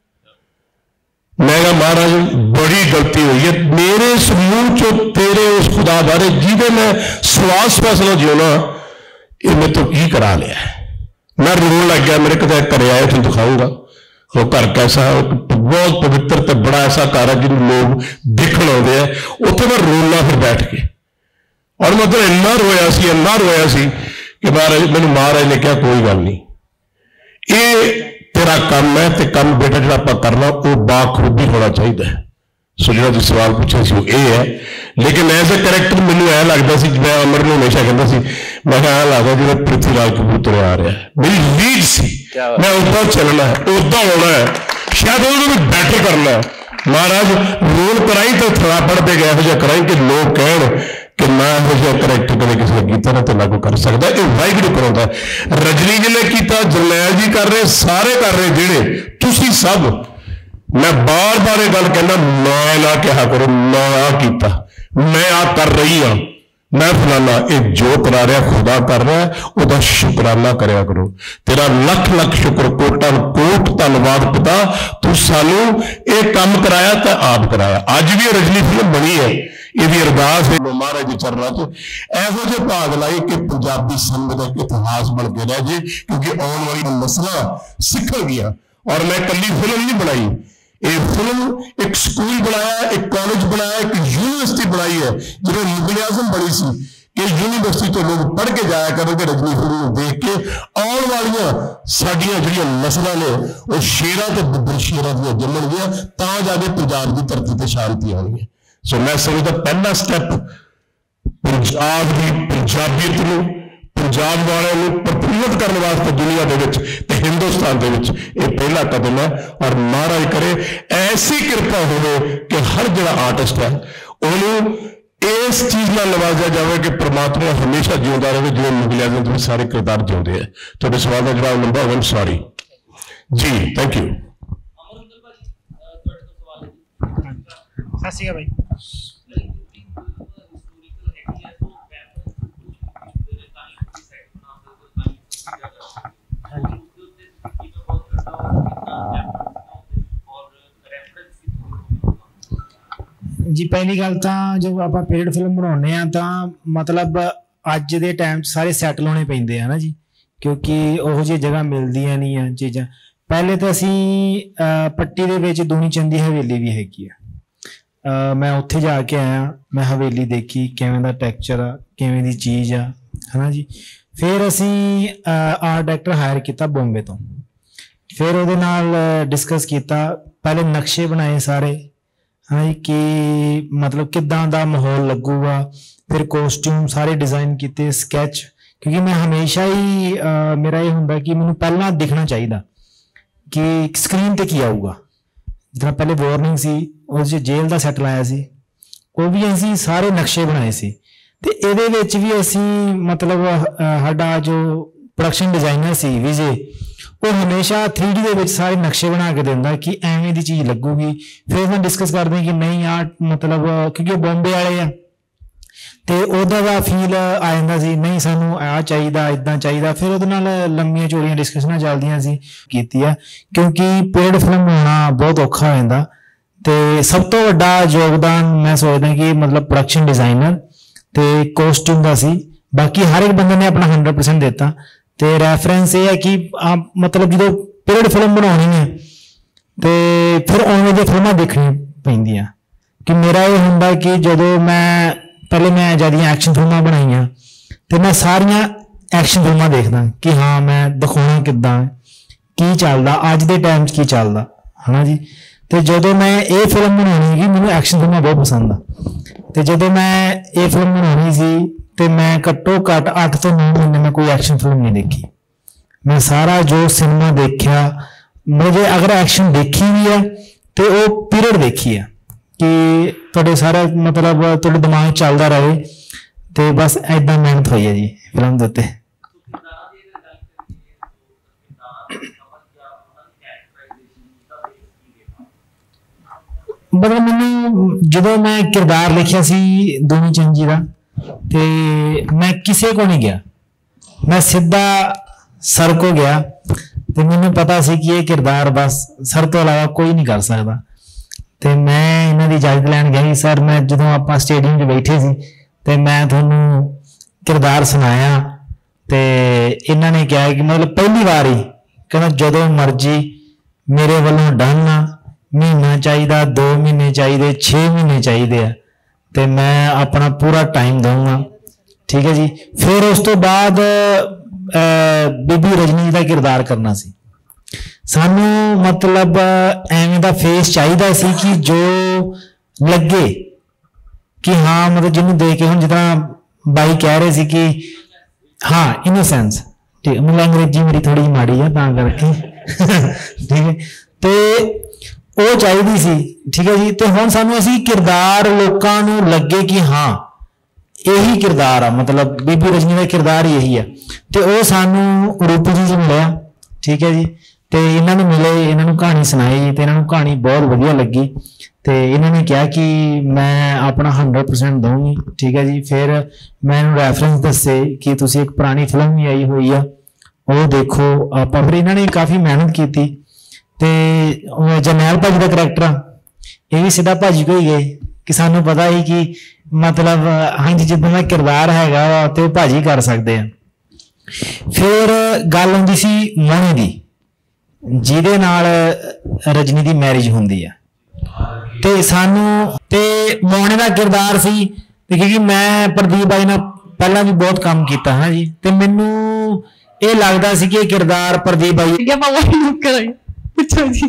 ਮੈਂ ਕਿਹਾ ਮਹਾਰਾਜ ਬੜੀ ਗਲਤੀ ਹੋਈ ਹੈ, ਮੇਰੇ ਇਸ ਮੂੰਹ ਚੋਂ ਤੇਰੇ ਉਸ ਖੁਦਾ ਬਾਰੇ ਜਿਹਦੇ ਮੈਂ ਸਵਾਸ ਫੈਸਲਾ ਜਿਉਣਾ, ਇਹ ਮੈਂ ਤੋਂ ਕੀ ਕਰਾ ਲਿਆ। ਮੈਂ ਰੋਣ ਲੱਗ ਗਿਆ। ਮੇਰੇ ਕਿਤੇ ਘਰੇ ਆਏ, ਤੁਹਾਨੂੰ ਦਿਖਾਊਂਗਾ ਉਹ ਘਰ ਕੈਸਾ, ਬਹੁਤ ਪਵਿੱਤਰ ਤੇ ਬੜਾ ਐਸਾ ਘਰ ਹੈ ਜਿਹਨੂੰ ਲੋਕ ਦੇਖਣ ਆਉਂਦੇ ਆ। ਉੱਥੇ ਮੈਂ ਰੋਣਾ ਫਿਰ ਬੈਠ ਕੇ, ਔਰ ਮੈਂ ਉੱਧਰ ਇੰਨਾ ਰੋਇਆ ਸੀ ਇੰਨਾ ਰੋਇਆ ਸੀ ਕਿ ਮਹਾਰਾਜ ਮੈਨੂੰ ਮਹਾਰਾਜ ਨੇ ਕਿਹਾ ਕੋਈ ਗੱਲ ਨਹੀਂ, ਇਹ ਤੇਰਾ ਕੰਮ ਹੈ, ਤੇ ਕੰਮ ਬੇਟਾ ਜਿਹੜਾ ਆਪਾਂ ਕਰਨਾ ਉਹ ਬਾਖੂਬੀ ਹੋਣਾ ਚਾਹੀਦਾ ਹੈ। ਸੋ ਜਿਹੜਾ ਤੁਸੀਂ ਸਵਾਲ ਪੁੱਛਿਆ ਸੀ ਉਹ ਇਹ ਹੈ। ਲੇਕਿਨ ਐਜ਼ ਅ ਕਰੈਕਟਰ ਮੈਨੂੰ ਐਂ ਲੱਗਦਾ ਸੀ, ਮੈਂ ਅਮਰ ਨੂੰ ਹਮੇਸ਼ਾ ਕਹਿੰਦਾ ਸੀ, ਮੈਂ ਕਿਹਾ ਐਂ ਲੱਗਦਾ ਜਿਵੇਂ ਪ੍ਰਿਥੀ ਰਾਜ ਕਬੂਤਰ ਆ ਰਿਹਾ। ਮੇਰੀ ਲੀਡ ਸੀ, ਮੈਂ ਉੱਦਾਂ ਚੱਲਣਾ ਹੈ, ਉੱਦਾਂ ਆਉਣਾ ਹੈ, ਸ਼ਾਇਦ ਉਹਨੂੰ ਵੀ ਬੈਟਰ ਕਰਨਾ ਹੈ। ਮਹਾਰਾਜ ਰੋਲ ਕਰਾਈ ਤਾਂ ਥਰਾਪੜ ਤੇ ਗਿਆ ਇਹੋ ਜਿਹਾ ਕਰਾਈ ਕਿ ਲੋਕ ਕਹਿਣ ਕਿ ਮੈਂ ਇਹੋ ਜਿਹਾ ਕਰੈਕਟਰ ਕਦੇ ਕਿਸੇ ਨੇ ਕੀਤਾ ਨਾ ਤੇ ਲਾਗੂ ਕਰ ਸਕਦਾ। ਇਹ ਵਾਹਿਗੁਰੂ ਕਰਾਉਂਦਾ। ਰਜਨੀ ਜੀ ਨੇ ਕੀਤਾ, ਜਰਨੈਲ ਜੀ ਕਰ ਰਹੇ, ਸਾਰੇ ਕਰ ਰਹੇ, ਜਿਹੜੇ ਤੁਸੀਂ ਸਭ। ਮੈਂ ਬਾਰ ਬਾਰ ਇਹ ਗੱਲ ਕਹਿੰਦਾ, ਮੈਂ ਨਾ ਕਿਹਾ ਕਰੋ ਮੈਂ ਆਹ ਕੀਤਾ, ਮੈਂ ਆਹ ਕਰ ਰਹੀ ਹਾਂ, ਮੈਂ ਫਲਾਨਾ। ਇਹ ਜੋ ਕਰਾ ਰਿਹਾ ਖੁਦਾ ਕਰ ਰਿਹਾ, ਉਹਦਾ ਸ਼ੁਕਰਾਨਾ ਕਰਿਆ ਕਰੋ। ਤੇਰਾ ਲੱਖ ਲੱਖ ਸ਼ੁਕਰ, ਕੋਟਾਂ ਕੋਟ ਧੰਨਵਾਦ ਪਿਤਾ, ਤੂੰ ਸਾਨੂੰ ਇਹ ਕੰਮ ਕਰਾਇਆ ਤਾਂ ਆਪ ਕਰਾਇਆ। ਅੱਜ ਵੀ ਇਹ ਰਜਨੀ ਫਿਲਮ ਬਣੀ ਹੈ, ਇਹਦੀ ਅਰਦਾਸ ਹੈ ਮਹਾਰਾਜ ਦੇ ਚਰਨਾਂ 'ਚ ਇਹੋ ਜਿਹੇ ਭਾਗ ਲਾਏ ਕਿ ਪੰਜਾਬੀ ਸੰਗਤ ਦਾ ਇਤਿਹਾਸ ਬਣ ਕੇ ਰਹਿ ਜੇ, ਕਿਉਂਕਿ ਆਉਣ ਵਾਲੀ ਨਸਲਾਂ ਸਿੱਖਣ ਗਿਆ। ਔਰ ਮੈਂ ਇਕੱਲੀ ਫਿਲਮ ਨਹੀਂ ਬਣਾਈ, ਇਹ ਫਿਲਮ ਇੱਕ ਸਕੂਲ ਬਣਾਇਆ, ਇੱਕ ਕਾਲਜ ਬਣਾਇਆ, ਇੱਕ ਯੂਨੀਵਰਸਿਟੀ ਬਣਾਈ ਹੈ। ਜਿਵੇਂ ਮੁਗਲ ਆਜ਼ਮ ਬਣੀ ਸੀ ਕਿ ਯੂਨੀਵਰਸਿਟੀ ਤੋਂ ਲੋਕ ਪੜ੍ਹ ਕੇ ਜਾਇਆ ਕਰਨਗੇ ਰਜਨੀ ਫਿਲਮ ਨੂੰ ਦੇਖ ਕੇ। ਆਉਣ ਵਾਲੀਆਂ ਸਾਡੀਆਂ ਜਿਹੜੀਆਂ ਨਸਲਾਂ ਨੇ ਉਹ ਸ਼ੇਰਾਂ ਤੇ ਬੱਬਰ ਸ਼ੇਰਾਂ ਦੀਆਂ ਜੰਮਣਗੀਆਂ, ਤਾਂ ਜਾ ਕੇ ਪੰਜਾਬ ਦੀ ਧਰਤੀ ਤੇ ਸ਼ਾਂਤੀ ਆਉਣੀ ਹੈ। ਸੋ ਮੈਂ ਸਮਝਦਾ ਪਹਿਲਾ ਸਟੈਪ ਪੰਜਾਬ ਦੀ ਪੰਜਾਬੀਅਤ ਨੂੰ, ਪੰਜਾਬ ਵਾਲਿਆਂ ਨੂੰ ਪ੍ਰਫੁੱਲਤ ਕਰਨ ਵਾਸਤੇ ਦੁਨੀਆ ਦੇ ਵਿੱਚ ਤੇ ਹਿੰਦੁਸਤਾਨ ਦੇ ਵਿੱਚ ਇਹ ਪਹਿਲਾ ਕਦਮ ਹੈ। ਔਰ ਮਹਾਰਾਜ ਕਰੇ ਐਸੀ ਕਿਰਪਾ ਹੋਵੇ ਕਿ ਹਰ ਜਿਹੜਾ ਆਰਟਿਸਟ ਹੈ ਉਹਨੂੰ ਇਸ ਚੀਜ਼ ਨਾਲ ਨਵਾਜ਼ਿਆ ਜਾਵੇ ਕਿ ਪ੍ਰਮਾਤਮਾ ਹਮੇਸ਼ਾ ਜਿਉਂਦਾ ਰਹੇ, ਜਿਵੇਂ ਮੁਗਲ ਆਜ਼ਮ ਦੇ ਸਾਰੇ ਕਿਰਦਾਰ ਜਿਉਂਦੇ ਆ। ਤੁਹਾਡੇ ਸਵਾਲ ਦਾ ਜਵਾਬ ਲੰਬਾ ਹੋਇਆ, ਸੌਰੀ ਜੀ, ਥੈਂਕ ਯੂ। ਸਤਿ ਸ਼੍ਰੀ ਅਕਾਲ ਬਾਈ। ਜੀ ਪਹਿਲੀ ਗੱਲ ਤਾਂ ਜਦੋਂ ਆਪਾਂ ਪੀਰੀਅਡ ਫਿਲਮ ਬਣਾਉਂਦੇ ਆ ਤਾਂ ਮਤਲਬ ਅੱਜ ਦੇ ਟਾਈਮ 'ਚ ਸਾਰੇ ਸੈਟਲ ਹੋਣੇ ਪੈਂਦੇ ਆ ਨਾ ਜੀ, ਕਿਉਂਕਿ ਉਹੋ ਜਿਹੀ ਜਗ੍ਹਾ ਮਿਲਦੀਆਂ ਨਹੀਂ ਆ ਚੀਜ਼ਾਂ। ਪਹਿਲੇ ਤਾਂ ਅਸੀਂ ਪੱਟੀ ਦੇ ਵਿੱਚ ਦੂਣੀ ਚੰਦ ਦੀ ਹਵੇਲੀ ਵੀ ਹੈਗੀ ਆ, ਮੈਂ ਉੱਥੇ ਜਾ ਕੇ ਆਇਆ, ਮੈਂ ਹਵੇਲੀ ਦੇਖੀ ਕਿਵੇਂ ਦਾ ਟੈਕਸਚਰ ਆ, ਕਿਵੇਂ ਦੀ ਚੀਜ਼ ਆ, ਹੈ ਨਾ ਜੀ। ਫਿਰ ਅਸੀਂ ਆਰਟ ਡਾਇਰੈਕਟਰ ਹਾਇਰ ਕੀਤਾ ਬੰਬੇ ਤੋਂ, ਫਿਰ ਉਹਦੇ ਨਾਲ ਡਿਸਕਸ ਕੀਤਾ, ਪਹਿਲੇ ਨਕਸ਼ੇ ਬਣਾਏ ਸਾਰੇ, ਹਾਂ ਜੀ, ਕਿ ਮਤਲਬ ਕਿੱਦਾਂ ਦਾ ਮਾਹੌਲ ਲੱਗੂਗਾ, ਫਿਰ ਕੋਸਟਿਊਮ ਸਾਰੇ ਡਿਜ਼ਾਈਨ ਕੀਤੇ, ਸਕੈਚ, ਕਿਉਂਕਿ ਮੈਂ ਹਮੇਸ਼ਾ ਹੀ ਮੇਰਾ ਇਹ ਹੁੰਦਾ ਕਿ ਮੈਨੂੰ ਪਹਿਲਾਂ ਦਿਖਣਾ ਚਾਹੀਦਾ ਕਿ ਸਕਰੀਨ ਤੇ ਕੀ ਆਊਗਾ। ਜਿੱਦਾਂ ਪਹਿਲੇ ਵਾਰਨਿੰਗ ਸੀ, ਉਹ 'ਚ ਜੇਲ੍ਹ ਦਾ ਸੈੱਟ ਲਾਇਆ ਸੀ, ਉਹ ਵੀ ਅਸੀਂ ਸਾਰੇ ਨਕਸ਼ੇ ਬਣਾਏ ਸੀ। ਤੇ ਇਹਦੇ ਵਿੱਚ ਵੀ ਅਸੀਂ ਮਤਲਬ ਸਾਡਾ ਜੋ ਪ੍ਰੋਡਕਸ਼ਨ ਡਿਜ਼ਾਈਨਰ ਸੀ ਵਿਜੇ, ਉਹ ਹਮੇਸ਼ਾ ਥ੍ਰੀ ਡੀ ਦੇ ਵਿੱਚ ਸਾਰੇ ਨਕਸ਼ੇ ਬਣਾ ਕੇ ਦਿੰਦਾ ਕਿ ਐਵੇਂ ਦੀ ਚੀਜ਼ ਲੱਗੂਗੀ। ਫਿਰ ਮੈਂ ਡਿਸਕਸ ਕਰਦੇ ਕਿ ਨਹੀਂ ਆ ਮਤਲਬ, ਕਿਉਂਕਿ ਉਹ ਬੰਬੇ ਵਾਲੇ ਆ ਤੇ ਉਹਦਾ ਦਾ ਫੀਲ ਆ ਜਾਂਦਾ ਸੀ, ਨਹੀਂ ਸਾਨੂੰ ਆਹ ਚਾਹੀਦਾ, ਇੱਦਾਂ ਚਾਹੀਦਾ। ਫਿਰ ਉਹਦੇ ਨਾਲ ਲੰਮੀਆਂ ਚੌੜੀਆਂ ਡਿਸਕਸ਼ਨਾਂ ਚੱਲਦੀਆਂ ਸੀ ਕੀਤੀ ਆ, ਕਿਉਂਕਿ ਪੀਰੀਅਡ ਫਿਲਮ ਬਣਾਉਣਾ ਬਹੁਤ ਔਖਾ ਹੋ ਜਾਂਦਾ। ਤੇ ਸਭ ਤੋਂ ਵੱਡਾ ਯੋਗਦਾਨ ਮੈਂ ਸੋਚਦਾ ਕਿ ਮਤਲਬ ਪ੍ਰੋਡਕਸ਼ਨ ਡਿਜ਼ਾਈਨਰ ਤੇ ਕੋਸਟਿਊਮ ਦਾ ਸੀ। ਬਾਕੀ ਹਰ ਇੱਕ ਬੰਦੇ ਨੇ ਆਪਣਾ ਹੰਡਰਡ ਪਰਸੈਂਟ ਦਿੱਤਾ। ਤੇ ਰੈਫਰੈਂਸ ਇਹ ਹੈ ਕਿ ਮਤਲਬ ਜਦੋਂ ਪੀਰੀਅਡ ਫਿਲਮ ਬਣਾਉਣੀ ਹੈ ਤੇ ਫਿਰ ਉਵੇਂ ਦੀਆਂ ਫਿਲਮਾਂ ਦੇਖਣੀਆਂ ਪੈਂਦੀਆਂ। ਕਿ ਮੇਰਾ ਇਹ ਹੁੰਦਾ ਕਿ ਜਦੋਂ ਮੈਂ ਪਹਿਲੇ ਮੈਂ ਜਿਆਦੀਆਂ ਐਕਸ਼ਨ ਫਿਲਮਾਂ ਬਣਾਈਆਂ ਤੇ ਮੈਂ ਸਾਰੀਆਂ ਐਕਸ਼ਨ ਫਿਲਮਾਂ ਦੇਖਦਾ ਕਿ ਹਾਂ ਮੈਂ ਦਿਖਾਉਣਾ ਕਿੱਦਾਂ, ਕੀ ਚੱਲਦਾ ਅੱਜ ਦੇ ਟਾਈਮ 'ਚ, ਕੀ ਚੱਲਦਾ, ਹੈ ਨਾ ਜੀ। ਤੇ ਜਦੋਂ ਮੈਂ ਇਹ ਫਿਲਮ ਬਣਾਉਣੀ ਹੈਗੀ, ਮੈਨੂੰ ਐਕਸ਼ਨ ਫਿਲਮਾਂ ਬਹੁਤ ਪਸੰਦ ਆ। ਤੇ ਜਦੋਂ ਮੈਂ ਇਹ ਫਿਲਮ ਬਣਾਉਣੀ ਸੀ ਤੇ ਮੈਂ ਘੱਟੋ ਘੱਟ ਅੱਠ ਤੋਂ ਨੌ ਮਹੀਨੇ ਮੈਂ ਕੋਈ ਐਕਸ਼ਨ ਫਿਲਮ ਨਹੀਂ ਦੇਖੀ। ਮੈਂ ਸਾਰਾ ਜੋ ਸਿਨੇਮਾ ਦੇਖਿਆ, ਮੇਰੇ ਅਗਰ ਐਕਸ਼ਨ ਦੇਖੀ ਵੀ ਹੈ ਤੇ ਉਹ ਪੀਰੀਅਡ ਦੇਖੀ ਆ ਕਿ ਤੁਹਾਡੇ ਸਾਰਾ ਮਤਲਬ ਤੁਹਾਡੇ ਦਿਮਾਗ 'ਚ ਚੱਲਦਾ ਰਹੇ। ਤੇ ਬਸ ਏਦਾਂ ਮਿਹਨਤ ਹੋਈ ਹੈ ਜੀ ਫਿਲਮ ਦੇ ਉੱਤੇ। ਮਤਲਬ ਮੈਨੂੰ ਜਦੋਂ ਮੈਂ ਕਿਰਦਾਰ ਲਿਖਿਆ ਸੀ ਦੂਣੀ ਚੰਦ ਜੀ ਦਾ, ਤੇ ਮੈਂ ਕਿਸੇ ਕੋ ਨਹੀਂ ਗਿਆ, ਮੈਂ ਸਿੱਧਾ ਸਰ ਕੋ ਗਿਆ। ਤੇ ਮੈਨੂੰ ਪਤਾ ਸੀ ਕਿ ਇਹ ਕਿਰਦਾਰ ਬਸ ਸਰ ਤੋਂ ਇਲਾਵਾ ਕੋਈ ਨਹੀਂ ਕਰ ਸਕਦਾ। ਤੇ ਮੈਂ ਇਹਨਾਂ ਦੀ ਇਜਾਜ਼ਤ ਲੈਣ ਗਿਆ ਸੀ, ਸਰ ਮੈਂ ਜਦੋਂ ਆਪਾਂ ਸਟੇਡੀਅਮ 'ਚ ਬੈਠੇ ਸੀ ਤੇ ਮੈਂ ਤੁਹਾਨੂੰ ਕਿਰਦਾਰ ਸੁਣਾਇਆ ਤੇ ਇਹਨਾਂ ਨੇ ਕਿਹਾ ਕਿ ਮਤਲਬ ਪਹਿਲੀ ਵਾਰ ਹੀ ਕਹਿੰਦਾ ਜਦੋਂ ਮਰਜ਼ੀ ਮੇਰੇ ਵੱਲੋਂ ਡਨ ਆ, ਮਹੀਨਾ ਚਾਹੀਦਾ, ਦੋ ਮਹੀਨੇ ਚਾਹੀਦੇ, ਛੇ ਮਹੀਨੇ ਚਾਹੀਦੇ ਆ, ਤੇ ਮੈਂ ਆਪਣਾ ਪੂਰਾ ਟਾਈਮ ਦਊਂਗਾ, ਠੀਕ ਹੈ ਜੀ। ਫਿਰ ਉਸ ਤੋਂ ਬਾਅਦ ਬੀਬੀ ਰਜਨੀ ਦਾ ਕਿਰਦਾਰ ਕਰਨਾ ਸੀ। ਸਾਨੂੰ ਮਤਲਬ ਐਵੇਂ ਦਾ ਫੇਸ ਚਾਹੀਦਾ ਸੀ ਕਿ ਜੋ ਲੱਗੇ ਕਿ ਹਾਂ ਮਤਲਬ ਜਿਹਨੂੰ ਦੇਖ ਕੇ, ਹੁਣ ਜਿੱਦਾਂ ਬਾਈ ਕਹਿ ਰਹੇ ਸੀ ਕਿ ਹਾਂ ਇਨੋਸੈਂਸ, ਠੀਕ, ਮਤਲਬ ਅੰਗਰੇਜ਼ੀ ਮੇਰੀ ਥੋੜੀ ਜਿਹੀ ਮਾੜੀ ਆ ਤਾਂ ਕਰਕੇ, ਠੀਕ ਹੈ। ਤੇ ਉਹ ਚਾਹੀਦੀ ਸੀ, ਠੀਕ ਹੈ ਜੀ। ਤੇ ਹੁਣ ਸਾਨੂੰ ਅਸੀਂ ਕਿਰਦਾਰ ਲੋਕਾਂ ਨੂੰ ਲੱਗੇ ਕਿ ਹਾਂ ਇਹੀ ਕਿਰਦਾਰ ਆ, ਮਤਲਬ ਬੀਬੀ ਰਜਨੀ ਦਾ ਕਿਰਦਾਰ ਹੀ ਇਹੀ ਆ। ਤੇ ਉਹ ਸਾਨੂੰ ਰੂਪੀ ਜੀ 'ਚ ਮਿਲਿਆ, ਠੀਕ ਹੈ ਜੀ। ਤੇ ਇਹਨਾਂ ਨੂੰ ਮਿਲੇ, ਇਹਨਾਂ ਨੂੰ ਕਹਾਣੀ ਸੁਣਾਈ ਤੇ ਇਹਨਾਂ ਨੂੰ ਕਹਾਣੀ ਬਹੁਤ ਵਧੀਆ ਲੱਗੀ। ਤੇ ਇਹਨਾਂ ਨੇ ਕਿਹਾ ਕਿ ਮੈਂ ਆਪਣਾ ਹੰਡਰਡ ਪਰਸੈਂਟ ਦਊਂਗੀ, ਠੀਕ ਹੈ ਜੀ। ਫਿਰ ਮੈਂ ਇਹਨੂੰ ਰੈਫਰੈਂਸ ਦੱਸੇ ਕਿ ਤੁਸੀਂ ਇੱਕ ਪੁਰਾਣੀ ਫਿਲਮ ਵੀ ਆਈ ਹੋਈ ਆ, ਉਹ ਦੇਖੋ ਆਪਾਂ। ਫਿਰ ਇਹਨਾਂ ਨੇ ਕਾਫੀ ਮਿਹਨਤ ਕੀਤੀ। ਤੇ ਜਰਨੈਲ ਭਾਜੀ ਦਾ ਕਰੈਕਟਰ ਆ, ਇਹ ਵੀ ਸਿੱਧਾ ਭਾਜੀ ਕੋ ਹੀ ਗਏ ਕਿ ਸਾਨੂੰ ਪਤਾ ਸੀ ਕਿ ਮਤਲਬ ਹਾਂਜੀ ਜਿੱਦਾਂ ਦਾ ਕਿਰਦਾਰ ਹੈਗਾ ਵਾ ਤੇ ਉਹ ਭਾਜੀ ਕਰ ਸਕਦੇ ਆ। ਫਿਰ ਗੱਲ ਹੁੰਦੀ ਸੀ ਮੋਹਣੀ ਦੀ, ਜਿਹਦੇ ਨਾਲ ਰਜਨੀ ਦੀ ਮੈਰਿਜ ਹੁੰਦੀ ਆ। ਤੇ ਸਾਨੂੰ ਤੇ ਮੋਹਣੇ ਦਾ ਕਿਰਦਾਰ ਸੀ, ਤੇ ਕਿਉਂਕਿ ਮੈਂ ਪ੍ਰਦੀਪ ਬਾਈ ਨਾਲ ਪਹਿਲਾਂ ਵੀ ਬਹੁਤ ਕੰਮ ਕੀਤਾ ਹੈ ਜੀ, ਤੇ ਮੈਨੂੰ ਇਹ ਲੱਗਦਾ ਸੀ ਕਿ ਇਹ ਕਿਰਦਾਰ ਪ੍ਰਦੀਪ ਬਾਈ ਪੁੱਛੋ ਜੀ।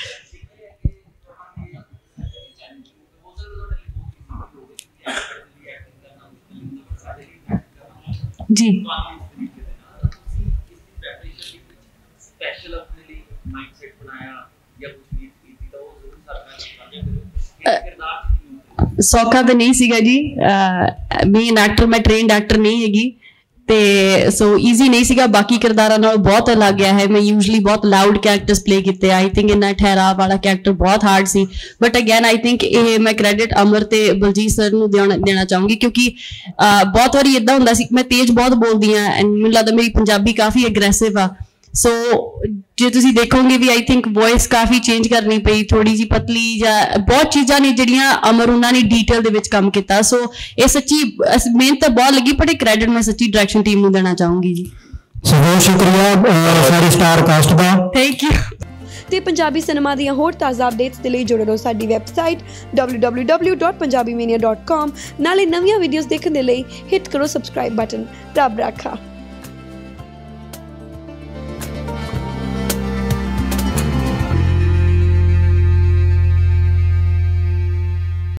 ਜੀ ਸੌਖਾ ਤਾਂ ਨਹੀਂ ਸੀਗਾ ਜੀ। ਮੇਨ ਐਕਟਰ, ਮੈਂ ਟ੍ਰੇਨਡ ਐਕਟਰ ਨਹੀਂ ਹੈਗੀ ਤੇ ਸੋ ਈਜ਼ੀ ਨਹੀਂ ਸੀਗਾ, ਬਾਕੀ ਕਿਰਦਾਰਾਂ ਨਾਲ ਬਹੁਤ ਅਲੱਗ ਹੈ। ਮੈਂ ਯੂਜਲੀ ਬਹੁਤ ਲਾਊਡ ਕੈਰੈਕਟਰਸ ਪਲੇ ਕੀਤੇ, ਆਈ ਥਿੰਕ ਇੰਨਾ ਠਹਿਰਾਵ ਵਾਲਾ ਕੈਰੈਕਟਰ ਬਹੁਤ ਹਾਰਡ ਸੀ, ਬਟ ਅਗੇਨ ਆਈ ਥਿੰਕ ਇਹ ਮੈਂ ਕ੍ਰੈਡਿਟ ਅਮਰ ਤੇ ਬਲਜੀਤ ਸਰ ਨੂੰ ਦੇਣਾ ਦੇਣਾ ਚਾਹੂੰਗੀ, ਕਿਉਂਕਿ ਬਹੁਤ ਵਾਰੀ ਇੱਦਾਂ ਹੁੰਦਾ ਸੀ ਮੈਂ ਤੇਜ਼ ਬਹੁਤ ਬੋਲਦੀ ਹਾਂ ਐਂਡ ਮੈਨੂੰ ਲੱਗਦਾ ਮੇਰੀ ਪੰਜਾਬੀ ਕਾਫੀ ਅਗਰੈਸਿਵ ਆ। ਸੋ ਜੇ ਤੁਸੀਂ ਦੇਖੋਗੇ ਵੀ ਆਈ ਥਿੰਕ ਵੌਇਸ ਕਾਫੀ ਚੇਂਜ ਕਰਨੀ ਪਈ, ਥੋੜੀ ਜਿਹੀ ਪਤਲੀ, ਜਾਂ ਬਹੁਤ ਚੀਜ਼ਾਂ ਨੇ ਜਿਹੜੀਆਂ ਅਮਰ ਉਹਨਾਂ ਨੇ ਡੀਟੇਲ ਦੇ ਵਿੱਚ ਕੰਮ ਕੀਤਾ। ਸੋ ਇਹ ਸੱਚੀ ਮਿਹਨਤ ਤਾਂ ਬਹੁਤ ਲੱਗੀ, ਬਟ ਇਹ ਕ੍ਰੈਡਿਟ ਮੈਂ ਸੱਚੀ ਡਾਇਰੈਕਸ਼ਨ ਟੀਮ ਨੂੰ ਦੇਣਾ ਚਾਹੂੰਗੀ ਜੀ। ਸੋ ਬਹੁਤ ਸ਼ੁਕਰੀਆ ਸਾਰੇ ਸਟਾਰ ਕਾਸਟ ਦਾ, ਥੈਂਕ ਯੂ। ਤੇ ਪੰਜਾਬੀ ਸਿਨੇਮਾ ਦੀਆਂ ਹੋਰ ਤਾਜ਼ਾ ਅਪਡੇਟਸ ਦੇ ਲਈ ਜੁੜੇ ਰਹੋ ਸਾਡੀ website W W W dot Punjabi mania dot com. ਨਾਲੇ ਨਵੀਆਂ ਵੀਡੀਓਜ਼ ਦੇਖਣ ਦੇ ਲਈ ਹਿੱਟ ਕਰੋ ਸਬਸਕ੍ਰਾਈਬ ਬਟਨ। ਰੱਬ ਰਾਖਾ।